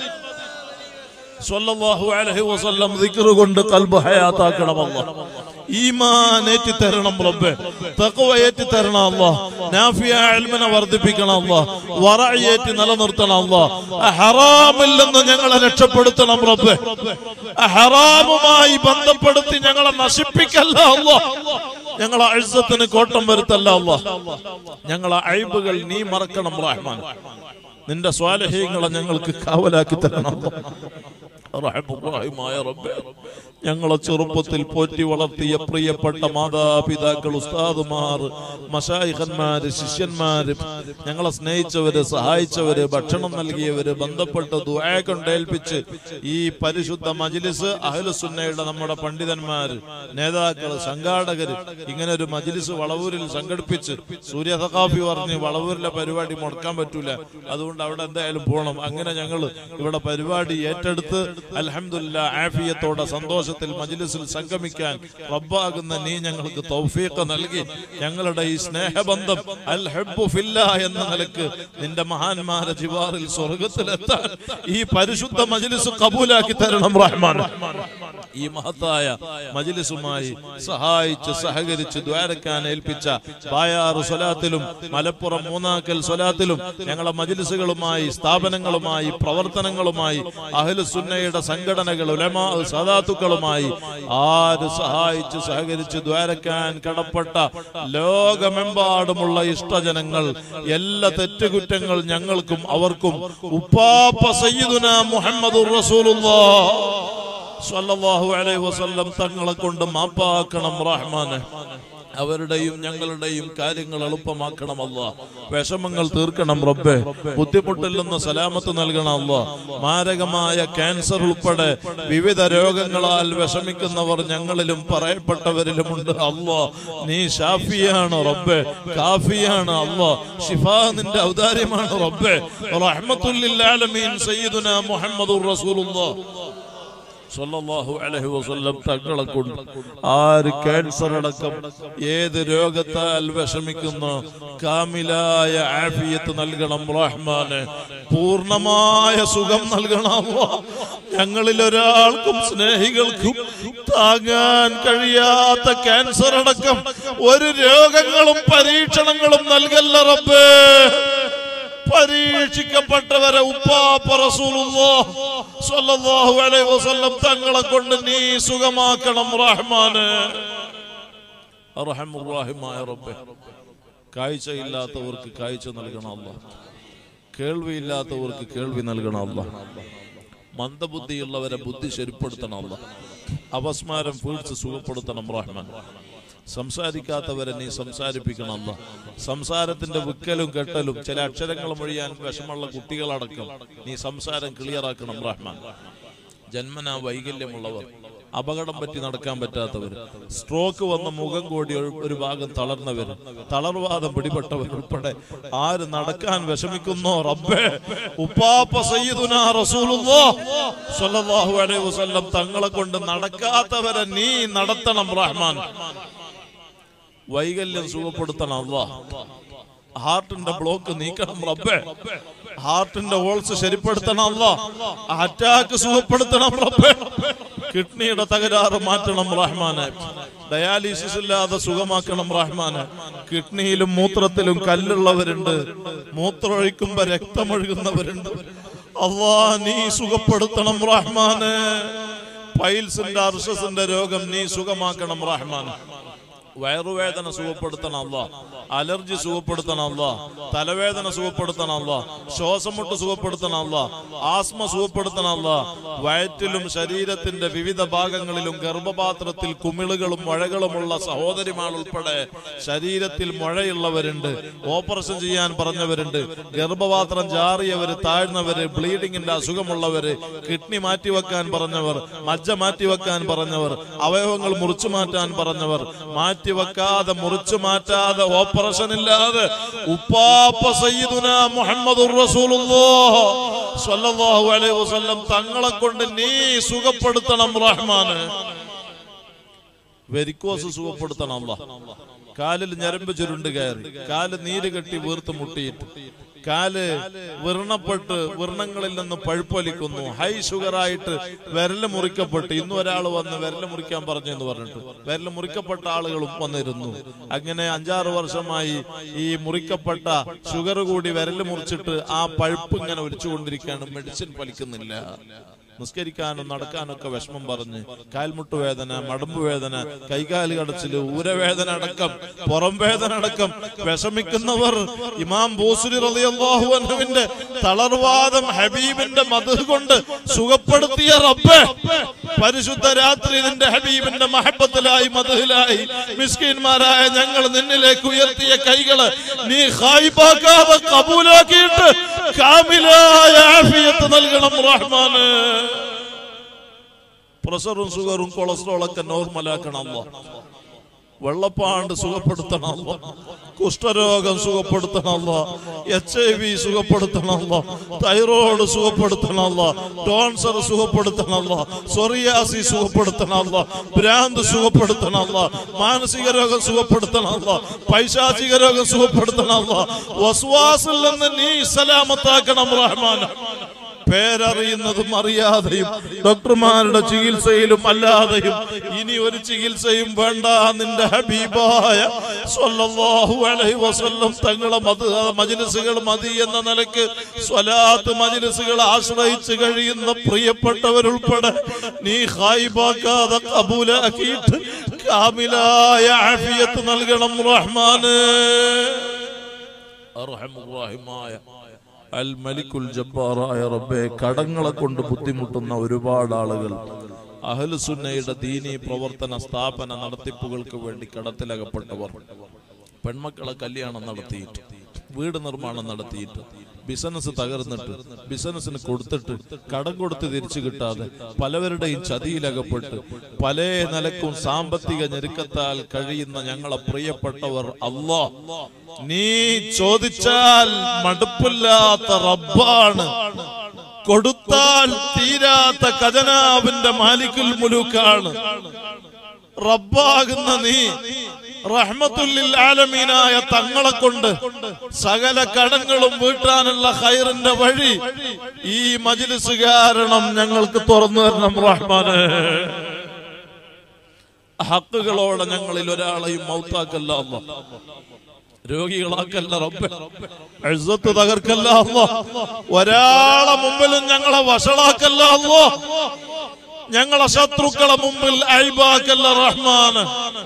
സല്ലല്ലാഹു അലൈഹി വസല്ലം ദിക്ർ കൊണ്ട് ഖൽബ് ഹയാത്താക്കണം അല്ലാഹ്. ഈമാൻ ഏറ്റി തരണം റബ്ബേ. തഖ്വ ഏറ്റി തരണം അല്ലാഹ്. നാഫിയ ഇൽമിനെ വർദ്ധിപ്പിക്കണം അല്ലാഹ്. വറഅയേറ്റി നിലനിർത്തണം അല്ലാഹ്. ഹറാമിൽ നിന്ന് ഞങ്ങളെ രക്ഷപ്പെടുത്തണം റബ്ബേ. ഹറാമുമായി ബന്ധപ്പെടുത്തി ഞങ്ങളെ നശിപ്പിക്കല്ല അല്ലാഹ്. ഞങ്ങളെ ഇസ്സത്തിന് കോട്ടം വരുത്തല്ല അല്ലാഹ്. ഞങ്ങളെ ഐബുകൾ നീ മറക്കണം റഹ്മാൻ. നിന്റെ സ്വാലിഹീങ്ങളെ ഞങ്ങൾക്ക് കാവലാക്കി തരണം റഹ്മാനായ റബ്ബേ. ഞങ്ങളെ ചെറുപ്പത്തിൽ പോറ്റി വളർത്തിയ പ്രിയപ്പെട്ട മാതാപിതാക്കൾ, ഉസ്താദുമാർ, മശായിഖന്മാര്, ശിഷ്യന്മാര്, ഞങ്ങളെ സ്നേഹിച്ചവര്, സഹായിച്ചവര്, ഭക്ഷണം നൽകിയവര്, ബന്ധപ്പെട്ട് ദുആ കൊണ്ടേൽപ്പിച്ച് ഈ പരിശുദ്ധ മജ്ലിസ് അഹ്ലുസുന്നയുടെ നമ്മുടെ പണ്ഡിതന്മാര്, നേതാക്കള്, സംഘാടകര് ഇങ്ങനെ ഒരു മജ്ലിസ് വളവൂരിൽ സംഘടിപ്പിച്ച് സൂര്യ സഖാഫി പറഞ്ഞ് വളവൂരിലെ പരിപാടി മുടക്കാൻ പറ്റൂല, അതുകൊണ്ട് അവിടെ എന്തായാലും പോകണം. അങ്ങനെ ഞങ്ങൾ ഇവിടെ പരിപാടി ഏറ്റെടുത്ത് അൽഹംദുലില്ലാ ആഫിയത്തോടെ സന്തോഷത്തോടെ സന്തോഷത്തിൽ മജ്ലിസിൽ സംഗമിക്കാൻ റബ്ബാകുന്ന നീ ഞങ്ങൾക്ക് തൗഫീഖ് നൽകി ഞങ്ങളുടെ ഈ സ്നേഹബന്ധം അൽ ഹബ്ബു ഫില്ലാഹ് എന്ന നിലക്ക് നിന്റെ മഹാന്മാരെ ജിവാറിൽ സ്വർഗ്ഗത്തിലെത്താൻ ഈ പരിശുദ്ധ മജ്ലിസ് കബൂലാക്കി തരണം റഹ്മാൻ. ഈ മഹത്തായ മജ്ലിസുമായി സഹായിച്ച് സഹകരിച്ച് ദ്വാരക്കാൻ ഏൽപ്പിച്ച ബായാറ് സ്വലാത്തിലും മലപ്പുറം മൂന്നാക്കൽ സ്വലാത്തിലും ഞങ്ങളുടെ മജ്ലിസുകളുമായി സ്ഥാപനങ്ങളുമായി പ്രവർത്തനങ്ങളുമായി അഹ്ലുസുന്നയുടെ സംഘടനകൾ ഉലമാ സദാത്തുക്കളുമായി ആര് സഹായിച്ച് സഹകരിച്ച് ദ്വാരക്കാൻ കടപ്പെട്ട ലോകമെമ്പാടുമുള്ള ഇഷ്ടജനങ്ങൾ എല്ലാ തെറ്റുകുറ്റങ്ങൾ ഞങ്ങൾക്കും അവർക്കും ഉപ്പാപ്പ സയ്യിദുനാ മുഹമ്മദുർ റസൂലുള്ളാഹ് സ്വല്ലല്ലാഹു അലൈഹി വസല്ലം തങ്ങളെ കൊണ്ട് മാപ്പാക്കണം റഹ്മാനെ. അവരുടെയും ഞങ്ങളുടെയും കാര്യങ്ങൾ എളുപ്പമാക്കണം അല്ലാഹ്. വിഷമങ്ങൾ തീർക്കണം റബ്ബേ. ബുദ്ധിമുട്ടിൽ നിന്ന് സലാമത്ത് നൽകണം അല്ലാഹ്. മാരകമായ ക്യാൻസർ ഉൾപ്പെടെ വിവിധ രോഗങ്ങളാൽ വിഷമിക്കുന്നവർ ഞങ്ങളിലും പറയപ്പെട്ടവരിലുമുണ്ട് അല്ലാഹ്. നീ ഷാഫിയാണ് റബ്ബേ, കാഫിയാണ് അല്ലാഹ്. ശിഫാ നിന്റെ ഔദാര്യമാണ് റബ്ബേ. റഹ്മത്തുൽ ലിൽ ആലമീൻ സയ്യിദുനാ മുഹമ്മദുർ റസൂലുള്ളാഹ് സ്വല്ലല്ലാഹു അലൈഹി വസല്ലം തങ്ങളെ കൊണ്ട് ആര് ക്യാൻസർ അടക്കം ഏത് രോഗത്താൽ വിഷമിക്കുന്ന കാമിലായ ആഫിയത്ത് നൽകണം റഹ്മാനെ. പൂർണ്ണമായ സുഖം നൽകണം. ഞങ്ങളിൽ ഒരാൾക്കും സ്നേഹികൾക്കും താങ്ങാൻ കഴിയാത്ത ക്യാൻസർ അടക്കം ഒരു രോഗങ്ങളും പരീക്ഷണങ്ങളും നൽകല്ല റബ്ബേ. പരീക്ഷിക്കപ്പെട്ടവരെ ഉപ്പാപ്പ റസൂലുള്ളാഹ് സ്വല്ലല്ലാഹു അലൈഹി വസല്ലം തങ്ങളെ കൊണ്ട് നീ സുഖമാക്കണം റഹ്മാനെ. അർഹമുർ റഹീമായ റബ്ബേ, കാഴ്ചയില്ലാത്തവർക്ക് കാഴ്ച നൽകണം അല്ലാഹ്. കേൾവിയില്ലാത്തവർക്ക് കേൾവി നൽകണം അല്ലാഹ്. മന്ദബുദ്ധിയുള്ളവരെ ബുദ്ധി ശരിപ്പെടുത്തണം അല്ലാഹ്. അപസ്മാരം വീഴ്ച സുഖപ്പെടുത്തണം റഹ്മാൻ. സംസാരിക്കാത്തവരെ നീ സംസാരിപ്പിക്കണം അല്ലാഹ്. സംസാരത്തിന്റെ വിക്കലും കെട്ടലും ചില അക്ഷരങ്ങൾ മൊഴിയാൻ വിഷമുള്ള കുട്ടികളടക്കം നീ സംസാരം ക്ലിയറാക്കണം റഹ്മാൻ. ജന്മനാ വൈകല്യമുള്ളവർ, അപകടം പറ്റി നടക്കാൻ പറ്റാത്തവർ, സ്ട്രോക്ക് വന്ന മുഖം കൂടി ഒരു ഭാഗം തളർന്നവർ, തളർവാദം പിടിപെട്ടവർ ഉൾപ്പെടെ ആര് നടക്കാൻ വിഷമിക്കുന്നോ റബ്ബേ, ഉപ്പാപ്പ സയ്യിദുനാ റസൂലുള്ളാഹ് സ്വല്ലല്ലാഹു അലൈഹി വസല്ലം തങ്ങളെ കൊണ്ട് നടക്കാത്തവരെ നീ നടത്തണം റഹ്മാൻ. വൈകല്യം സുഖപ്പെടുത്തണം അല്ലാഹ്. ഹാർട്ടിന്റെ ബ്ലോക്ക് നീക്കണം റബ്ബേ. ഹാർട്ടിന്റെ ഹോൾസ് ശരിപ്പെടുത്തണം അല്ലാഹ്. അറ്റാക്ക് സുഖപ്പെടുത്തണം റബ്ബേ. കിഡ്നിയുടെ തകരാറ് മാറ്റണം റഹ്മാനെ. ഡയാലിസിസ് ഇല്ലാതെ സുഖമാക്കണം റഹ്മാനെ. കിഡ്നിയിലും മൂത്രത്തിലും കല്ലുള്ളവരുണ്ട്, മൂത്രമൊഴിക്കുമ്പോ രക്തമൊഴുകുന്നവരുണ്ട്. അല്ലാഹ് നീ സുഖപ്പെടുത്തണം റഹ്മാനെ. പൈൽസിന്റെ അർശസിന്റെ രോഗം നീ സുഖമാക്കണം റഹ്മാനെ. വയറുവേദന സുഖപ്പെടുത്തണം അല്ലാഹ്. അലർജി സുഖപ്പെടുത്തണം അല്ലാഹ്. തലവേദന സുഖപ്പെടുത്തണം അല്ലാഹ്. ശ്വാസമുട്ട് സുഖപ്പെടുത്തണം അല്ലാഹ്. ആസ്മ സുഖപ്പെടുത്തണം അല്ലാഹ്. വയറ്റിലും ശരീരത്തിന്റെ വിവിധ ഭാഗങ്ങളിലും ഗർഭപാത്രത്തിൽ കുമിളുകളും മുഴകളുമുള്ള സഹോദരിമാർ ഉൾപ്പെടെ ശരീരത്തിൽ മുഴയുള്ളവരുണ്ട്, ഓപ്പറേഷൻ ചെയ്യാൻ പറഞ്ഞവരുണ്ട്, ഗർഭപാത്രം ജാറിയവര്, താഴ്ന്നവര്, ബ്ലീഡിങ്ങിന്റെ അസുഖമുള്ളവര്, കിഡ്നി മാറ്റിവെക്കാൻ പറഞ്ഞവർ, മജ്ജ മാറ്റിവെക്കാൻ പറഞ്ഞവർ, അവയവങ്ങൾ മുറിച്ചു മാറ്റാൻ പറഞ്ഞവർ, മാറ്റിവെക്കാതെ മുറിച്ചു മാറ്റാതെ ഓപ്പറേഷൻ ഇല്ലാതെ ഉപ്പാപ്പ സയ്യിദുനാ മുഹമ്മദുർ റസൂലുള്ളാഹ് സ്വല്ലല്ലാഹു അലൈഹി വസല്ലം തങ്ങളെ കൊണ്ട് നീ സുഖപ്പെടുത്തണം റഹ്മാനെ. വെരിക്കോസ് സുഖപ്പെടുത്തണം അല്ലാഹ്. കാലിൽ ഞരമ്പ് ചുരുണ്ട് കയറി, കാല് നീര് കെട്ടി വീർത്ത് മുട്ടിയിട്ട്, കാല് വ്രണപ്പെട്ട് വ്രണങ്ങളിൽ നിന്ന് പഴുപ്പൊലിക്കുന്നു, ഹൈ ഷുഗറായിട്ട് വിരല് മുറിക്കപ്പെട്ട്, ഇന്നും ഒരാൾ വന്ന് വിരല് മുറിക്കാൻ പറഞ്ഞു എന്ന് പറഞ്ഞിട്ട് വിരല് മുറിക്കപ്പെട്ട ആളുകളും വന്നിരുന്നു. അങ്ങനെ 5-6 വർഷമായി ഈ മുറിക്കപ്പെട്ട ഷുഗർ കൂടി വിരല് മുറിച്ചിട്ട് ആ പഴുപ്പ് ഇങ്ങനെ ഒലിച്ചുകൊണ്ടിരിക്കുകയാണ്. മെഡിസിൻ ഫലിക്കുന്നില്ല. നിസ്കരിക്കാനും നടക്കാനൊക്കെ വിഷമം പറഞ്ഞ് കാൽമുട്ട് വേദന, മടമ്പ് വേദന, കൈകാല് കടച്ചില്, ഊരവേദന അടക്കം പുറം വേദന അടക്കം വിഷമിക്കുന്നവർ ഇമാം ബൂസരി റളിയല്ലാഹു അൻഹുവിന്റെ തളർവാദം ഹബീബിന്റെ മദ്ഹ് കൊണ്ട് സുഖപ്പെടുത്തിയ റബ്ബേ, പരിശുദ്ധ രാത്രി നിന്റെ ഹബീബിന്റെ മഹബത്തിലായി മദ്ഹിലായി മിസ്കീന്മാരായ ഞങ്ങൾ നിന്നിലേക്ക് ഉയർത്തിയ കൈകള് നീ ഖായിബാക്കാതെ കബൂലാക്കിയിട്ട് കാമിലായ ആഫിയത്ത് നൽകണം റഹ്മാനെ. പ്രഷറും ഷുഗറും കൊളസ്ട്രോളൊക്കെ നോർമലാക്കണം അല്ലാഹ്. വെള്ളപ്പാണ്ട് സുഖപ്പെടുത്തണം അല്ലാഹ്, കുഷ്ഠരോഗം സുഖപ്പെടുത്തണം അല്ലാഹ്, HIV സുഖപ്പെടുത്തണം അല്ലാഹ്, തൈറോയ്ഡ് സുഖപ്പെടുത്തണം അല്ലാഹ്, ടോൺസർ സുഖപ്പെടുത്തണം അല്ലാഹ്, സോറിയാസിസ് സുഖപ്പെടുത്തണം അല്ലാഹ്, ഭ്രാന്ത് സുഖപ്പെടുത്തണം അല്ലാഹ്, മാനസിക രോഗം സുഖപ്പെടുത്തണം അല്ലാഹ്, പൈശാചിക രോഗം സുഖപ്പെടുത്തണം അല്ലാഹ്, വസ്വാസിൽ നിന്ന് നീ സലാമത്താക്കണം റഹ്മാൻ. പേരറിയുന്നതും അറിയാതെയും ഡോക്ടർമാരുടെ ചികിത്സയിലും അല്ലാതെയും ഇനി ഒരു ചികിത്സയും വേണ്ട, നിന്റെ ഹബീബായ സ്വല്ലല്ലാഹു അലൈഹി വസല്ലം തങ്ങളെ മജ്ലിസുകൾ മതി എന്ന നിലയ്ക്ക് സ്വലാത്ത് മജ്ലിസുകൾ ആശ്രയിച്ച് കഴിയുന്ന പ്രിയപ്പെട്ടവരുൾപ്പെടെ നീ ഖായിബാക്കാതെ ഖബൂലാക്കിയിട്ട് കാമിലായ ആഫിയത്ത് നൽകണം റഹ്മാനേ. അർഹമുർ റഹീമായ അൽ മലിക്കുൽ ജബ്ബാറായ റബ്ബേ, കടങ്ങളെ കൊണ്ട് ബുദ്ധിമുട്ടുന്ന ഒരുപാട് ആളുകൾ അഹ്ലുസുന്നയുടെ ദീനീ പ്രവർത്തന സ്ഥാപന നടത്തിപ്പുകൾക്ക് വേണ്ടി കടത്തിലകപ്പെട്ടവർ, പെൺമക്കളെ കല്യാണം നടത്തിയിട്ട്, വീട് നിർമ്മാണം നടത്തിയിട്ട്, ബിസിനസ് തകർന്നിട്ട്, ബിസിനസ്സിന് കൊടുത്തിട്ട് കടം കൊടുത്ത് തിരിച്ചു കിട്ടാതെ പലവരുടെയും ചതിയിലകപ്പെട്ട് പല നിലക്കും സാമ്പത്തിക ഞെരുക്കത്താൽ കഴിയുന്ന ഞങ്ങളെ പ്രിയപ്പെട്ടവർ, അല്ലാഹ് നീ ചോദിച്ചാൽ മടുപ്പില്ലാത്ത റബ്ബാണ്, കൊടുത്താൽ തീരാത്ത ഖജനാവിന്റെ മാലിക്കുൽ മുലൂക്കാണ്. റബ്ബാകുന്ന നീ റഹ്മത്തുല്ലിൽ ആലമീനായ തങ്ങളെ കൊണ്ട് സകല കടങ്ങളും വീട്ടാനുള്ള ഖൈറിന്റെ വഴി ഈ മജ്ലിസ് കാരണം ഞങ്ങൾക്ക് തുറന്നു തരണം റഹ്മാനേ. ഹക്കുകളോടെ ഞങ്ങളിൽ ഒരാളെയും മൗത്താക്കല്ല അല്ലാഹ്, രോഗികളാക്കല്ല റബ്ബേ, ഇസ്സത്ത് തകർക്കല്ല അല്ലാഹ്, ഒരാളെ മുമ്പിലും ഞങ്ങളെ വഷളാക്കല്ല അല്ലാഹ്, ഞങ്ങളെ ശത്രുക്കളെ മുമ്പിൽ ഐബാക്കല്ല റഹ്മാൻ.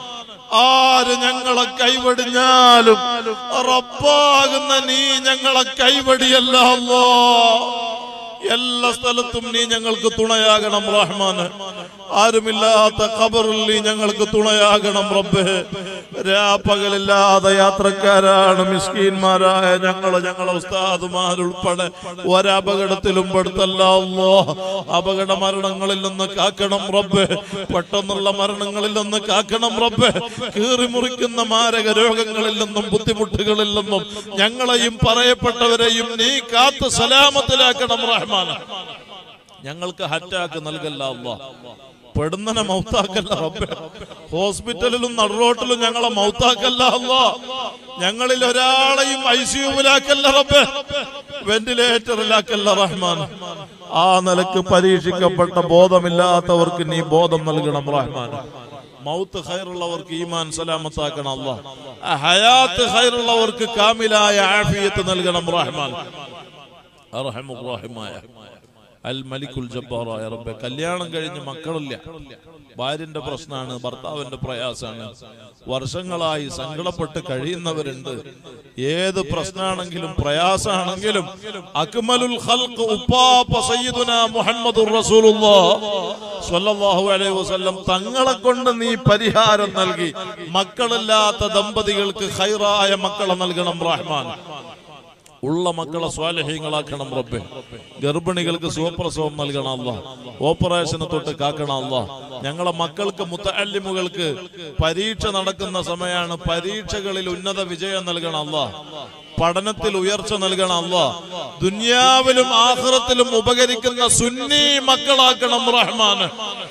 ആര് ഞങ്ങളെ കൈവടിഞ്ഞാലും റബ്ബാകുന്ന നീ ഞങ്ങളെ കൈവടിയല്ല അല്ലാഹ്. എല്ലാ സ്ഥലത്തും നീ ഞങ്ങൾക്ക് തുണയാകണം റഹ്മാൻ. ആരുമില്ലാത്ത ഖബറിൽ നീ ഞങ്ങൾക്ക് തുണയാകണം റബ്ബേ. രാപ്പകലില്ലാതെ യാത്രക്കാരാണ് മിസ്കീന്മാരായ ഞങ്ങളെ ഉസ്താദുമാരുൾപ്പെടെ ഒരപകടത്തിലും പെടുത്തല്ല അല്ലാഹ്. അപകട മരണങ്ങളിൽ നിന്ന് കാക്കണം റബ്ബേ, പെട്ടെന്നുള്ള മരണങ്ങളിൽ നിന്ന് കാക്കണം റബ്ബേ, കീറി മുറിക്കുന്ന മാരക രോഗങ്ങളിൽ നിന്നും ബുദ്ധിമുട്ടുകളിൽ നിന്നും ഞങ്ങളെയും പറയപ്പെട്ടവരെയും നീ കാത്ത് സലാമത്തിലാക്കണം റഹ്മാൻ. ഞങ്ങൾക്ക് അറ്റാക്ക് നൽകല്ല അല്ലാഹ്, പെടുന്നനെ മൗത്താക്കല്ല റബ്ബേ, ഹോസ്പിറ്റലിലും നടുറോട്ടിലും ഞങ്ങളെ മൗത്താക്കല്ല അല്ലാഹ്, ഞങ്ങളിൽ ഒരാളെയും ICUവിലാക്കല്ല റബ്ബേ, വെന്റിലേറ്ററിലാക്കല്ല റഹ്മാൻ. ആ നിലക്ക് പരീക്ഷിക്കപ്പെട്ട ബോധമില്ലാത്തവർക്ക് നീ ബോധം നൽകണം റഹ്മാൻ. മൗത്ത് ഖൈറുള്ളവർക്ക് ഈമാൻ സലാമത്താക്കണം അല്ലാഹ്, ഹയാത്ത് ഖൈറുള്ളവർക്ക് കാമിലായ ആഫിയത്ത് നൽകണം റഹ്മാൻ. അർഹമുർ റഹീമായ അൽ മലിക്കുൽ ജബ്ബാറായ റബ്ബേ, കല്യാണം കഴിഞ്ഞ് മക്കളില്ല, ഭാര്യന്റെ പ്രശ്നമാണ്, ഭർത്താവിന്റെ പ്രയാസാണ്, വർഷങ്ങളായി സങ്കടപ്പെട്ട് കഴിയുന്നവരുണ്ട്. ഏത് പ്രശ്നമാണെങ്കിലും പ്രയാസാണെങ്കിലും അക്മലുൽ ഖൽഖ് ഉപ്പാപ്പ സയ്യിദുനാ മുഹമ്മദുർ റസൂലുള്ളാഹ് സ്വല്ലല്ലാഹു അലൈഹി വസല്ലം തങ്ങളെ കൊണ്ട് നീ പരിഹാരം നൽകി മക്കളില്ലാത്ത ദമ്പതികൾക്ക് ഖൈറായ മക്കളെ നൽകണം റഹ്മാൻ. ഉള്ള മക്കളെ സ്വാലിഹീങ്ങളാക്കണം റബ്ബേ. ഗർഭിണികൾക്ക് സുഖപ്രസവം നൽകണം അല്ലാഹ്, ഓപ്പറേഷന് തൊട്ട് കാക്കണം അല്ലാഹ്. ഞങ്ങളെ മക്കൾക്ക് മുതഅല്ലിമുകൾക്ക് പരീക്ഷ നടക്കുന്ന സമയമാണ്, പരീക്ഷകളിൽ ഉന്നത വിജയം നൽകണം അല്ലാഹ്, പഠനത്തിൽ ഉയർച്ച നൽകണം അല്ലാഹ്, ദുനിയാവിലും ആഖിറത്തിലും ഉപകരിക്കുന്ന സുന്നി മക്കളാക്കണം റഹ്മാൻ.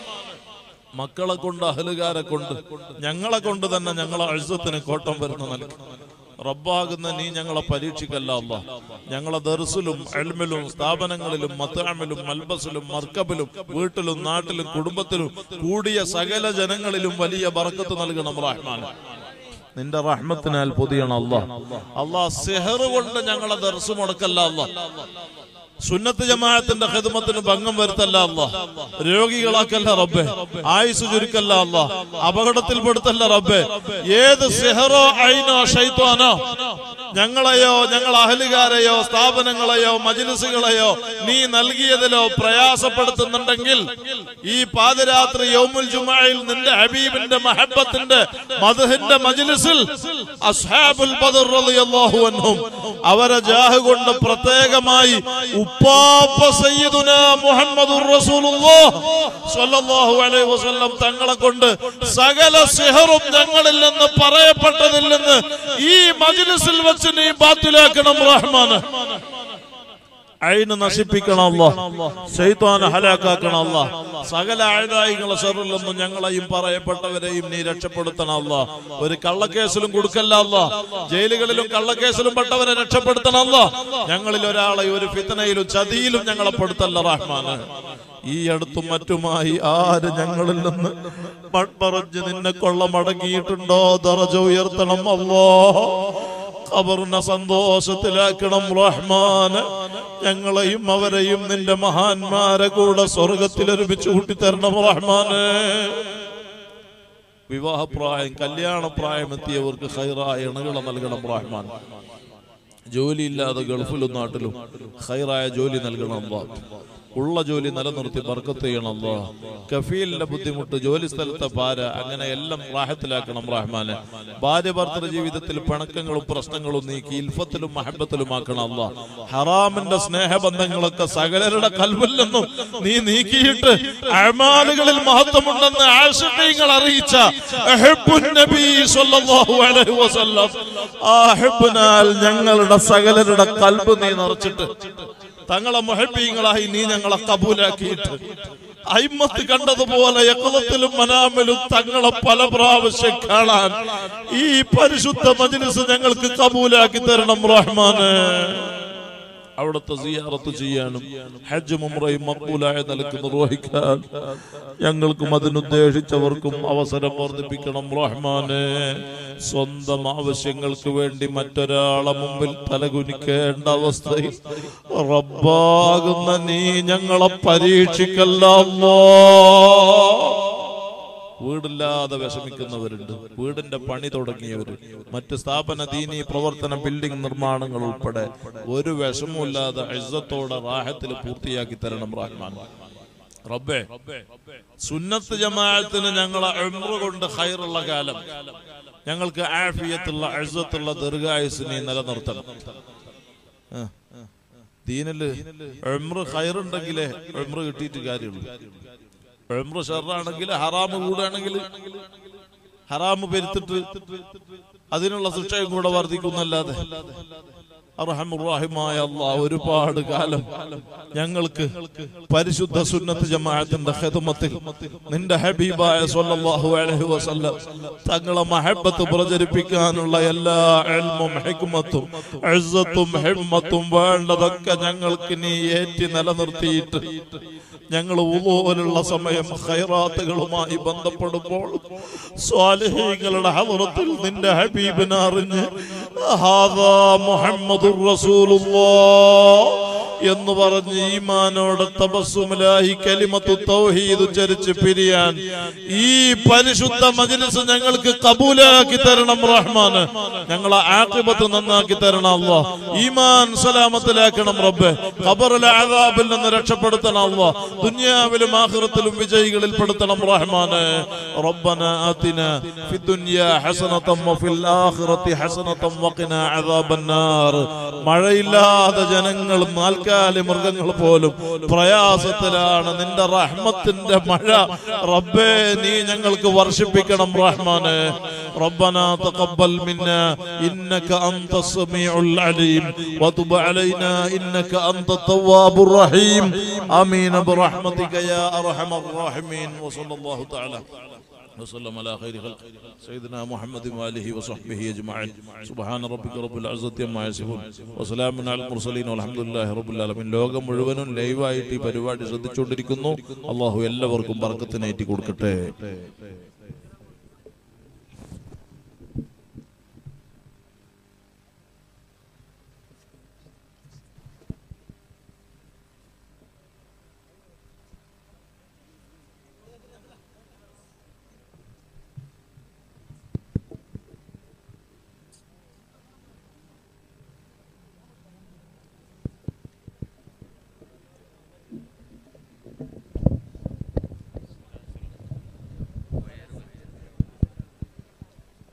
മക്കളെ കൊണ്ട്, അഹ്ലുകാരെ കൊണ്ട്, ഞങ്ങളെ കൊണ്ട് തന്നെ ഞങ്ങളെ ഇസ്സത്തിന് കോട്ടം വരുന്ന നൽകണം റബ്ബാകുന്ന നീ ഞങ്ങളെ പരീക്ഷിക്കല്ല അല്ലാഹ്. ഞങ്ങളെ ദർസിലും ഇൽമിലും സ്ഥാപനങ്ങളിലും മത്അമിലും മൽബസിലും മർക്കബിലും വീട്ടിലും നാട്ടിലും കുടുംബത്തിലും കൂടിയ സകല ജനങ്ങളിലും വലിയ ബർക്കത്ത് നൽകണം റഹ്മാൻ. നിന്റെ റഹ്മത്തിനാൽ പൊതിയണം അല്ലാഹ്. അല്ലാഹ് സിഹർ കൊണ്ട് ഞങ്ങളെ ദർസ് മുടക്കല്ല അല്ലാഹ്, സുന്നത്ത് ജമാഅത്തിന്റെ ഖിദ്മത്തിന് ഭംഗം വരുത്തല്ല അല്ലാഹ്, രോഗികളാക്കല്ല റബ്ബേ, ആയുസ് ചുരുക്കല്ല അല്ലാഹ്, അപകടത്തിൽ പെടുത്തല്ല റബ്ബേ. ഏത് സിഹറോ ഐനോ ശൈത്വാനോ ഞങ്ങളെയോ ഞങ്ങൾ അഹലുകാരെയോ സ്ഥാപനങ്ങളെയോ മജ്ലിസുകളെയോ നീ നൽകിയതിലോ പ്രയാസപ്പെടുത്തുന്നുണ്ടെങ്കിൽ ഈ പാതിരാത്രി യൗമുൽ ജുമുഅയിൽ നിന്റെ ഹബീബിന്റെ മഹബ്ബത്തിന്റെ മദ്ഹിന്റെ മജ്ലിസിൽ അസ്ഹാബുൽ ബദർ റളിയല്ലാഹു അൻഹും അവരെ ജാഹ് കൊണ്ട് പ്രത്യേകമായി ഉപ്പാപ്പ സയ്യിദുനാ മുഹമ്മദുർ റസൂലുള്ളാഹ് സ്വല്ലല്ലാഹു അലൈഹി വസല്ലം തങ്ങളെ കൊണ്ട് സകല സിഹറും ഞങ്ങളിൽ നിന്ന് പറയപ്പെട്ടതിൽ നിന്ന് ഈ മജ്ലിസിൽ വെച്ച് നീ ബാത്തിലാക്കണം റഹ്മാൻ. ഐന് നശിപ്പിക്കണം അല്ലാഹ്, ശൈത്താനെ ഹലാക്കാക്കണം അല്ലാഹ്. സകല അഅദായികളെ ശർറിൽ നിന്നും ഞങ്ങളെയും പറയപ്പെട്ടവരെയും നീ രക്ഷപ്പെടുത്തണം അല്ലാഹ്. ഒരു കള്ളക്കേസിലും കൊടുക്കല്ല അല്ലാഹ്. ജയിലുകളിലും കള്ളക്കേസിലും പെട്ടവരെ രക്ഷപ്പെടുത്തണം അല്ലാഹ്. ഞങ്ങളിൽ ഒരാളെ ഒരു ഫിത്നയിലും ചതിയിലും ഞങ്ങളെ പെടുത്തല്ല റഹ്മാനെ. ഈ അടുത്തും മറ്റുമായി ആര് ഞങ്ങളിൽ നിന്ന് പറഞ്ഞ് നിന്നെ കൊള്ള മടങ്ങിയിട്ടുണ്ടോ ദറജ ഉയർത്തണം അല്ലാഹ്. ഖബറിനെ സന്തോഷത്തിലാക്കണം റഹ്മാന്. ഞങ്ങളെയും അവരെയും നിന്റെ മഹാന്മാരെ കൂടെ സ്വർഗത്തിൽ ഒരുമിച്ച് കൂട്ടിത്തരണം റഹ്മാന്. വിവാഹപ്രായം കല്യാണപ്രായം എത്തിയവർക്ക് ഖൈറായ ഇണകളെ നൽകണം റഹ്മാൻ. ജോലിയില്ലാതെ ഗൾഫിലും നാട്ടിലും ഖൈറായ ജോലി നൽകണം അല്ലാഹ്. ഉള്ള ജോലി നിലനിർത്തി ബർക്കത്ത് ചെയ്യണം അല്ലാഹ്. കഫീലിന്റെ ബുദ്ധിമുട്ട്, ജോലി സ്ഥലത്തെ പാര, അങ്ങനെ എല്ലാം റാഹത്തിലാക്കണം റഹ്മാനെ. ഭാര്യ ഭർത്തൃ ജീവിതത്തിൽ പിണക്കങ്ങളും പ്രശ്നങ്ങളും നീക്കി ഇൽഫത്തിലും മഹബത്തിലും ആക്കണം അല്ലാഹ്. ഹറാമിന്റെ സ്നേഹബന്ധങ്ങളൊക്കെ സകലരുടെ കൽബിൽ നിന്നും നീ നീക്കിയിട്ട് അമാലുകളിൽ മഹത്വമുണ്ടെന്ന് ആശിഖീങ്ങൾ അറിയിച്ച അഹബ്ബുൻ നബി സ്വല്ലല്ലാഹു അലൈഹി വസല്ലം ആ അഹബ്ബിനാൽ ഞങ്ങളുടെ സകലരുടെ കൽബ് നീ നിറച്ചിട്ട് തങ്ങളെ മുഹബ്ബീങ്ങളായി നീ ഞങ്ങളെ കബൂലാക്കിയിട്ട് അയിമ്മത്ത് കണ്ടതുപോലെ യഖ്ലത്തിലും മനാമിലും തങ്ങളെ പല പ്രാവശ്യം കാണാൻ ഈ പരിശുദ്ധ മജ്ലിസ് ഞങ്ങൾക്ക് കബൂലാക്കി തരണം റഹ്മാനെ. അവിടുത്തെ സിയാറത്ത് ചെയ്യാനും ഹജ്ജും ഉംറയും മഖ്ബൂലായ നിലക്ക് നിർവഹിക്കാൻ ഞങ്ങൾക്കും അതിനുദ്ദേശിച്ചവർക്കും അവസരം വർദ്ധിപ്പിക്കണം റഹ്മാനെ. സ്വന്തം ആവശ്യങ്ങൾക്ക് വേണ്ടി മറ്റൊരാളെ മുമ്പിൽ തലകുനിക്കേണ്ട അവസ്ഥയിൽ റബ്ബാകുന്ന നീ ഞങ്ങളെ പരീക്ഷിക്കല്ല അല്ലാഹ്. വീടില്ലാതെ വിഷമിക്കുന്നവരുണ്ട്, വീടിന്റെ പണി തുടങ്ങിയവര്, മറ്റ് സ്ഥാപന ദീനീ പ്രവർത്തന ബിൽഡിംഗ് നിർമ്മാണങ്ങൾ ഉൾപ്പെടെ ഒരു വിഷമമില്ലാതെ ഇസ്സത്തോടെ റാഹത്തിൽ പൂർത്തിയാക്കി തരണം റഹ്മാൻ. റബ്ബേ, സുന്നത്ത് ജമാഅത്തിന് ഞങ്ങളെ ഉംറ കൊണ്ട് ഖൈറുള്ള കാലം, ഞങ്ങൾക്ക് ആഫിയത്തുള്ള ഇസ്സത്തുള്ള ദീർഘായുസ് നീ നിലനിർത്തണം. ദീനില് ഉംറ ഖൈറുണ്ടെങ്കിലേ ഉംറ കിട്ടിയിട്ട് കാര്യമുള്ളൂ. ഉംറ ഷർറാണെങ്കിൽ ഹറാമ് കൂടുകയാണെങ്കിൽ ഹറാമ് പെരുത്തിട്ട് അതിനുള്ള ശിക്ഷയും കൂടെ വർദ്ധിക്കുന്നല്ലാതെ അർഹമുർ-റഹീമായ അല്ലാഹ് ഒരുപാട് കാലം ഞങ്ങൾക്ക് പരിശുദ്ധ സുന്നത്ത് ജമാഅത്തിന്റെ ഖിദ്മത്തിൽ നിന്റെ ഹബീബായ സ്വല്ലല്ലാഹു അലൈഹി വസല്ലം തങ്ങളെ മഹബ്ബത്ത് പ്രചരിപ്പിക്കാനുള്ള എല്ലാ ഇൽമും ഹിക്മത്തും ഇസ്സത്തും ഹിമ്മത്തും വേണ്ടതൊക്കെ ഞങ്ങൾക്ക് നീ ഏറ്റി നിലനിർത്തിയിട്ട് ഞങ്ങൾ വുളൂലുള്ള സമയം ഖൈറാത്തുകളുമായി ബന്ധപ്പെടുമ്പോൾ സ്വാലിഹീങ്ങളുടെ ഹദ്റത്തിൽ നിന്റെ ഹബീബിനെ അറിഞ്ഞ് ഹാദാ മുഹമ്മദുർ റസൂലുള്ളാഹ് എന്ന് പറഞ്ഞ് ഈമാനോടെ തബസ്സുമിലായി കലിമത്തു തൗഹീദ് ഉച്ചരിച്ച് പിരിയാൻ ഈ പരിശുദ്ധ മജ്ലിസ് ഞങ്ങൾക്ക് കബൂലാക്കി തരണം റഹ്മാന്. ഞങ്ങളെ ആഖിബത്ത് നന്നാക്കി തരണം അല്ലാഹ്. ഈമാൻ സലാമത്തിലാക്കണം റബ്ബേ. ഖബറിലെ അദാബിൽ നിന്ന് രക്ഷപ്പെടുത്തണം അല്ലാഹ്. ദുനിയാവിലും ആഖിറത്തിലും വിജയികളിൽ പെടുത്തണം റഹ്മാനെ. റബ്ബനാ ആതിനാ ഫിദ്ദുനിയാ ഹസനതൻ വഫിൽ ആഖിറതി ഹസനതൻ വഖിനാ അദാബന്നാർ. മഴയില്ലാതെ ജനങ്ങൾ നാൽക്കാലി മൃഗങ്ങൾ പോലും പ്രയാസത്തിലാണ്. നിന്റെ റഹ്മത്തിന്റെ മഴ റബ്ബേ നീ ഞങ്ങൾക്ക് വർഷിപ്പിക്കണം റഹ്മാനെ. ربنا تقبل منا إنك أنت السميع العليم وتب علينا إنك أنت التواب الرحيم آمين برحمتك يا أرحم الراحمين. وصلى الله تعالى وسلم على خير خلق سيدنا محمد وآله وصحبه أجمعين. سبحان ربك رب العزة عما يصفون وسلام على المرسلين والحمد لله رب العالمين. ലോകം മുഴുവനും ലൈവായിട്ട് ഈ പരിപാടി ശ്രദ്ധിച്ചുകൊണ്ടിരിക്കുന്നു. അല്ലാഹു എല്ലാവർക്കും ബർക്കത്തിനെ ഏറ്റി കൊടുക്കട്ടെ.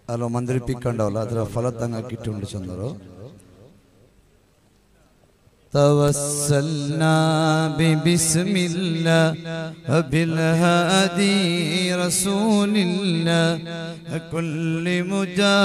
അല്ലോ മന്ത്രിപ്പിക്കണ്ടാവല്ലോ അതിലെ ഫലത്തങ്ങാക്കിയിട്ടുണ്ട് ചെന്നറോ. توسلنا ببسم الله وبالهادي رسول الله كل مجاهد